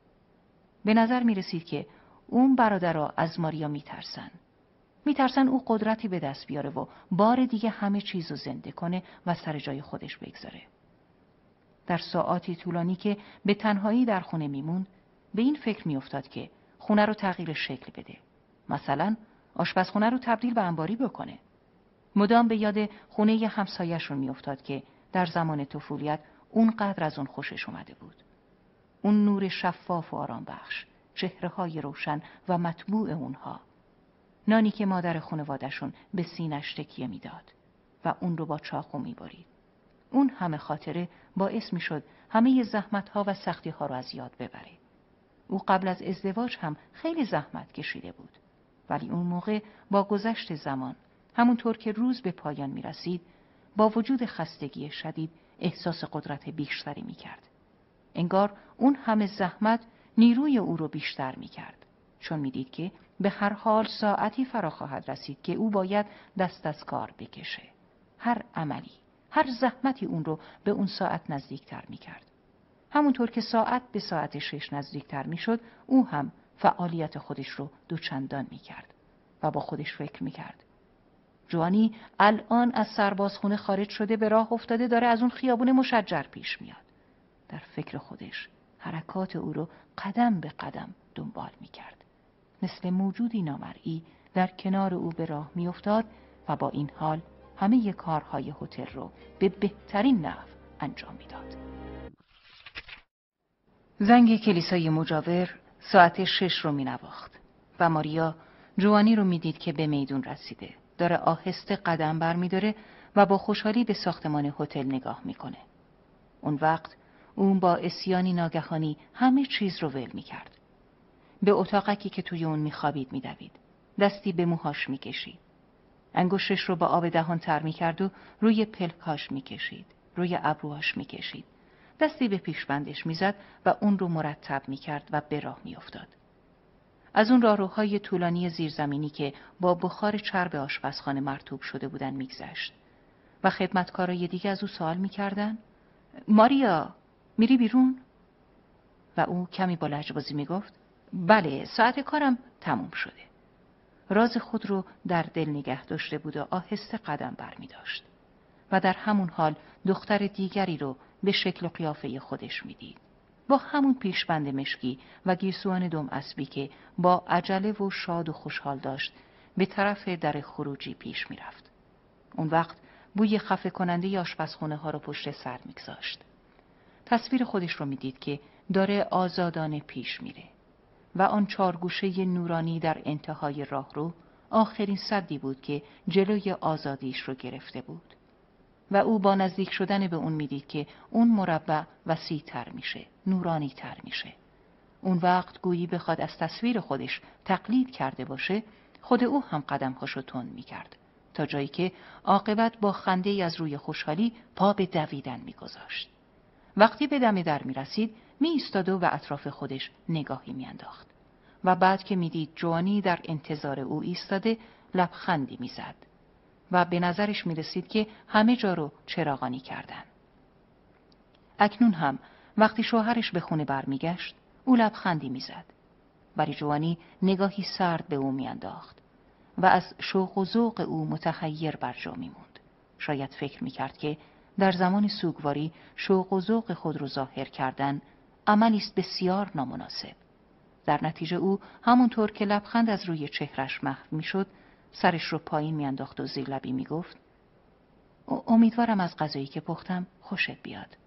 به نظر می رسید که اون برادرها از ماریا می ترسن. می ترسن او قدرتی به دست بیاره و بار دیگه همه چیز رو زنده کنه و سر جای خودش بگذاره. در ساعاتی طولانی که به تنهایی در خونه میموند، به این فکر می افتاد که خونه رو تغییر شکل بده. مثلا آشپزخونه رو تبدیل به انباری بکنه. مدام به یاد خونه همسایه‌شون می افتاد که در زمان طفولیت اونقدر از اون خوشش اومده بود. اون نور شفاف و آرام بخش، چهره‌های روشن و مطبوع اونها. نانی که مادر خانواده‌شون به سینه‌اش تکیه میداد و اون رو با چاقو می‌برید. اون همه خاطره باعث می‌شد همه زحمت‌ها و سختی‌ها رو از یاد ببره. او قبل از ازدواج هم خیلی زحمت کشیده بود. ولی اون موقع با گذشت زمان، همونطور که روز به پایان می‌رسید، با وجود خستگی شدید احساس قدرت بیشتری می‌کرد. انگار اون همه زحمت نیروی او رو بیشتر می‌کرد، چون می‌دید که به هر حال ساعتی فرا خواهد رسید که او باید دست از کار بکشه. هر عملی، هر زحمتی اون رو به اون ساعت نزدیکتر می‌کرد. همونطور که ساعت به ساعت شش نزدیکتر می‌شد، او هم فعالیت خودش رو دوچندان می‌کرد و با خودش فکر می‌کرد جوانی الان از سربازخونه خارج شده، به راه افتاده، داره از اون خیابون مشجر پیش میاد. در فکر خودش حرکات او رو قدم به قدم دنبال می‌کرد. مثل موجودی نامرئی در کنار او به راه می‌افتاد و با این حال همه کارهای هتل رو به بهترین نحو انجام میداد. زنگ کلیسای مجاور ساعت شش رو می‌نواخت و ماریا جوانی رو می‌دید که به میدون رسیده. داره آهسته قدم برمی‌داره و با خوشحالی به ساختمان هتل نگاه می‌کنه. اون وقت اون با عصیانی ناگهانی همه چیز رو ول می‌کرد. به اتاقکی که توی اون می‌خوابید می‌دوید. دستی به موهاش می‌کشید. انگشتش رو با آب دهان تر می‌کرد و روی پلکاش می‌کشید. روی ابروهاش می‌کشید. دستی به پیشبندش می‌زد و اون رو مرتب می‌کرد و به راه می‌افتاد. از اون راهروهای طولانی زیرزمینی که با بخار چرب آشپزخانه مرطوب شده بودن میگذشت و خدمتکارای دیگه از او سوال میکردن: ماریا، میری بیرون؟ و او کمی با لجبازی میگفت: بله، ساعت کارم تموم شده. راز خود رو در دل نگه داشته بود و آهسته قدم برمی داشت و در همون حال دختر دیگری رو به شکل و قیافه خودش میدید، با همون پیشبند مشکی و گیسوان دم اسبی که با عجله و شاد و خوشحال داشت به طرف در خروجی پیش میرفت. اون وقت بوی خفه کننده آشپزخونه ها رو پشت سر میگذاشت. تصویر خودش رو میدید که داره آزادانه پیش میره و آن چارگوشه نورانی در انتهای راهرو آخرین سدی بود که جلوی آزادیش رو گرفته بود و او با نزدیک شدن به اون میدید که اون مربع وسیع تر میشه، نورانی تر میشه. اون وقت گویی بخواد از تصویر خودش تقلید کرده باشه، خود او هم قدم‌هاشو تند میکرد تا جایی که عاقبت با خنده‌ای از روی خوشحالی پا به دویدن میگذاشت. وقتی به دم در میرسید می ایستاد و اطراف خودش نگاهی میانداخت و بعد که میدید جوانی در انتظار او ایستاده لبخندی میزد و به نظرش میرسید که همه جا رو چراغانی کردن. اکنون هم وقتی شوهرش به خونه برمیگشت او لبخندی میزد، ولی جوانی نگاهی سرد به او میانداخت و از شوق و ذوق او متحیر بر جا میموند. شاید فکر میکرد که در زمان سوگواری شوق و ذوق خود را ظاهر کردن عملی است بسیار نامناسب. در نتیجه او همونطور که لبخند از روی چهرش محو میشد، سرش رو پایین میانداخت و زیر لبی میگفت: امیدوارم از غذایی که پختم خوشت بیاد.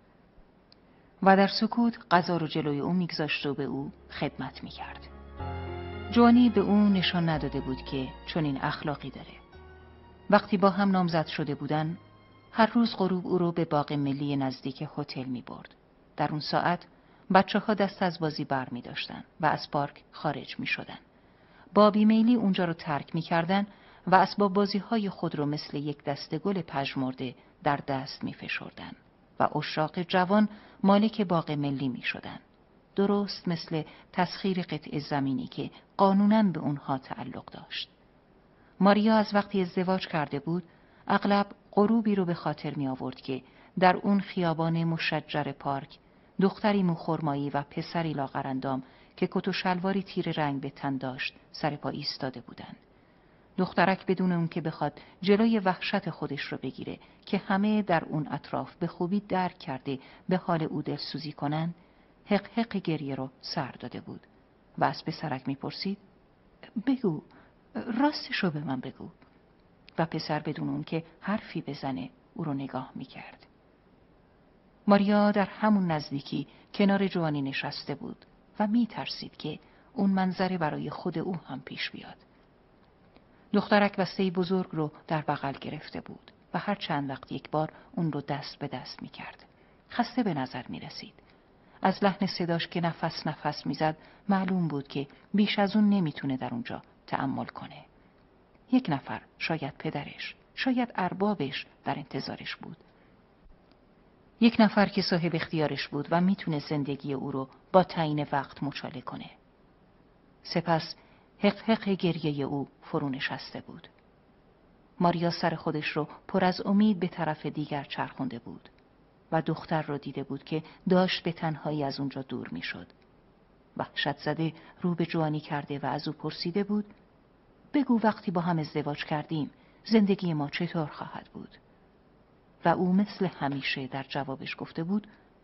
و در سکوت غذا رو جلوی او میگذاشت و به او خدمت میکرد. جوانی به او نشان نداده بود که چنین اخلاقی داره. وقتی با هم نامزد شده بودن، هر روز غروب او رو به باغ ملی نزدیک هتل می برد. در اون ساعت بچه ها دست از بازی بر می داشتن و از پارک خارج می شدن. با بیمیلی اونجا رو ترک می کردن و اسباب بازی های خود رو مثل یک دسته گل پژمرده در دست می فشردن و عشاق جوان مالک باغ ملی می شدن. درست مثل تسخیر قطع زمینی که قانوناً به اونها تعلق داشت. ماریا از وقتی ازدواج کرده بود اغلب غروبی رو به خاطر می آورد که در اون خیابان مشجر پارک دختری موخرمایی و پسری لاغرندام که کت و شلواری تیر رنگ به تن داشت سر پا ایستاده بودند. دخترک بدون اون که بخواد جلوی وحشت خودش رو بگیره که همه در اون اطراف به خوبی درک کرده به حال او دلسوزی کنن، حق حق گریه رو سر داده بود و از پسرک میپرسید: بگو، راستشو به من بگو. و پسر بدون اون که حرفی بزنه او رو نگاه میکرد. ماریا در همون نزدیکی کنار جوانی نشسته بود و میترسید که اون منظره برای خود او هم پیش بیاد. دخترک بسته بزرگ رو در بغل گرفته بود و هر چند وقت یک بار اون رو دست به دست میکرد. خسته به نظر میرسید. از لحن صداش که نفس نفس میزد معلوم بود که بیش از اون نمیتونه در اونجا تأمل کنه. یک نفر، شاید پدرش، شاید اربابش در انتظارش بود. یک نفر که صاحب اختیارش بود و میتونه زندگی او رو با تعیین وقت مچاله کنه. سپس حق حق گریه او فرو نشسته بود. ماریا سر خودش رو پر از امید به طرف دیگر چرخونده بود و دختر رو دیده بود که داشت به تنهایی از اونجا دور میشد. وحشت زده رو به جوانی کرده و از او پرسیده بود: بگو وقتی با هم ازدواج کردیم زندگی ما چطور خواهد بود؟ و او مثل همیشه در جوابش گفته بود: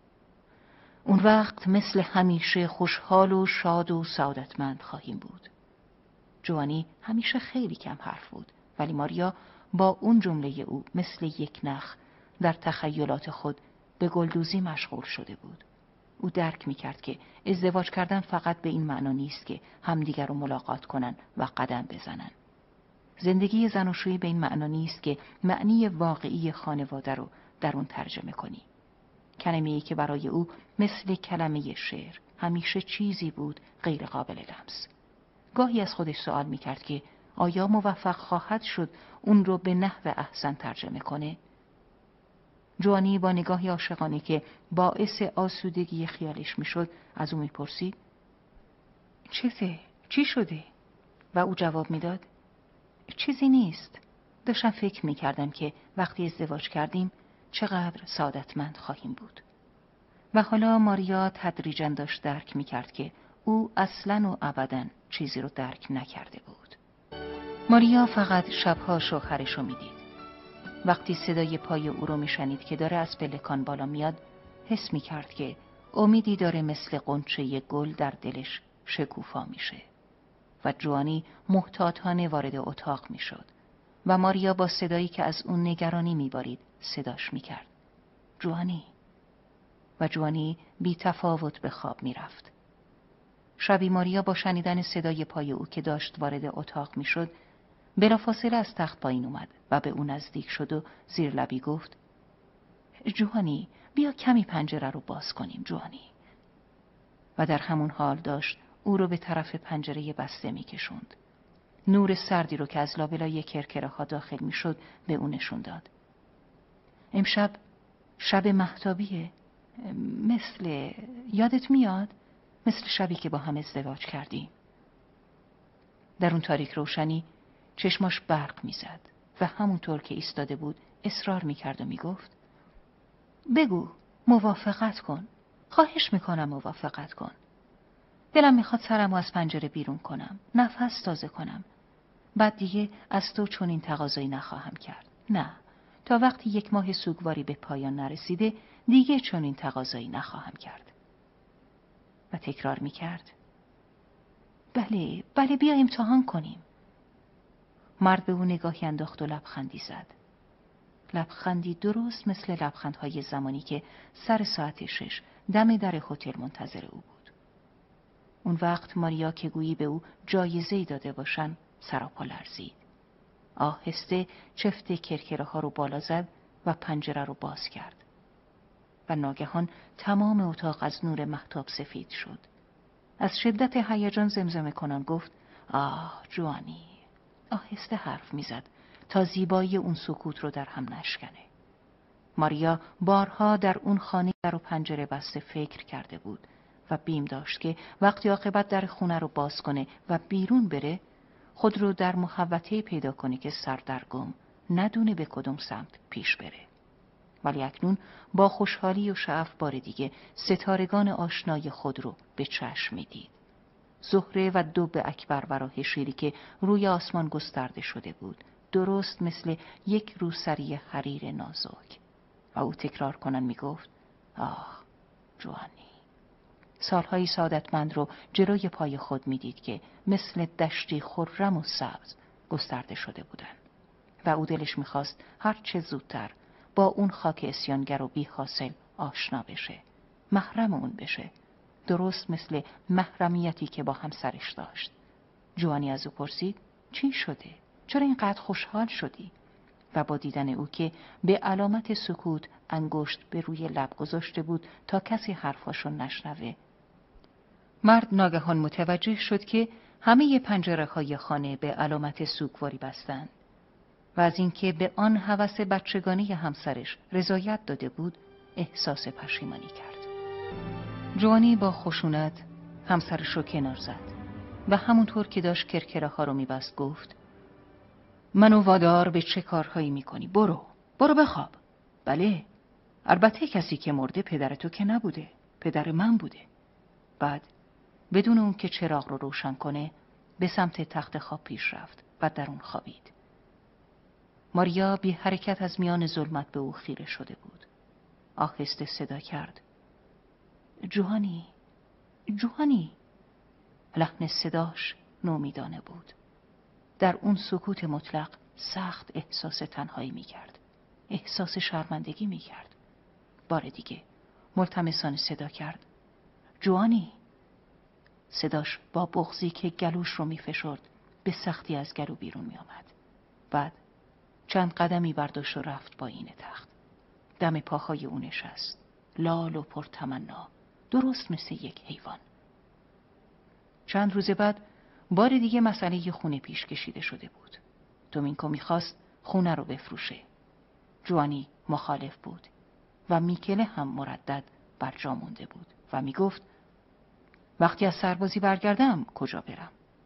اون وقت مثل همیشه خوشحال و شاد و سعادتمند خواهیم بود. جوانی همیشه خیلی کم حرف بود، ولی ماریا با اون جمله او مثل یک نخ در تخیلات خود به گلدوزی مشغول شده بود. او درک میکرد که ازدواج کردن فقط به این معنا نیست که همدیگر رو ملاقات کنن و قدم بزنن. زندگی زناشویی به این معنا نیست که معنی واقعی خانواده رو در اون ترجمه کنی. کلمه‌ای که برای او مثل کلمه شعر همیشه چیزی بود غیر قابل لمس. گاهی از خودش سوال میکرد که آیا موفق خواهد شد اون رو به نحو احسن ترجمه کنه؟ جوانی با نگاهی عاشقانه که باعث آسودگی خیالش میشد از او میپرسید: چته؟ چی شده؟ و او جواب میداد چیزی نیست. داشتم فکر میکردم که وقتی ازدواج کردیم چقدر سعادتمند خواهیم بود. و حالا ماریا تدریجاً داشت درک میکرد که او اصلاً و ابداً چیزی رو درک نکرده بود. ماریا فقط شبها شوهرش رو میدید. وقتی صدای پای او رو میشنید که داره از پلکان بالا میاد، حس میکرد که امیدی داره مثل قنچه گل در دلش شکوفا میشه. و جوانی محتاطانه وارد اتاق میشد و ماریا با صدایی که از اون نگرانی میبارید صداش میکرد. جوانی. و جوانی بی تفاوت به خواب میرفت. شبی ماریا با شنیدن صدای پای او که داشت وارد اتاق میشد، بلافاصله از تخت پایین اومد و به او نزدیک شد و زیر لبی گفت جوانی بیا کمی پنجره رو باز کنیم جوانی. و در همون حال داشت او رو به طرف پنجره بسته میکشوند. نور سردی رو که از لابلای کرکره ها داخل میشد به او نشون داد. امشب شب مهتابیه، مثل یادت میاد؟ مثل شبی که با هم ازدواج کردیم. در اون تاریک روشنی چشماش برق میزد و همونطور که ایستاده بود اصرار میکرد و میگفت بگو، موافقت کن، خواهش میکنم موافقت کن. دلم میخواد سرمو از پنجره بیرون کنم، نفس تازه کنم. بعد دیگه از تو چون این تقاضایی نخواهم کرد. نه، تا وقتی یک ماه سوگواری به پایان نرسیده دیگه چون این تقاضایی نخواهم کرد. و تکرار میکرد بله، بله بیا امتحان کنیم. مرد به او نگاهی انداخت و لبخندی زد. لبخندی درست مثل لبخندهای زمانی که سر ساعت شش دم در هتل منتظر او بود. اون وقت ماریا که گویی به او جایزه‌ای داده باشن سراپا لرزید. آهسته چفت کرکره ها رو بالا زد و پنجره رو باز کرد. و ناگهان تمام اتاق از نور مهتاب سفید شد. از شدت هیجان زمزمه کنان گفت آه جوانی. آهسته حرف میزد تا زیبایی اون سکوت رو در هم نشکنه. ماریا بارها در اون خانه در و پنجره بسته فکر کرده بود و بیم داشت که وقتی عاقبت در خونه رو باز کنه و بیرون بره خود رو در محوطه پیدا کنه که سردرگم ندونه به کدوم سمت پیش بره. ولی اکنون با خوشحالی و شعف بار دیگه ستارگان آشنای خود رو به چشم میدید. زهره و دب اکبر و راه شیری که روی آسمان گسترده شده بود، درست مثل یک روسری حریر نازک. و او تکرار کنن میگفت آه جوانی. سالهای سعادتمند رو جلوی پای خود میدید که مثل دشتی خرم و سبز گسترده شده بودن. و او دلش میخواست هر چه زودتر با اون خاک اسیانگر و بی حاصل آشنا بشه، محرم اون بشه، درست مثل محرمیتی که با همسرش داشت. جوانی از او پرسید چی شده؟ چرا اینقدر خوشحال شدی؟ و با دیدن او که به علامت سکوت انگشت به روی لب گذاشته بود تا کسی حرفاشو نشنوه، مرد ناگهان متوجه شد که همه پنجره های خانه به علامت سوگواری بستند و از اینکه به آن هوس بچگانه همسرش رضایت داده بود احساس پشیمانی کرد. جوانی با خشونت همسرش رو کنار زد و همونطور که داشت کرکره ها رو میبست گفت منو وادار به چه کارهایی میکنی؟ برو، برو بخواب. بله، البته کسی که مرده پدر تو که نبوده، پدر من بوده. بعد بدون اون که چراغ رو روشن کنه به سمت تخت خواب پیش رفت و در اون خوابید. ماریا بی حرکت از میان ظلمت به او خیره شده بود. آهسته صدا کرد جوانی، جوانی. لحن صداش نومیدانه بود. در اون سکوت مطلق سخت احساس تنهایی می کرد. احساس شرمندگی می کرد. بار دیگه ملتمسانه صدا کرد جوانی. صداش با بغضی که گلوش رو می فشرد به سختی از گلو بیرون می آمد. بعد چند قدمی برداشت و رفت پایین تخت. دم پاهای او نشست، لال و پرتمنا، درست مثل یک حیوان. چند روز بعد بار دیگه مسئله خونه پیش کشیده شده بود. دومینکو میخواست خونه رو بفروشه. جوانی مخالف بود و میکله هم مردد بر جا مونده بود و میگفت وقتی از سربازی برگردم کجا برم؟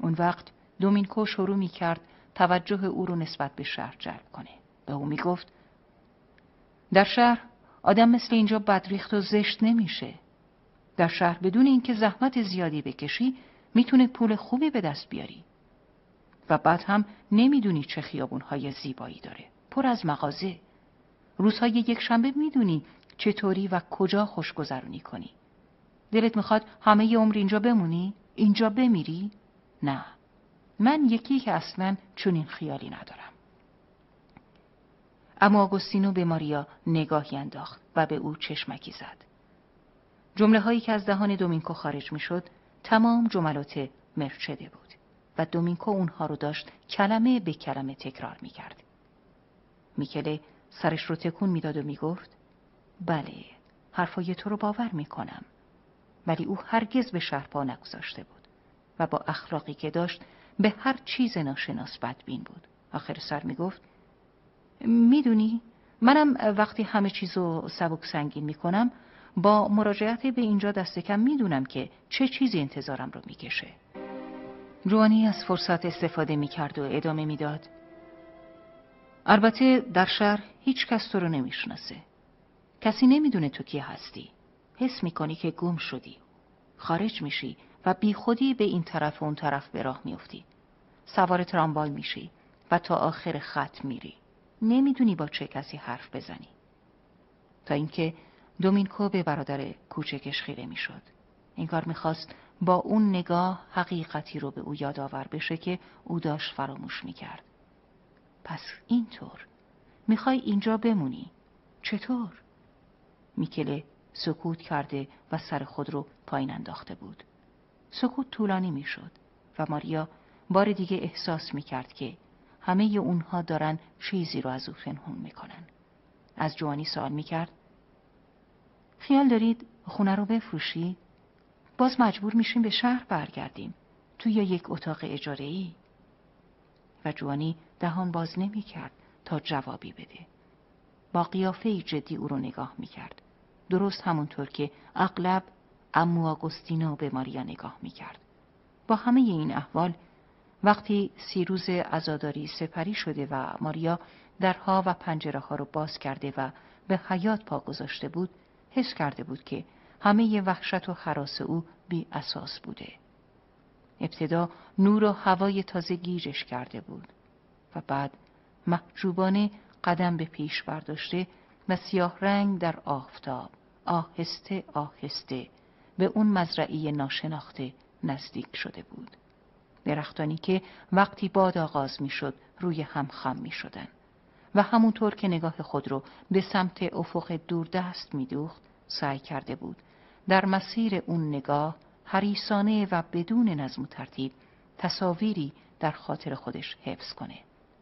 اون وقت دومینکو شروع می کرد توجه او رو نسبت به شهر جلب کنه. به او می گفت در شهر آدم مثل اینجا بدریخت و زشت نمیشه. در شهر بدون اینکه زحمت زیادی بکشی میتونه پول خوبی به دست بیاری. و بعد هم نمیدونی چه خیابونهای زیبایی داره. پر از مغازه. روزهای یک شنبه میدونی چطوری و کجا خوشگذرونی کنی. دلت میخواد همه عمر اینجا بمونی؟ اینجا بمیری؟ نه. من یکی که اصلاً چنین خیالی ندارم. اما آگوستینو به ماریا نگاهی انداخت و به او چشمکی زد. جمله هایی که از دهان دومینکو خارج می شد تمام جملات مرچده بود و دومینکو اونها رو داشت کلمه به کلمه تکرار می کرد. میکله سرش رو تکون می داد و می گفت بله، حرفای تو رو باور می کنم. ولی او هرگز به شهر پا نگذاشته بود و با اخلاقی که داشت به هر چیز ناشناس بدبین بود. آخر سر می گفت میدونی منم وقتی همه چیزو سبک سنگین می کنم با مراجعت به اینجا دست کم میدونم که چه چیزی انتظارم رو میکشه. جوانی از فرصت استفاده میکرد و ادامه میداد. البته در شهر هیچ کس تو رو نمیشناسه. کسی نمیدونه تو کی هستی. حس میکنی که گم شدی. خارج میشی و بی خودی به این طرف و اون طرف به راه میفتی. سوار تراموای میشی و تا آخر خط میری. نمیدونی با چه کسی حرف بزنی. تا اینکه دومینکو به برادر کوچکش خیره میشد. انگار میخواست با اون نگاه حقیقتی رو به او یادآور بشه که او داشت فراموش میکرد. پس اینطور میخوای اینجا بمونی؟ چطور؟ میکله سکوت کرده و سر خود رو پایین انداخته بود. سکوت طولانی میشد و ماریا بار دیگه احساس میکرد که همه اونها دارن چیزی رو از او پنهون میکنن. از جوانی سوال میکرد خیال دارید خونه رو بفروشی؟ باز مجبور میشیم به شهر برگردیم. توی یک اتاق اجاره‌ای. و جوانی دهان باز نمی کرد تا جوابی بده. با قیافه‌ای جدی او رو نگاه می کرد. درست همونطور که اغلب عمو آگوستینو به ماریا نگاه می کرد. با همه این احوال وقتی سی روز عزاداری سپری شده و ماریا درها و پنجره ها رو باز کرده و به حیاط پا گذاشته بود، حس کرده بود که همه وحشت و هراس او بی اساس بوده. ابتدا نور و هوای تازه گیجش کرده بود و بعد محجوبانه قدم به پیش برداشته و سیاه رنگ در آفتاب آهسته آهسته به اون مزرعه ناشناخته نزدیک شده بود. درختانی که وقتی باد آغاز می شد روی هم خم می شدن و همونطور که نگاه خود رو به سمت افق دوردست می دوخت سعی کرده بود در مسیر اون نگاه حریصانه و بدون نظم و ترتیب تصاویری در خاطر خودش حفظ کنه.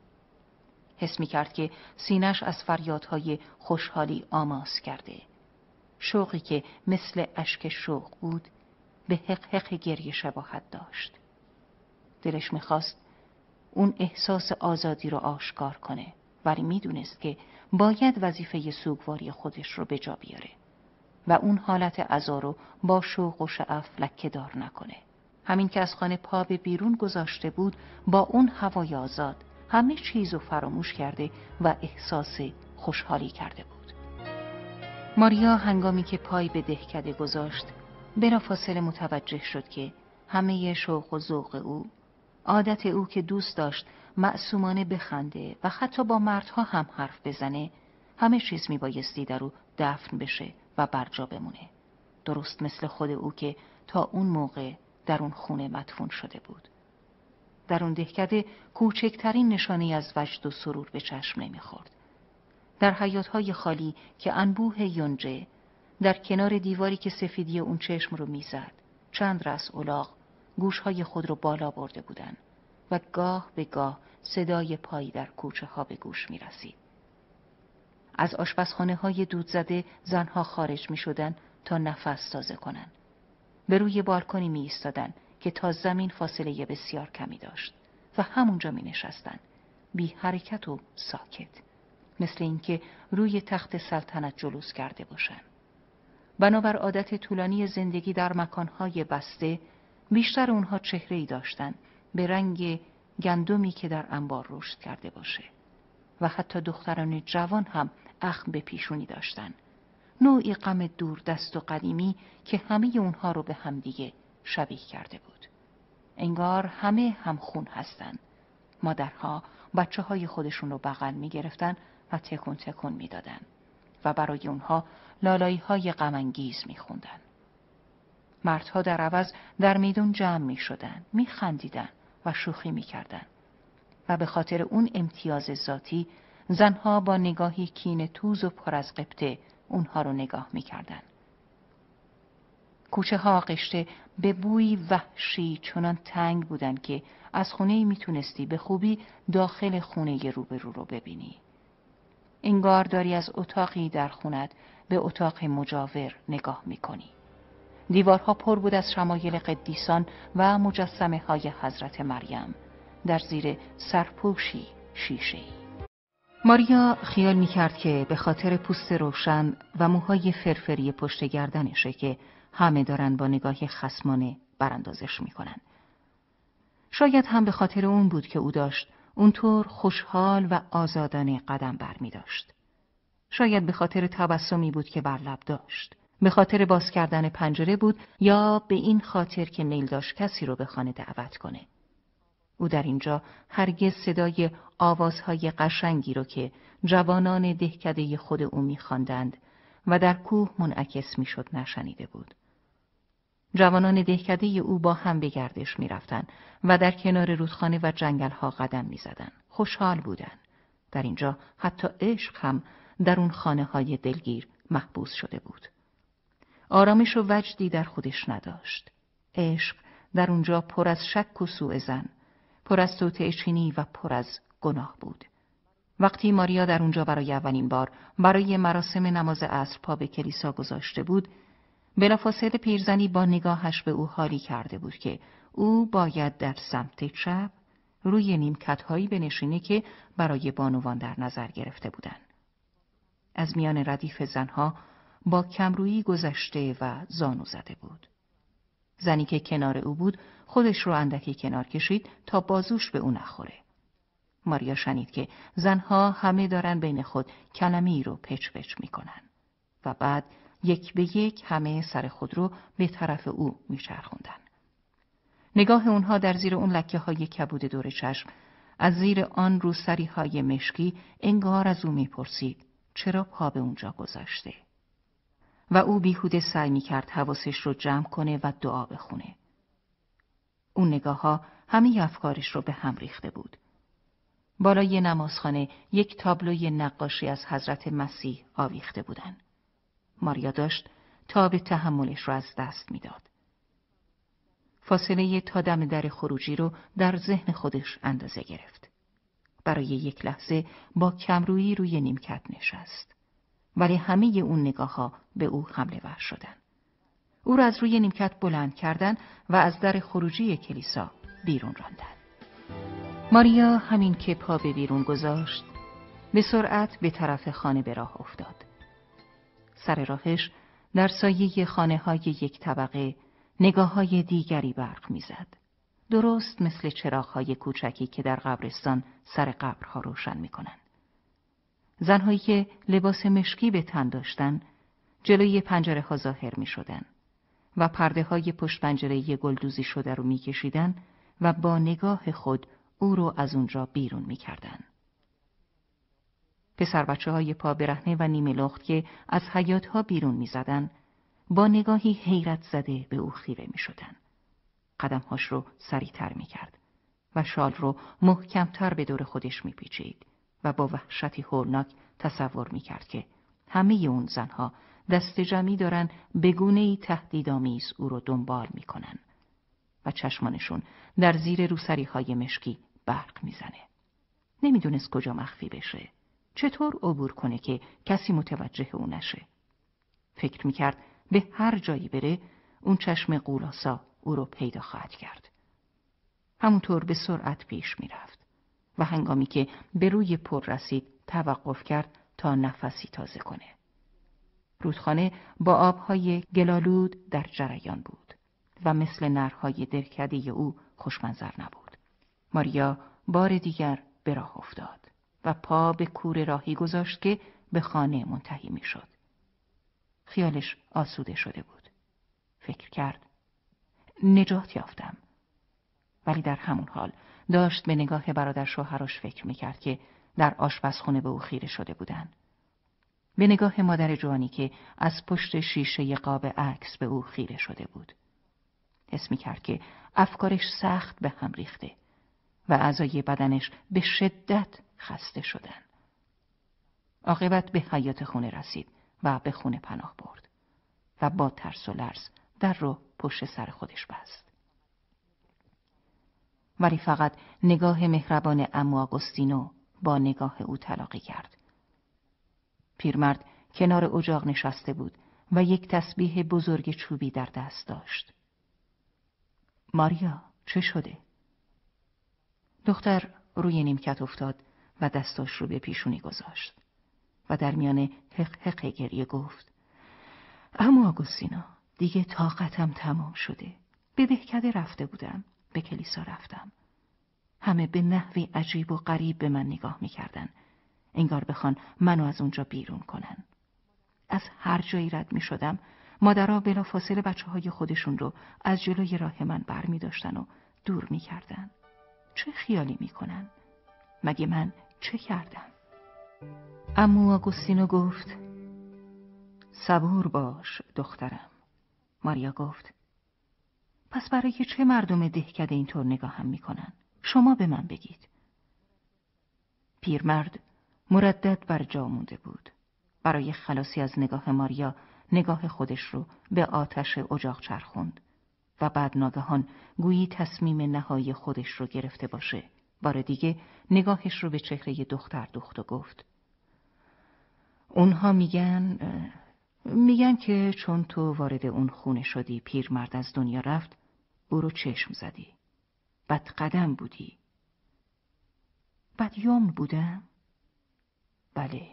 حس می کرد که سینش از فریادهای خوشحالی آماس کرده. شوقی که مثل اشک شوق بود به حق حق گریه شباهت داشت. دلش می خواست اون احساس آزادی رو آشکار کنه، ولی می دونست که باید وظیفه سوگواری خودش رو به جا بیاره و اون حالت عزا رو با شوق و شعف لکه دار نکنه. همین که از خانه پا به بیرون گذاشته بود با اون هوای آزاد همه چیز رو فراموش کرده و احساس خوشحالی کرده بود. ماریا هنگامی که پای به دهکده گذاشت بلافاصله متوجه شد که همه شوق و ذوق او، عادت او که دوست داشت معصومانه بخنده و حتی با مردها هم حرف بزنه، همه چیز میبایستی در او دفن بشه و برجا بمونه. درست مثل خود او که تا اون موقع در اون خونه مدفون شده بود. در اون دهکده کوچکترین نشانه از وجد و سرور به چشم نمیخورد. در حیاطهای خالی که انبوه یونجه، در کنار دیواری که سفیدی اون چشم رو میزد، چند رأس الاغ گوشهای خود رو بالا برده بودن و گاه به گاه صدای پایی در کوچه ها به گوش می رسید. از آشپزخانه های دود زده زنها خارج می شدن تا نفس تازه کنن. به روی بالکنی می ایستادن که تا زمین فاصله بسیار کمی داشت و همونجا می نشستن، بی حرکت و ساکت، مثل اینکه روی تخت سلطنت جلوس کرده باشن. بنابر عادت طولانی زندگی در مکانهای بسته، بیشتر اونها چهره‌ای داشتن به رنگ گندمی که در انبار رشد کرده باشه. و حتی دختران جوان هم اخم به پیشونی داشتن. نوعی غم دور دست و قدیمی که همه اونها رو به همدیگه شبیه کرده بود. انگار همه هم خون هستن. مادرها بچه های خودشون رو بغل می گرفتن و تکون تکون می دادن و برای اونها لالایی های غم انگیز می خوندن. مردها در عوض در میدون جمع می شدن، می خندیدن و شوخی می کردن. و به خاطر اون امتیاز ذاتی زنها با نگاهی کینه توز و پر از غبطه اونها رو نگاه می کردن. کوچه ها آغشته به بوی وحشی چنان تنگ بودن که از خونه‌ای میتونستی به خوبی داخل خونه روبرو رو ببینی. انگار داری از اتاقی در خونت به اتاق مجاور نگاه میکنی. دیوارها پر بود از شمایل قدیسان و مجسمه های حضرت مریم در زیر سرپوشی شیشه‌ای. ماریا خیال میکرد که به خاطر پوست روشن و موهای فرفری پشت گردنشه که همه دارن با نگاه خصمانه براندازش میکنن. شاید هم به خاطر اون بود که او داشت اونطور خوشحال و آزادانه قدم برمی داشت. شاید به خاطر تبسمی بود که بر لب داشت. به خاطر باز کردن پنجره بود یا به این خاطر که میل داشت کسی رو به خانه دعوت کنه. او در اینجا هرگز صدای آوازهای قشنگی رو که جوانان دهکده خود او می‌خواندند و در کوه منعکس می‌شد نشنیده بود. جوانان دهکده او با هم به گردش می‌رفتند و در کنار رودخانه و جنگل‌ها قدم می‌زدند. خوشحال بودند. در اینجا حتی عشق هم در اون خانه‌های دلگیر محبوس شده بود. آرامش و وجدی در خودش نداشت. عشق در اونجا پر از شک و سوءظن، پر از توطئه چینی و پر از گناه بود. وقتی ماریا در اونجا برای اولین بار برای مراسم نماز عصر پا به کلیسا گذاشته بود، بلافاصله پیرزنی با نگاهش به او حالی کرده بود که او باید در سمت چپ روی نیمکت‌هایی بنشینه که برای بانوان در نظر گرفته بودند. از میان ردیف زنها با کمرویی گذشته و زانو زده بود. زنی که کنار او بود خودش رو اندکی کنار کشید تا بازوش به او نخوره. ماریا شنید که زنها همه دارن بین خود کلمه‌ای رو پچ پچ میکنن و بعد یک به یک همه سر خود رو به طرف او میچرخوندن. نگاه اونها در زیر اون لکه های کبود دور چشم، از زیر آن روسری های مشکی انگار از او میپرسید چرا پا به اونجا گذاشته؟ و او بیهوده سعی میکرد حواسش رو جمع کنه و دعا بخونه. اون نگاه ها همه افکارش رو به هم ریخته بود. بالای نمازخانه یک تابلوی نقاشی از حضرت مسیح آویخته بودن. ماریا داشت تاب تحملش رو از دست میداد. فاصله تا دم در خروجی رو در ذهن خودش اندازه گرفت. برای یک لحظه با کمرویی روی نیمکت نشست. ولی همه اون نگاه ها به او حمله ور شدن. او را از روی نیمکت بلند کردن و از در خروجی کلیسا بیرون راندن. ماریا همین که پا به بیرون گذاشت، به سرعت به طرف خانه به راه افتاد. سر راهش در سایه خانه های یک طبقه نگاه های دیگری برق میزد. درست مثل چراغ های کوچکی که در قبرستان سر قبرها روشن میکنن. زنهایی که لباس مشکی به تن داشتن جلوی پنجره ها ظاهر می شدن و پرده های پشت پنجره گلدوزی شده رو می کشیدن و با نگاه خود او رو از اونجا بیرون می کردن. پسر بچه های پا برهنه و نیمه لخت که از حیاط ها بیرون می زدن با نگاهی حیرت زده به او خیره می شدن. قدمهاش رو سریعتر می کرد و شال رو محکمتر به دور خودش می پیچید و با وحشتی هولناک تصور می‌کرد که همه اون زنها دست جمعی دارن به گونه‌ای تهدیدآمیز او رو دنبال می‌کنن و چشمانشون در زیر روسری‌های مشکی برق میزنه. نمیدونست کجا مخفی بشه، چطور عبور کنه که کسی متوجه او نشه. فکر می‌کرد به هر جایی بره اون چشم قولاسا او رو پیدا خواهد کرد. همونطور به سرعت پیش می‌رفت. و هنگامی که به روی پر رسید توقف کرد تا نفسی تازه کنه. رودخانه با آبهای گلالود در جریان بود و مثل نرهای درکده او خوشمنظر نبود. ماریا بار دیگر به راه افتاد و پا به کوره راهی گذاشت که به خانه منتهی می شد. خیالش آسوده شده بود. فکر کرد نجات یافتم. ولی در همون حال داشت به نگاه برادر شوهرش فکر می کرد که در آشپزخونه به او خیره شده بودند. به نگاه مادر جوانی که از پشت شیشه قاب عکس به او خیره شده بود. حس می کرد که افکارش سخت به هم ریخته و اعضای بدنش به شدت خسته شدن. عاقبت به حیاط خونه رسید و به خونه پناه برد و با ترس و لرز در رو پشت سر خودش بست. ولی فقط نگاه مهربان عمو آگوستینو با نگاه او تلاقی کرد. پیرمرد کنار اجاق نشسته بود و یک تسبیح بزرگ چوبی در دست داشت. ماریا، چه شده؟ دختر روی نیمکت افتاد و دستاش رو به پیشونی گذاشت و در میان حق حق گریه گفت: عمو آگوستینو، دیگه طاقتم تمام شده. به دهکده رفته بودم، به کلیسا رفتم. همه به نحوی عجیب و غریب به من نگاه می‌کردن، انگار بخوان منو از اونجا بیرون کنن. از هر جایی رد می‌شدم، مادرها بلافاصله بچه‌های خودشون رو از جلوی راه من برمی‌داشتن و دور می‌کردن. چه خیالی می‌کنن؟ مگه من چه کردم؟ عمو آگوستینو گفت: صبور باش دخترم. ماریا گفت: پس برای چه مردم دهکده اینطور نگاه هم میکنن؟ شما به من بگید. پیرمرد مردد بر جا مونده بود. برای خلاصی از نگاه ماریا نگاه خودش رو به آتش اجاق چرخوند و بعد ناگهان گویی تصمیم نهایی خودش رو گرفته باشه، بار دیگه نگاهش رو به چهره دختر دوخت و گفت: اونها میگن میگن که چون تو وارد اون خونه شدی پیرمرد از دنیا رفت، او رو چشم زدی. بد قدم بودی. بد یمن بودم؟ بله.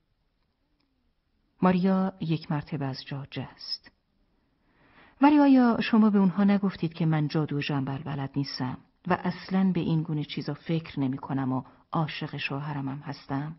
ماریا یک مرتبه از جا جست. ولی آیا شما به اونها نگفتید که من جادو جنبل بلد نیستم و اصلاً به این گونه چیزا فکر نمی کنم و عاشق شوهرم هم هستم؟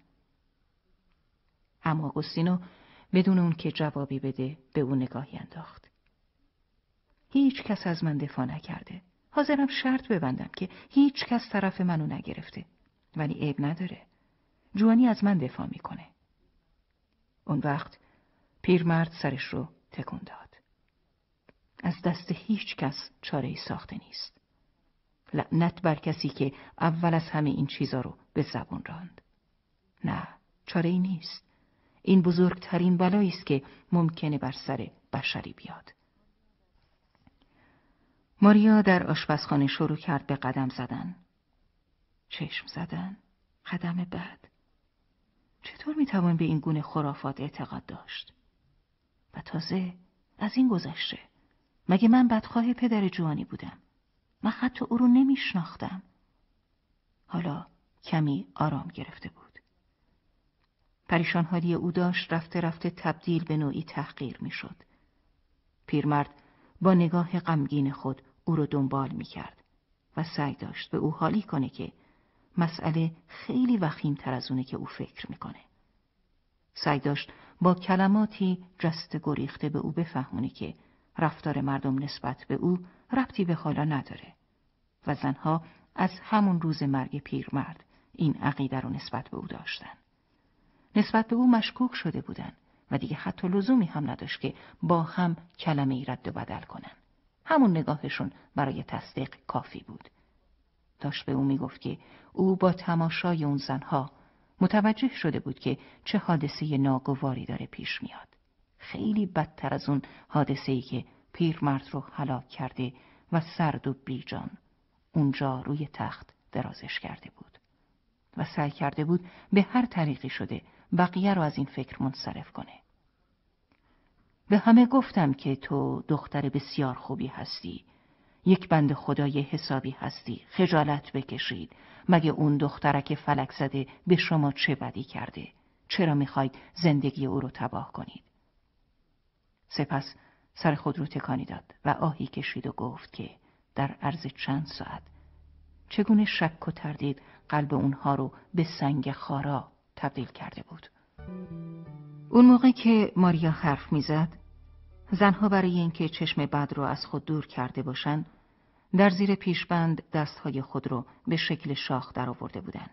اما آگوستینو بدون اون که جوابی بده به اون نگاهی انداخت. هیچ کس از من دفاع نکرده. حاضرم شرط ببندم که هیچ کس طرف منو نگرفته. ولی عیب نداره. جوانی از من دفاع میکنه. اون وقت پیرمرد سرش رو تکون داد. از دست هیچ کس چاره ای ساخته نیست. لعنت بر کسی که اول از همه این چیزا رو به زبون راند. نه، چاره ای نیست. این بزرگترین بلایی است که ممکنه بر سر بشری بیاد. ماریا در آشپزخانه شروع کرد به قدم زدن. چشم زدن، قدم بعد. چطور میتوان به این گونه خرافات اعتقاد داشت؟ و تازه از این گذشته، مگه من بدخواه پدر جوانی بودم؟ من حتی او رو نمیشناختم. حالا کمی آرام گرفته بود. پریشان حالی او داشت رفته رفته تبدیل به نوعی تحقیر میشد. پیرمرد با نگاه غمگین خود او رو دنبال میکرد و سعی داشت به او حالی کنه که مسئله خیلی وخیم‌تر از اونه که او فکر میکنه. سعی داشت با کلماتی جست گریخته به او بفهمونه که رفتار مردم نسبت به او ربطی به حالا نداره و زنها از همون روز مرگ پیرمرد این عقیده رو نسبت به او داشتن. نسبت به او مشکوک شده بودن و دیگه حتی لزومی هم نداشت که با هم کلمه ای رد و بدل کنن. همون نگاهشون برای تصدیق کافی بود. داشت به او میگفت که او با تماشای اون زنها متوجه شده بود که چه حادثه ناگواری داره پیش میاد. خیلی بدتر از اون حادثه‌ای که پیرمرد رو هلاک کرده و سرد و بیجان اونجا روی تخت درازش کرده بود و سعی کرده بود به هر طریقی شده بقیه رو از این فکر منصرف کنه. به همه گفتم که تو دختر بسیار خوبی هستی، یک بند خدای حسابی هستی، خجالت بکشید. مگه اون دخترک فلک زده به شما چه بدی کرده؟ چرا میخواید زندگی او رو تباه کنید؟ سپس سر خود رو تکانی داد و آهی کشید و گفت که در عرض چند ساعت چگونه شک و تردید قلب اونها رو به سنگ خارا تبدیل کرده بود. اون موقع که ماریا حرف میزد، زنها برای اینکه چشم بد رو از خود دور کرده باشن، در زیر پیشبند دستهای خود رو به شکل شاخ در آورده بودن.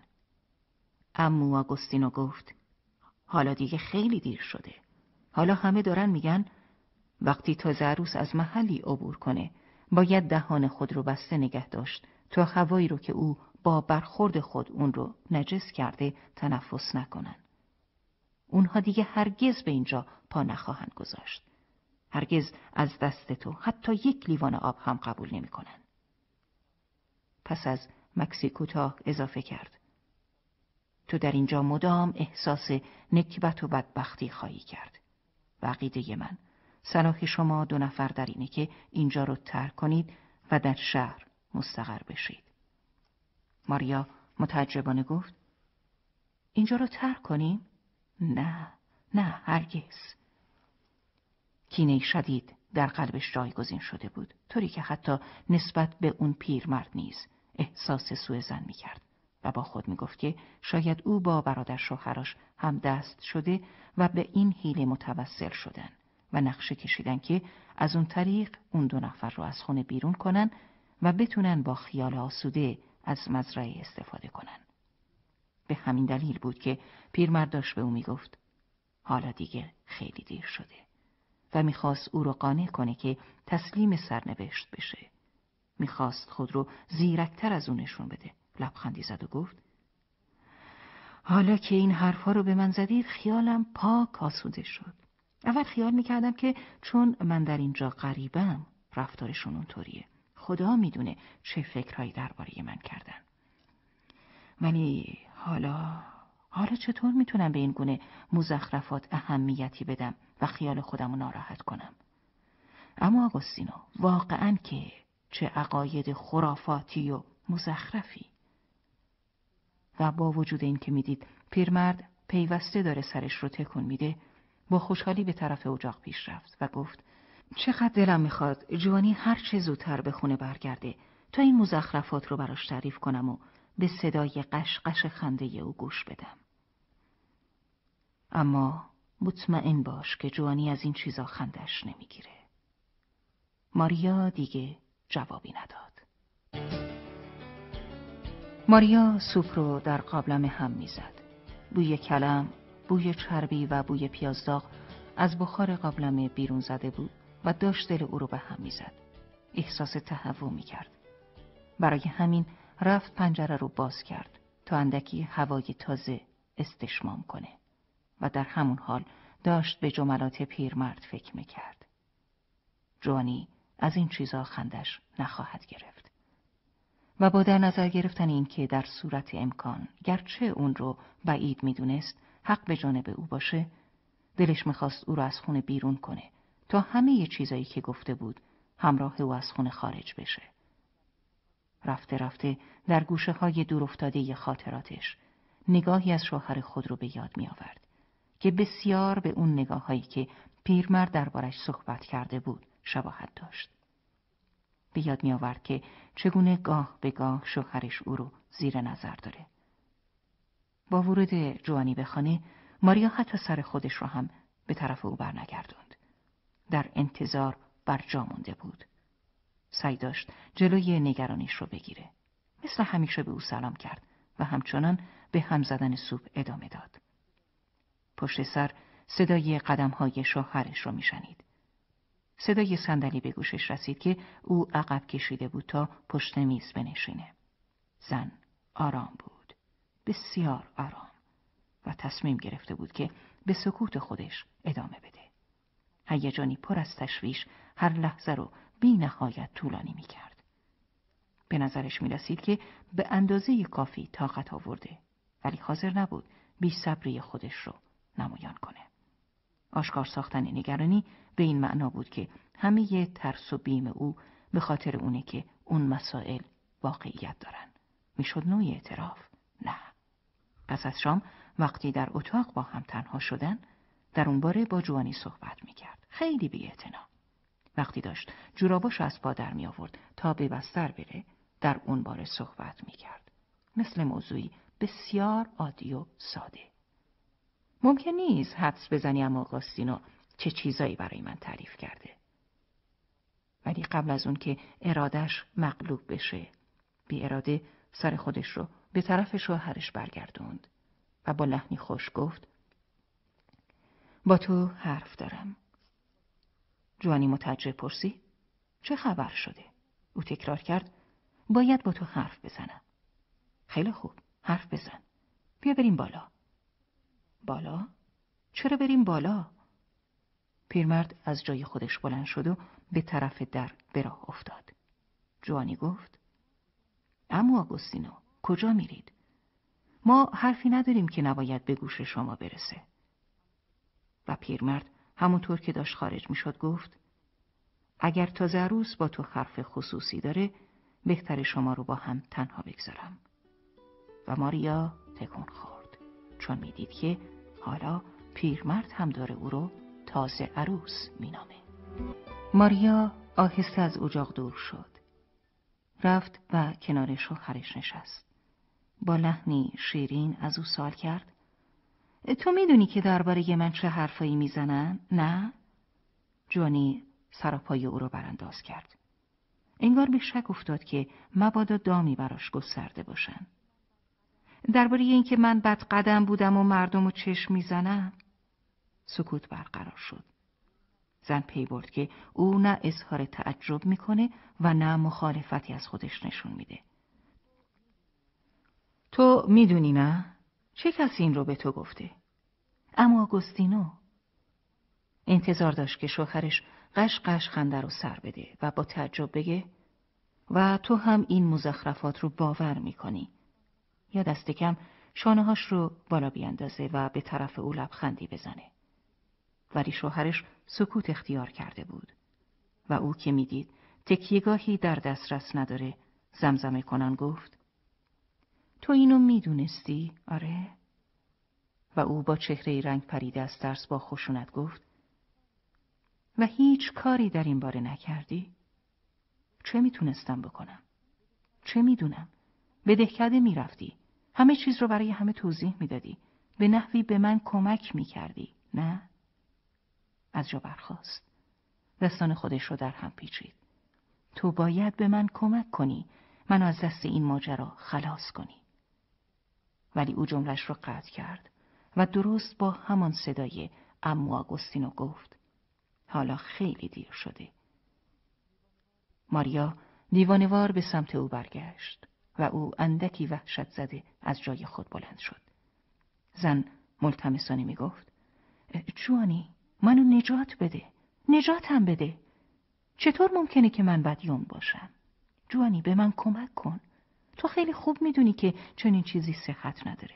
عمو آگوستینو گفت: حالا دیگه خیلی دیر شده. حالا همه دارن میگن وقتی تازه عروس از محلی عبور کنه، باید دهان خود رو بسته نگه داشت تا هوایی رو که او با برخورد خود اون رو نجس کرده تنفس نکنن. اونها دیگه هرگز به اینجا پا نخواهند گذاشت. هرگز از دست تو حتی یک لیوان آب هم قبول نمی کنن. پس از مکسی کوتاه اضافه کرد: تو در اینجا مدام احساس نکبت و بدبختی خواهی کرد. و عقیده من، صلاح شما دو نفر در اینه که اینجا رو ترک کنید و در شهر مستقر بشید. ماریا متعجبانه گفت: اینجا رو ترک کنیم؟ نه، نه هرگز. کینه شدید در قلبش جایگزین شده بود، طوری که حتی نسبت به اون پیرمرد نیز احساس سوء ظن می‌کرد و با خود می‌گفت که شاید او با برادر شوهرش هم دست شده و به این حیله متوسل شدن و نقشه کشیدن که از اون طریق اون دو نفر رو از خونه بیرون کنن و بتونن با خیال آسوده از مزرعه استفاده کنن. به همین دلیل بود که پیرمرد داشت به او می‌گفت: حالا دیگه خیلی دیر شده و میخواست او رو قانع کنه که تسلیم سرنوشت بشه. میخواست خود رو زیرکتر از اون نشون بده. لبخندی زد و گفت: حالا که این حرفا رو به من زدید خیالم پاک آسوده شد. اول خیال میکردم که چون من در اینجا غریبم رفتارشون اونطوریه. خدا میدونه چه فکرهایی درباره من کردن. ولی حالا حالا چطور میتونم به این گونه مزخرفات اهمیتی بدم و خیال خودم رو ناراحت کنم؟ اما آگوستینو، واقعاً که چه عقاید خرافاتی و مزخرفی. و با وجود این که میدید پیرمرد پیوسته داره سرش رو تکون میده، با خوشحالی به طرف اجاق پیش رفت و گفت: چقدر دلم میخواد جوانی هر چه زودتر به خونه برگرده تا این مزخرفات رو براش تعریف کنم و به صدای قشقش خنده او گوش بدم. اما مطمئن باش که جوانی از این چیزا خندش نمیگیره. ماریا دیگه جوابی نداد. ماریا سوپ رو در قابلمه هم میزد. بوی کلم، بوی چربی و بوی پیازداغ از بخار قابلمه بیرون زده بود و داشت دل او رو به هم میزد. احساس تهوع میکرد. برای همین رفت پنجره رو باز کرد تا اندکی هوای تازه استشمام کنه و در همون حال داشت به جملات پیرمرد فکر میکرد. جوانی از این چیزا خندش نخواهد گرفت. و با در نظر گرفتن این که در صورت امکان گرچه اون رو بعید میدونست حق به جانب او باشه، دلش میخواست او رو از خونه بیرون کنه تا همه ی چیزایی که گفته بود همراه او از خونه خارج بشه. رفته رفته در گوشه های دور افتاده خاطراتش نگاهی از شوهر خود رو به یاد می آورد که بسیار به اون نگاه هایی که پیرمرد دربارش صحبت کرده بود شباهت داشت. به یاد می آورد که چگونه گاه به گاه شوهرش او رو زیر نظر داره. با ورود جوانی به خانه، ماریا حتی سر خودش رو هم به طرف او برنگردوند. در انتظار بر جا مونده بود. سعی داشت جلوی نگرانیش رو بگیره. مثل همیشه به او سلام کرد و همچنان به هم زدن سوپ ادامه داد. پشت سر صدای قدم‌های شوهرش رو میشنید. صدای صندلی به گوشش رسید که او عقب کشیده بود تا پشت میز بنشینه. زن آرام بود، بسیار آرام، و تصمیم گرفته بود که به سکوت خودش ادامه بده. هیجانی پر از تشویش هر لحظه رو بی نهایت طولانی می کرد. به نظرش می رسید که به اندازه کافی طاقت آورده، ولی حاضر نبود بی صبری خودش رو نمایان کنه. آشکار ساختن نگرانی به این معنا بود که همه ی ترس و بیم او به خاطر اونه که اون مسائل واقعیت دارن. میشد نوعی اعتراف؟ نه. پس از شام وقتی در اتاق با هم تنها شدن، در اون باره با جوانی صحبت میکرد. خیلی بی‌اعتنا. وقتی داشت جوراباشو از پا در می آورد تا به بستر بره، در اون باره صحبت میکرد. مثل موضوعی بسیار عادی و ساده. ممکن نیست حدس بزنی اما آگوستینو چه چیزایی برای من تعریف کرده. ولی قبل از اون که ارادش مغلوب بشه، بی اراده سر خودش رو به طرف شوهرش برگردوند و با لحنی خوش گفت: با تو حرف دارم. جوانی متعجب پرسید: چه خبر شده؟ او تکرار کرد: باید با تو حرف بزنم. خیلی خوب، حرف بزن. بیا بریم بالا. بالا؟ چرا بریم بالا؟ پیرمرد از جای خودش بلند شد و به طرف در به راه افتاد. جوانی گفت: عمو آگوستینو، کجا میرید؟ ما حرفی نداریم که نباید به گوش شما برسه. و پیرمرد همونطور که داشت خارج میشد گفت: اگر تازه عروس با تو حرف خصوصی داره، بهتر شما رو با هم تنها بگذارم. و ماریا تکون خورد، چون میدید که حالا پیرمرد هم داره او رو تازه عروس مینامه. ماریا آهسته از اجاق دور شد. رفت و کنار شوهرش نشست. با لحنی شیرین از او سوال کرد: تو میدونی که درباره من چه حرفایی میزنن؟ نه؟ جوانی سراپای او رو برانداز کرد. انگار به شک افتاد که مبادا دامی براش گسترده باشن. درباره اینکه من بد قدم بودم و مردم رو چشم میزنم. سکوت برقرار شد. زن پی برد که او نه اظهار تعجب میکنه و نه مخالفتی از خودش نشون میده. تو میدونی نه؟ چه کسی این رو به تو گفته؟ اما آگوستینو. انتظار داشت که شوهرش قش قش خنده رو سر بده و با تعجب بگه: و تو هم این مزخرفات رو باور میکنی؟ یا دست کم شانه‌هاش رو بالا بیاندازه و به طرف او لبخندی بزنه. ولی شوهرش سکوت اختیار کرده بود و او که میدید تکیه‌گاهی در دسترس نداره، زمزمه کنان گفت: تو اینو میدونستی؟ آره؟ و او با چهره رنگ پریده از ترس با خشونت گفت: و هیچ کاری در این باره نکردی؟ چه میتونستم بکنم؟ چه میدونم؟ به دهکده میرفتی، همه چیز رو برای همه توضیح میدادی، به نحوی به من کمک میکردی، نه؟ از جا برخاست. دستان خودش رو در هم پیچید. تو باید به من کمک کنی، منو از دست این ماجرا خلاص کنی. ولی او جملش رو قطع کرد و درست با همان صدای عمو آگوستینو گفت: حالا خیلی دیر شده. ماریا دیوانه‌وار به سمت او برگشت و او اندکی وحشت زده از جای خود بلند شد. زن ملتمسانه می گفت: جوانی، منو نجات بده، نجاتم بده. چطور ممکنه که من بدیوم باشم؟ جوانی، به من کمک کن. تو خیلی خوب میدونی که چنین چیزی صحت نداره.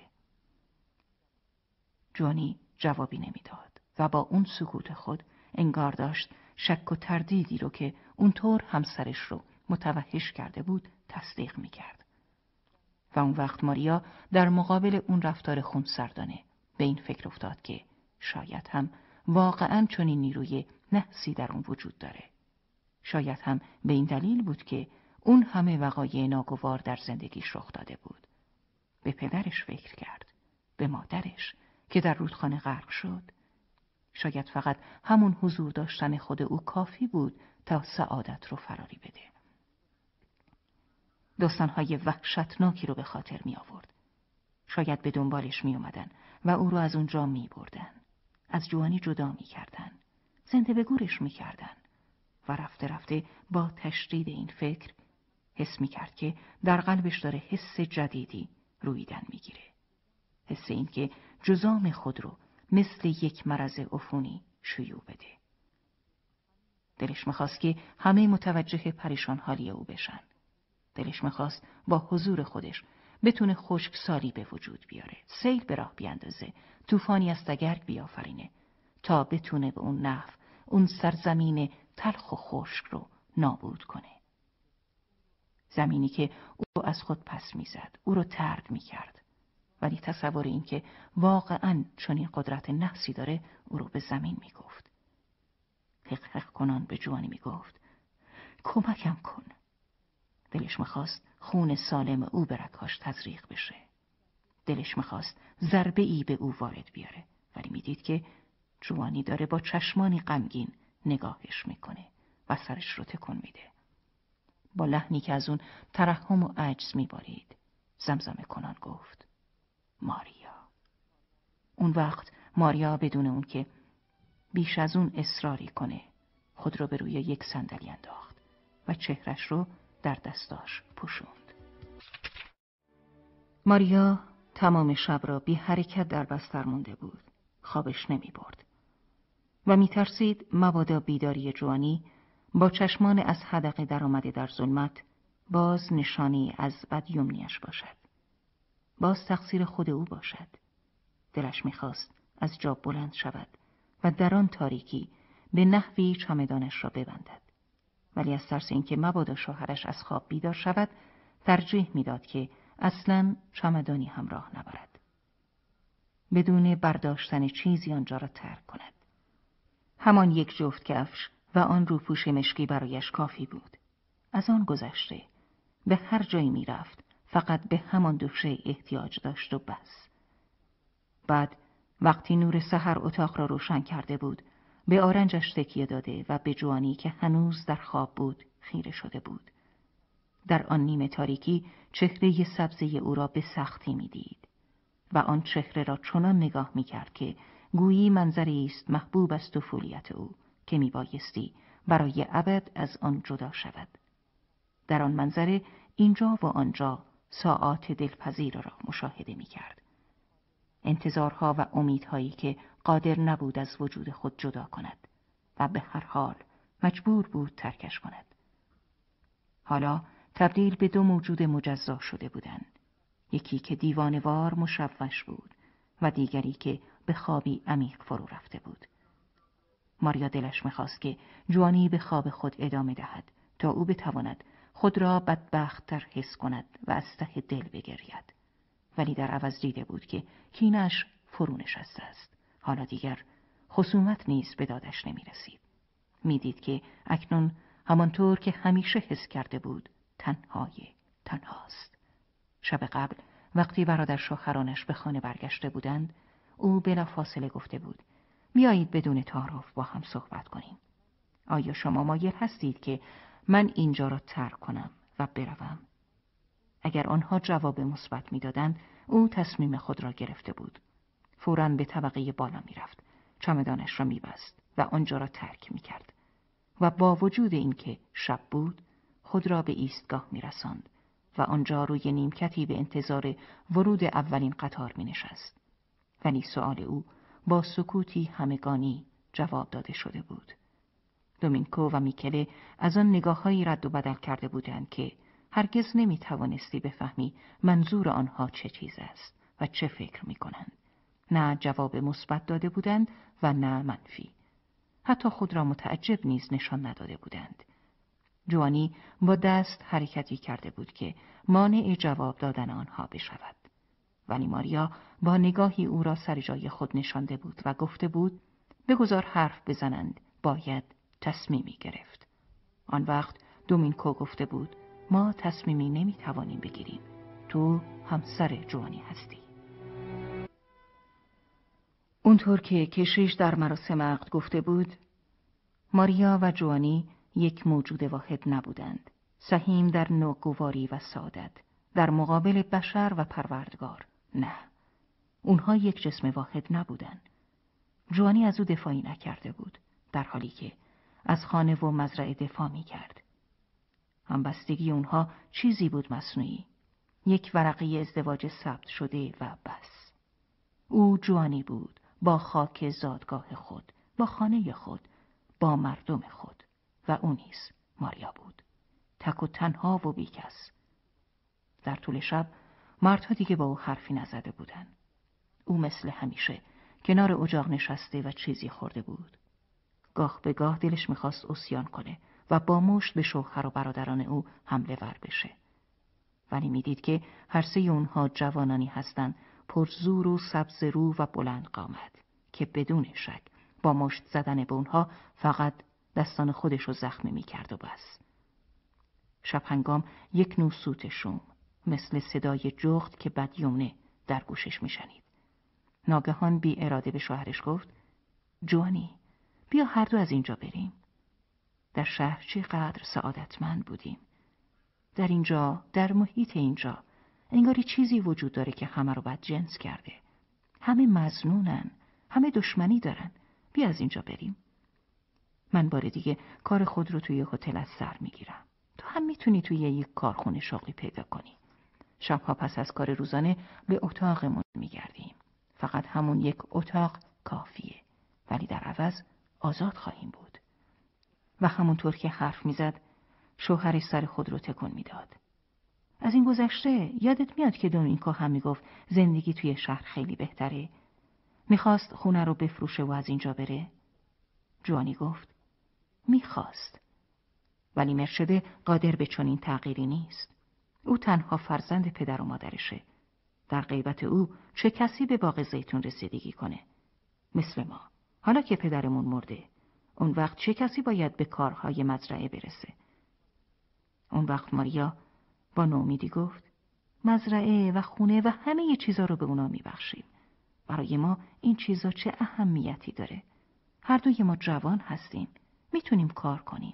جوانی جوابی نمیداد و با اون سکوت خود انگار داشت شک و تردیدی رو که اونطور همسرش رو متوحش کرده بود تصدیق میکرد. و اون وقت ماریا در مقابل اون رفتار خونسردانه به این فکر افتاد که شاید هم واقعاً چنین نیروی نحسی در اون وجود داره. شاید هم به این دلیل بود که اون همه وقایع ناگوار در زندگیش رخ داده بود. به پدرش فکر کرد، به مادرش که در رودخانه غرق شد. شاید فقط همون حضور داشتن خود او کافی بود تا سعادت رو فراری بده. داستان‌های وحشتناکی رو به خاطر می آورد. شاید به دنبالش می اومدن و او رو از اونجا می بردن. از جوانی جدا می کردن. زنده به گورش می کردن. و رفته رفته با تشدید این فکر حس می کرد که در قلبش داره حس جدیدی رویدن می گیره. حس این که جزام خود رو مثل یک مرض عفونی شیوع بده. دلش می‌خواست که همه متوجه پریشان حالی او بشن. دلش می‌خواست با حضور خودش بتونه خشکسالی به وجود بیاره، سیل به راه بیاندازه، طوفانی از تگرگ بیافرینه تا بتونه به اون نحو اون سرزمین تلخ و خشک رو نابود کنه. زمینی که او رو از خود پس میزد، او رو طرد میکرد. ولی تصور این که واقعاً چنین قدرت نفسی داره او رو به زمین میگفت. حق حق کنان به جوانی میگفت: کمکم کن. دلش میخواست خون سالم او به رگ‌هاش تزریق بشه. دلش میخواست ضربه ای به او وارد بیاره، ولی میدید که جوانی داره با چشمانی غمگین نگاهش میکنه و سرش رو تکون میده. با لحنی که از اون ترحم و عجز میبارید زمزمه کنان گفت: ماریا. اون وقت ماریا بدون اون که بیش از اون اصراری کنه خود رو به روی یک صندلی انداخت و چهرش رو در دستاش پوشوند. ماریا تمام شب را بی حرکت در بستر مونده بود. خوابش نمی برد و می ترسید مبادا بیداری جوانی با چشمان از حدقه در آمده در ظلمت باز نشانی از بدیمنیش باشد. باز تقصیر خود او باشد. دلش می خواست از جا بلند شود و در آن تاریکی به نحوی چمدانش را ببندد. ولی از ترس اینکه مبادا شوهرش از خواب بیدار شود ترجیح میداد که اصلاً چمدانی همراه نبرد. بدون برداشتن چیزی آنجا را ترک کند. همان یک جفت کفش و آن روپوش مشکی برایش کافی بود. از آن گذشته به هر جایی می رفت فقط به همان دو شیء احتیاج داشت و بس. بعد وقتی نور سحر اتاق را روشن کرده بود به آرنجش تکیه داده و به جوانی که هنوز در خواب بود خیره شده بود. در آن نیمه تاریکی چهره سبزه او را به سختی می دید و آن چهره را چنان نگاه می کرد که گویی منظری است محبوب از طفولیت او که می بایستی برای ابد از آن جدا شود. در آن منظره اینجا و آنجا ساعات دلپذیر را مشاهده می کرد. انتظارها و امیدهایی که قادر نبود از وجود خود جدا کند و به هر حال مجبور بود ترکش کند. حالا تبدیل به دو موجود مجزا شده بودند. یکی که دیوانوار مشوش بود و دیگری که به خوابی عمیق فرو رفته بود. ماریا دلش می‌خواست که جوانی به خواب خود ادامه دهد تا او بتواند خود را بدبخت‌تر حس کند و از ته دل بگرید. ولی در عوض دیده بود که کینه‌اش فرو نشسته است. حالا دیگر خصومت نیز به دادش نمی رسید. می دید که اکنون همانطور که همیشه حس کرده بود تنهای تنهاست. شب قبل وقتی برادر شوهرانش به خانه برگشته بودند او بلافاصله گفته بود: بیایید بدون تعارف با هم صحبت کنیم. آیا شما مایل هستید که من اینجا را ترک کنم و بروم؟ اگر آنها جواب مثبت می‌دادند او تصمیم خود را گرفته بود. فوراً به طبقه بالا می‌رفت، چمدانش را می‌بست و آنجا را ترک می‌کرد و با وجود اینکه شب بود خود را به ایستگاه می‌رساند و آنجا روی نیمکتی به انتظار ورود اولین قطار می‌نشست. ولی سؤال او با سکوتی همگانی جواب داده شده بود. دومینکو و میکله از آن نگاه‌هایی رد و بدل کرده بودند که هرگز نمی‌توانستی بفهمی منظور آنها چه چیز است و چه فکر می‌کنند. نه جواب مثبت داده بودند و نه منفی. حتی خود را متعجب نیز نشان نداده بودند. جوانی با دست حرکتی کرده بود که مانع جواب دادن آنها بشود. ولی ماریا با نگاهی او را سر جای خود نشانده بود و گفته بود: بگذار حرف بزنند، باید تصمیمی گرفت. آن وقت دومینکو گفته بود: ما تصمیمی نمیتوانیم بگیریم. تو همسر جوانی هستی. اونطور که کشیش در مراسم عقد گفته بود، ماریا و جوانی یک موجود واحد نبودند. سهیم در ناگواری و سعادت در مقابل بشر و پروردگار. نه، اونها یک جسم واحد نبودند. جوانی از او دفاعی نکرده بود، در حالی که از خانه و مزرعه دفاع می کرد. همبستگی اونها چیزی بود مصنوعی، یک ورقه ازدواج ثبت شده و بس. او جوانی بود، با خاک زادگاه خود، با خانه خود، با مردم خود، و او نیز ماریا بود، تک و تنها و بیکس. در طول شب مردها دیگه با او حرفی نزده بودند. او مثل همیشه کنار اجاق نشسته و چیزی خورده بود. گاه به گاه دلش میخواست عصیان کنه و با مشت به شوهر و برادران او حمله ور بشه. ولی میدید که هر سه اونها جوانانی هستند پرزور و سبز رو و بلند قامت که بدون شک با مشت زدن به اونها فقط دستان خودش رو زخمی میکرد و بس. شب هنگام یک نوع سوت شوم، مثل صدای جغد که بدیومنه در گوشش میشنید. ناگهان بی اراده به شوهرش گفت: جوانی، بیا هر دو از اینجا بریم. در شهر چقدر سعادتمند بودیم. در اینجا، در محیط اینجا، انگاری چیزی وجود داره که همه رو بدجنس کرده. همه مظنونن، همه دشمنی دارن. بیا از اینجا بریم. من بار دیگه کار خود رو توی هتل از سر میگیرم. تو هم میتونی توی یک کارخونه شغلی پیدا کنی. شبها پس از کار روزانه به اتاقمون میگردیم. فقط همون یک اتاق کافیه. ولی در عوض آزاد خواهیم بود. و همونطور که حرف میزد، شوهرش سر خود رو تکون میداد. از این گذشته یادت میاد که دومینیکو هم میگفت زندگی توی شهر خیلی بهتره؟ میخواست خونه رو بفروشه و از اینجا بره؟ جوانی گفت: میخواست. ولی مرشده قادر به چنین تغییری نیست. او تنها فرزند پدر و مادرشه. در غیبت او چه کسی به باغ زیتون رسیدگی کنه؟ مثل ما. حالا که پدرمون مرده، اون وقت چه کسی باید به کارهای مزرعه برسه؟ اون وقت ماریا با نومیدی گفت: مزرعه و خونه و همه ی چیزا رو به اونا میبخشیم. برای ما این چیزا چه اهمیتی داره؟ هر دوی ما جوان هستیم. میتونیم کار کنیم.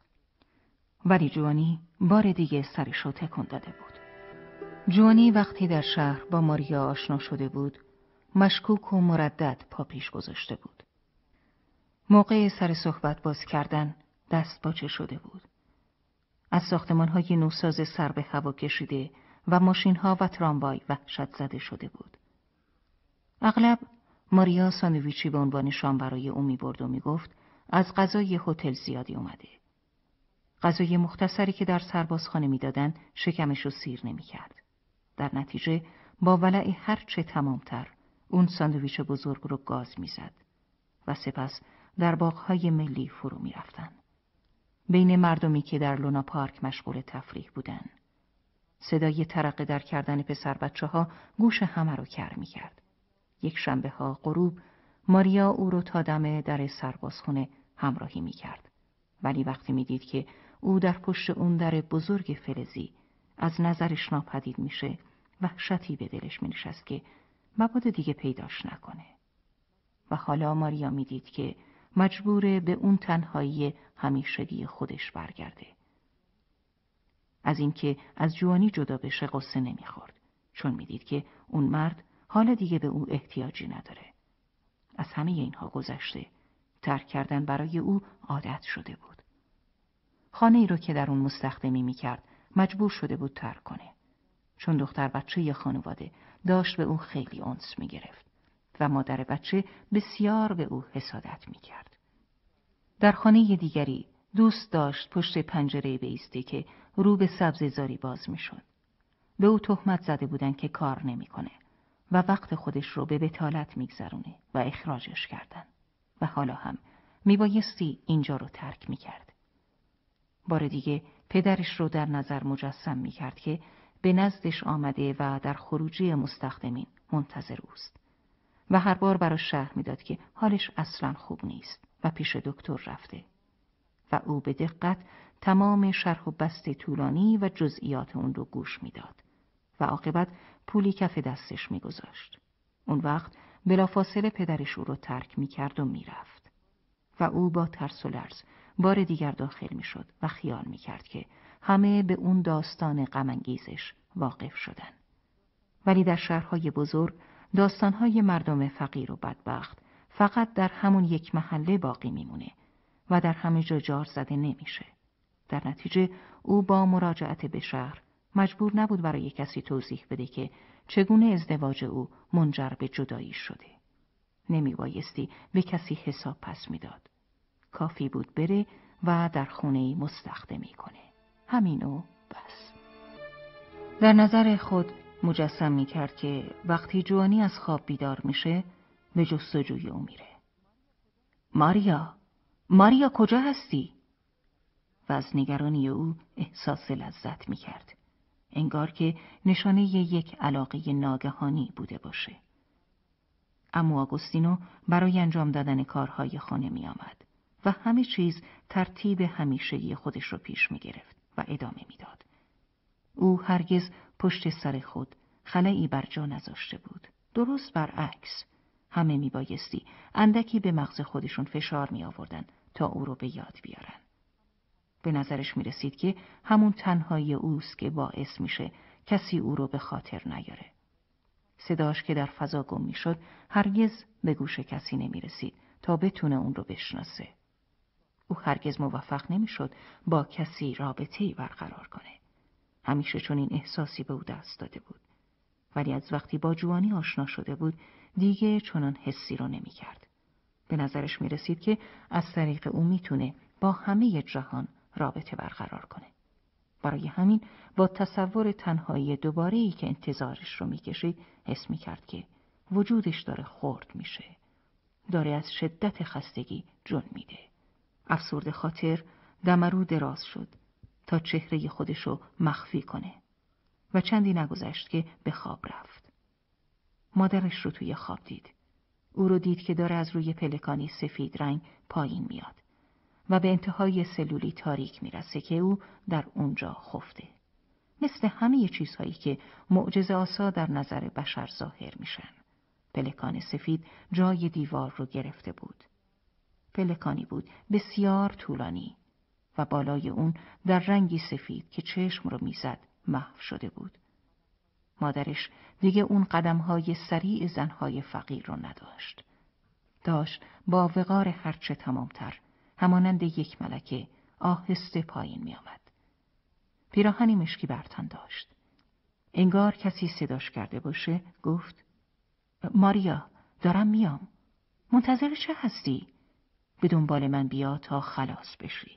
ولی جوانی بار دیگه سرش رو تکون داده بود. جوانی وقتی در شهر با ماریا آشنا شده بود، مشکوک و مردد پا پیش گذاشته بود. موقع سر صحبت باز کردن دست باچه شده بود. از ساختمان‌های نوساز سر به هوا کشیده و ماشین‌ها و تراموای وحشت زده شده بود. اغلب ماریا ساندویچی به عنوان شام برای او می‌برد و می‌گفت از غذای هتل زیادی اومده. غذای مختصری که در سربازخانه می‌دادن شکمش رو سیر نمی‌کرد. در نتیجه با ولع هر چه تمام‌تر اون ساندویچ بزرگ رو گاز می‌زد و سپس در باغ‌های ملی فرو می‌رفتن. بین مردمی که در لونا پارک مشغول تفریح بودن. صدای ترقه در کردن پسر بچه ها گوش همه رو کر می کرد. یک شنبه ها غروب ماریا او رو تا دم در سربازخونه همراهی می کرد. ولی وقتی می دید که او در پشت اون در بزرگ فلزی از نظرش ناپدید میشه، وحشتی به دلش می نشست که مبادا دیگه پیداش نکنه. و حالا ماریا می دید که مجبوره به اون تنهایی همیشگی خودش برگرده. از اینکه از جوانی جدا بشه قصه نمیخورد، چون میدید که اون مرد حالا دیگه به او احتیاجی نداره. از همه اینها گذشته، ترک کردن برای او عادت شده بود. خانه ای رو که در اون مستخدمی میکرد مجبور شده بود ترک کنه، چون دختر بچه ی خانواده داشت به او خیلی انس میگرفت و مادر بچه بسیار به او حسادت میکرد. در خانه دیگری دوست داشت پشت پنجره بایسته که رو به سبزیزاری باز میشد. به او تهمت زده بودن که کار نمیکنه و وقت خودش رو به بطالت میگذرونه و اخراجش کردن و حالا هم میبایستی اینجا رو ترک میکرد. بار دیگه پدرش رو در نظر مجسم میکرد که به نزدش آمده و در خروجی مستخدمین منتظر اوست و هر بار براش شرح میداد که حالش اصلاً خوب نیست و پیش دکتر رفته و او به دقت تمام شرح و بست طولانی و جزئیات اون رو گوش میداد و عاقبت پولی کف دستش میگذاشت. اون وقت بلافاصله پدرش او رو ترک میکرد و میرفت و او با ترس و لرز بار دیگر داخل میشد و خیال میکرد که همه به اون داستان غم‌انگیزش واقف شدن. ولی در شهرهای بزرگ داستانهای مردم فقیر و بدبخت فقط در همون یک محله باقی میمونه و در همه جا جار زده نمیشه. در نتیجه او با مراجعت به شهر مجبور نبود برای کسی توضیح بده که چگونه ازدواج او منجر به جدایی شده. نمیبایستی به کسی حساب پس میداد. کافی بود بره و در خونه‌ای مستخدمی کنه. همینو بس. در نظر خود مجسم میکرد که وقتی جوانی از خواب بیدار میشه به جستجوی او میره. ماریا، ماریا کجا هستی؟ و از نگرانی او احساس لذت میکرد. انگار که نشانه یک علاقه ناگهانی بوده باشه. اما آگوستینو برای انجام دادن کارهای خانه می آمد و همه چیز ترتیب همیشگی خودش رو پیش می گرفت و ادامه میداد. او هرگز پشت سر خود خلایی بر جا نذاشته بود. درست برعکس، همه میبایستی اندکی به مغز خودشون فشار می آوردن تا او رو به یاد بیارن. به نظرش می رسید که همون تنهایی اوست که باعث میشه کسی او رو به خاطر نیاره. صداش که در فضا گم می شد هرگز به گوش کسی نمی رسید تا بتونه اون رو بشناسه. او هرگز موفق نمی شد با کسی رابطه‌ای برقرار کنه. همیشه چون این احساسی به او دست داده بود. ولی از وقتی با جوانی آشنا شده بود دیگه چنان حسی رو نمی کرد. به نظرش می رسید که از طریق او می تونه با همه جهان رابطه برقرار کنه. برای همین با تصور تنهایی دوباره‌ای که انتظارش رو می کشید حس می کرد که وجودش داره خرد میشه. داره از شدت خستگی جون میده. افسرده خاطر دمرو دراز شد تا چهره خودشو مخفی کنه و چندی نگذشت که به خواب رفت. مادرش رو توی خواب دید. او رو دید که داره از روی پلکانی سفید رنگ پایین میاد و به انتهای سلولی تاریک میرسه که او در اونجا خفته. مثل همه چیزهایی که معجزه آسا در نظر بشر ظاهر میشن. پلکان سفید جای دیوار رو گرفته بود. پلکانی بود بسیار طولانی و بالای اون در رنگی سفید که چشم رو میزد محو شده بود. مادرش دیگه اون قدمهای سریع زنهای فقیر رو نداشت. داشت با وقار هرچه تمامتر همانند یک ملکه آهسته پایین می آمد. پیراهنی مشکی بر تن داشت. انگار کسی صداش کرده باشه گفت ماریا دارم میام. منتظر چه هستی؟ به دنبال من بیا تا خلاص بشی.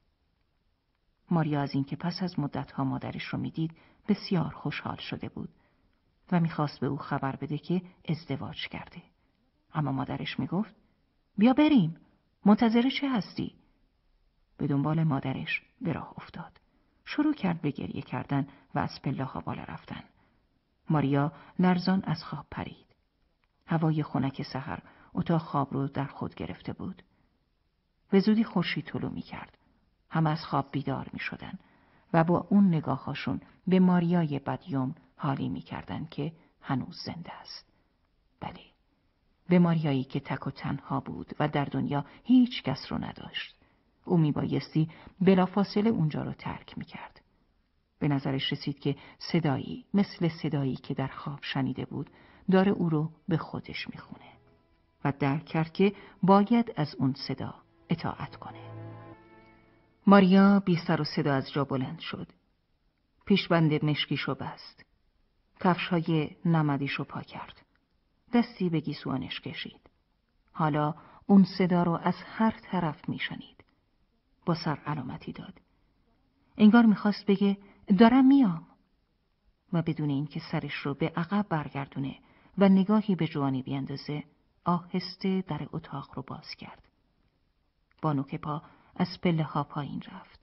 ماریا از اینکه پس از مدتها مادرش رو میدید بسیار خوشحال شده بود و میخواست به او خبر بده که ازدواج کرده. اما مادرش میگفت بیا بریم. منتظر چه هستی؟ به دنبال مادرش به راه افتاد. شروع کرد به گریه کردن و از پله‌ها بالا رفتن. ماریا لرزان از خواب پرید. هوای خنک سحر اتاق خواب رو در خود گرفته بود. به زودی خورشید طلوع می‌کرد. همه از خواب بیدار می‌شدن و با اون نگاهاشون به ماریای بدیوم حالی می‌کردن که هنوز زنده است. بله، به ماریایی که تک و تنها بود و در دنیا هیچ کس رو نداشت. او میبایستی بلافاصله اونجا رو ترک میکرد. به نظرش رسید که صدایی مثل صدایی که در خواب شنیده بود داره او رو به خودش میخونه و درک کرد که باید از اون صدا اطاعت کنه. ماریا بی سر و صدا از جا بلند شد. پیشبند مشکیشو بست. کفش‌های نمدیشو پا کرد. دستی به گیسوانش کشید. حالا اون صدا رو از هر طرف میشنید. با سر علامتی داد. انگار میخواست بگه دارم میام و بدون اینکه سرش رو به عقب برگردونه و نگاهی به جوانی بیندازه آهسته در اتاق رو باز کرد. با نوک پا از پله ها پایین رفت.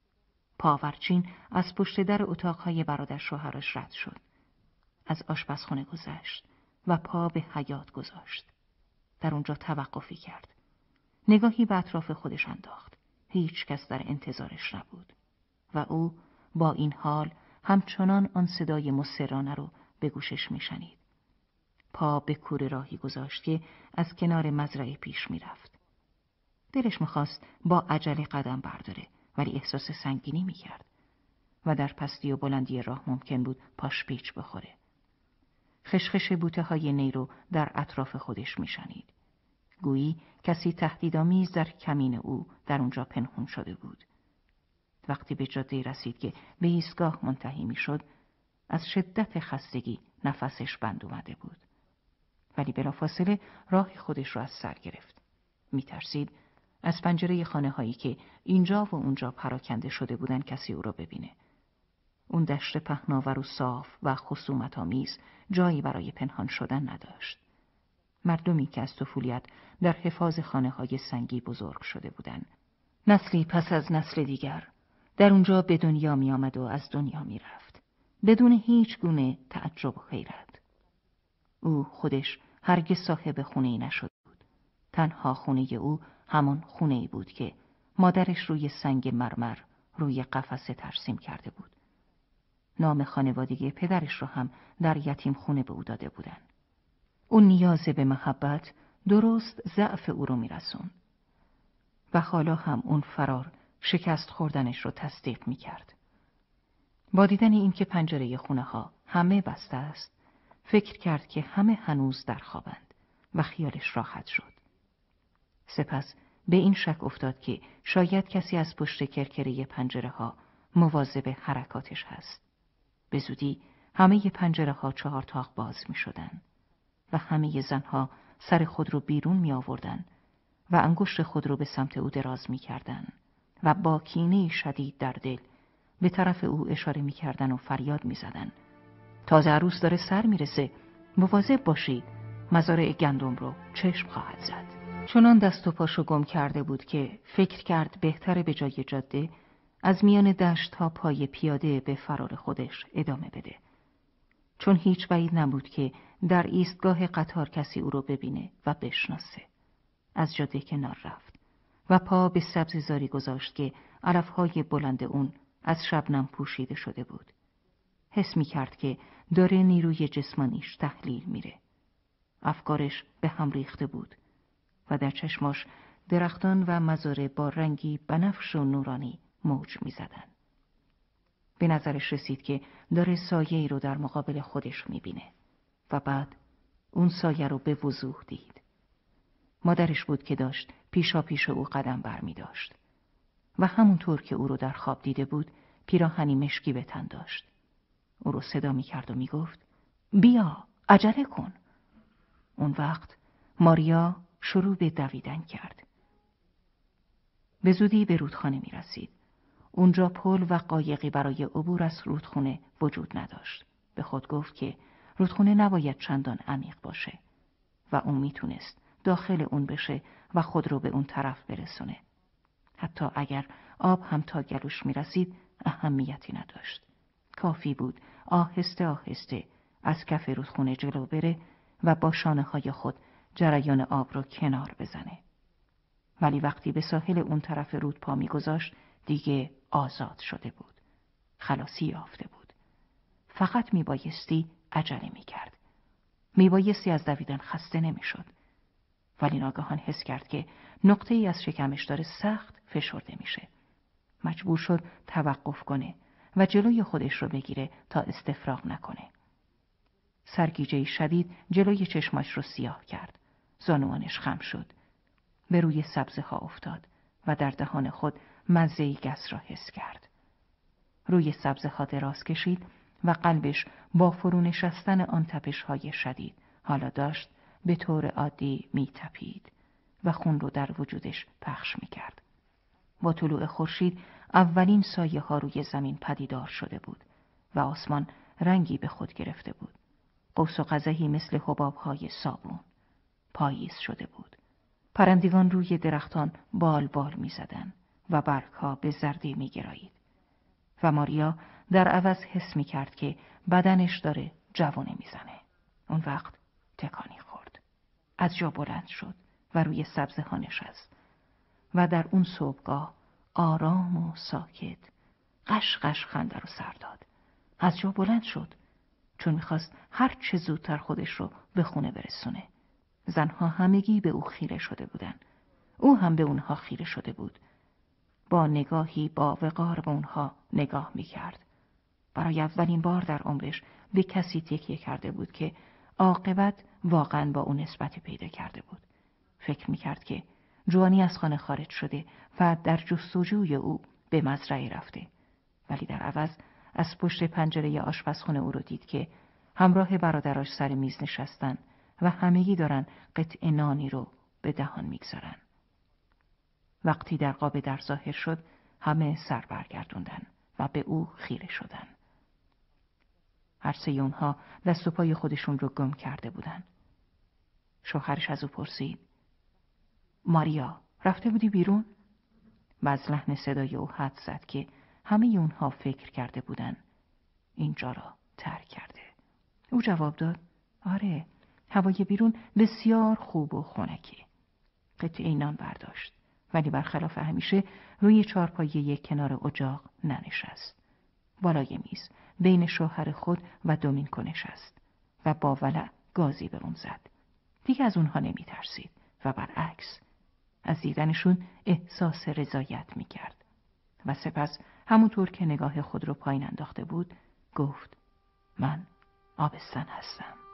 پاورچین از پشت در اتاقهای برادر شوهرش رد شد. از آشپزخانه گذشت و پا به حیاط گذاشت. در اونجا توقفی کرد. نگاهی به اطراف خودش انداخت. هیچ کس در انتظارش نبود و او با این حال همچنان آن صدای مصرانه رو به گوشش میشنید. پا به کوره راهی گذاشت که از کنار مزرعه پیش میرفت. دلش میخواست با عجله قدم برداره ولی احساس سنگینی میکرد و در پستی و بلندی راه ممکن بود پاش پیچ بخوره. خشخش بوته های نی رو در اطراف خودش میشنید. گویی کسی تهدیدآمیز در کمین او در اونجا پنهون شده بود. وقتی به جاده رسید که به ایستگاه منتهی میشد، از شدت خستگی نفسش بند اومده بود. ولی بلافاصله راه خودش رو از سر گرفت. میترسید از پنجره خانه هایی که اینجا و اونجا پراکنده شده بودن کسی او را ببینه. اون دشت پهناور و صاف و خصومت‌آمیز جایی برای پنهان شدن نداشت. مردمی که از طفولیت در حفاظ خانه‌های سنگی بزرگ شده بودند. نسلی پس از نسل دیگر در اونجا به دنیا می آمد و از دنیا می رفت. بدون هیچ گونه تعجب و حیرت. او خودش هرگز صاحب خونه‌ای نشد بود. تنها خونه او همان خونه‌ای بود که مادرش روی سنگ مرمر روی قفسه ترسیم کرده بود. نام خانوادگی پدرش را هم در یتیم خونه به او داده بودن. اون نیاز به محبت درست ضعف او رو میرسون. و حالا هم اون فرار شکست خوردنش رو تصدیق میکرد. با دیدن این که پنجره خونه ها همه بسته است، فکر کرد که همه هنوز در خوابند و خیالش راحت شد. سپس به این شک افتاد که شاید کسی از پشت کرکره پنجره ها مواظب حرکاتش هست. به زودی همه پنجره ها چهار تاق باز می شدن و همه زنها سر خود رو بیرون می آوردن و انگشت خود رو به سمت او دراز می کردن و با کینه شدید در دل به طرف او اشاره می کردن و فریاد می زدن: تازه عروس داره سر می رسه، مواظب باشید، مزارع گندم رو چشم خواهد زد. چنان دست و پاشو گم کرده بود که فکر کرد بهتره به جای جاده از میان دشت ها پای پیاده به فرار خودش ادامه بده. چون هیچ بعید نبود که در ایستگاه قطار کسی او رو ببینه و بشناسه. از جاده کنار رفت و پا به سبزیزاری گذاشت که علفهای بلند اون از شبنم پوشیده شده بود. حس می کرد که داره نیروی جسمانیش تحلیل میره. افکارش به هم ریخته بود و در چشماش درختان و مزارع با رنگی بنفش و نورانی موج می زدن. به نظرش رسید که داره سایه‌ای رو در مقابل خودش می بینه و بعد اون سایه رو به وضوح دید. مادرش بود که داشت پیشا پیش او قدم بر می داشت و همونطور که او رو در خواب دیده بود پیراهنی مشکی به تن داشت. او رو صدا می کرد و می گفت: بیا، عجله کن. اون وقت ماریا شروع به دویدن کرد. به زودی به رودخانه می رسید. اونجا پل و قایقی برای عبور از رودخانه وجود نداشت. به خود گفت که رودخانه نباید چندان عمیق باشه و اون میتونست داخل اون بشه و خود رو به اون طرف برسونه. حتی اگر آب هم تا گلوش میرسید اهمیتی نداشت. کافی بود آهسته آهسته از کف رودخانه جلو بره و با شانه های خود جریان آب رو کنار بزنه. ولی وقتی به ساحل اون طرف رود پا میگذاشت دیگه آزاد شده بود. خلاصی یافته بود. فقط میبایستی عجله میکرد. میبایستی از دویدن خسته نمیشد. ولی ناگهان حس کرد که نقطه ای از شکمش داره سخت فشرده میشه. مجبور شد توقف کنه و جلوی خودش رو بگیره تا استفراغ نکنه. سرگیجه شدید جلوی چشماش رو سیاه کرد. زانوانش خم شد. به روی سبزه ها افتاد و در دهان خود مزه‌ای گس را حس کرد. روی سبزه ها دراز کشید و قلبش با فرو نشستن آن تپش های شدید حالا داشت به طور عادی می تپید و خون رو در وجودش پخش می کرد. با طلوع خورشید اولین سایه ها روی زمین پدیدار شده بود و آسمان رنگی به خود گرفته بود. قوس و قزحی مثل حباب های صابون. پاییز شده بود. پرندگان روی درختان بال بال می زدن و برگ ها به زردی می گرایید. و ماریا در عوض حس می کرد که بدنش داره جوانه می زنه. اون وقت تکانی خورد. از جا بلند شد و روی سبزه ها نشست. و در اون صبحگاه آرام و ساکت قش قش خنده رو سر داد. از جا بلند شد چون میخواست هر چه زودتر خودش رو به خونه برسونه. زنها همگی به او خیره شده بودن. او هم به اونها خیره شده بود. با نگاهی با وقار به اونها نگاه میکرد. برای اولین بار در عمرش به کسی تکیه کرده بود که عاقبت واقعا با اون نسبتی پیدا کرده بود. فکر میکرد که جوانی از خانه خارج شده و در جستجوی او به مزرعه رفته. ولی در عوض از پشت پنجره آشپزخونه او رو دید که همراه برادراش سر میز نشستن و همگی دارن قطعه نانی رو به دهان میگذارن. وقتی در قاب در ظاهر شد همه سر برگردوندن و به او خیره شدن. هر سه اونها دست و پای خودشون رو گم کرده بودن. شوهرش از او پرسید: ماریا، رفته بودی بیرون؟ و از لحن صدای او حد زد که همه اونها فکر کرده بودن اینجا را ترک کرده. او جواب داد: آره، هوای بیرون بسیار خوب و خنکه. قطعه نان برداشت ولی برخلاف همیشه روی چارپایه یک کنار اجاق ننشست. بالای میز بین شوهر خود و دومینکو نشست و با ولع گازی به اون زد. دیگه از اونها نمی ترسید و برعکس از دیدنشون احساس رضایت می کرد. و سپس همونطور که نگاه خود رو پایین انداخته بود گفت من آبستن هستم.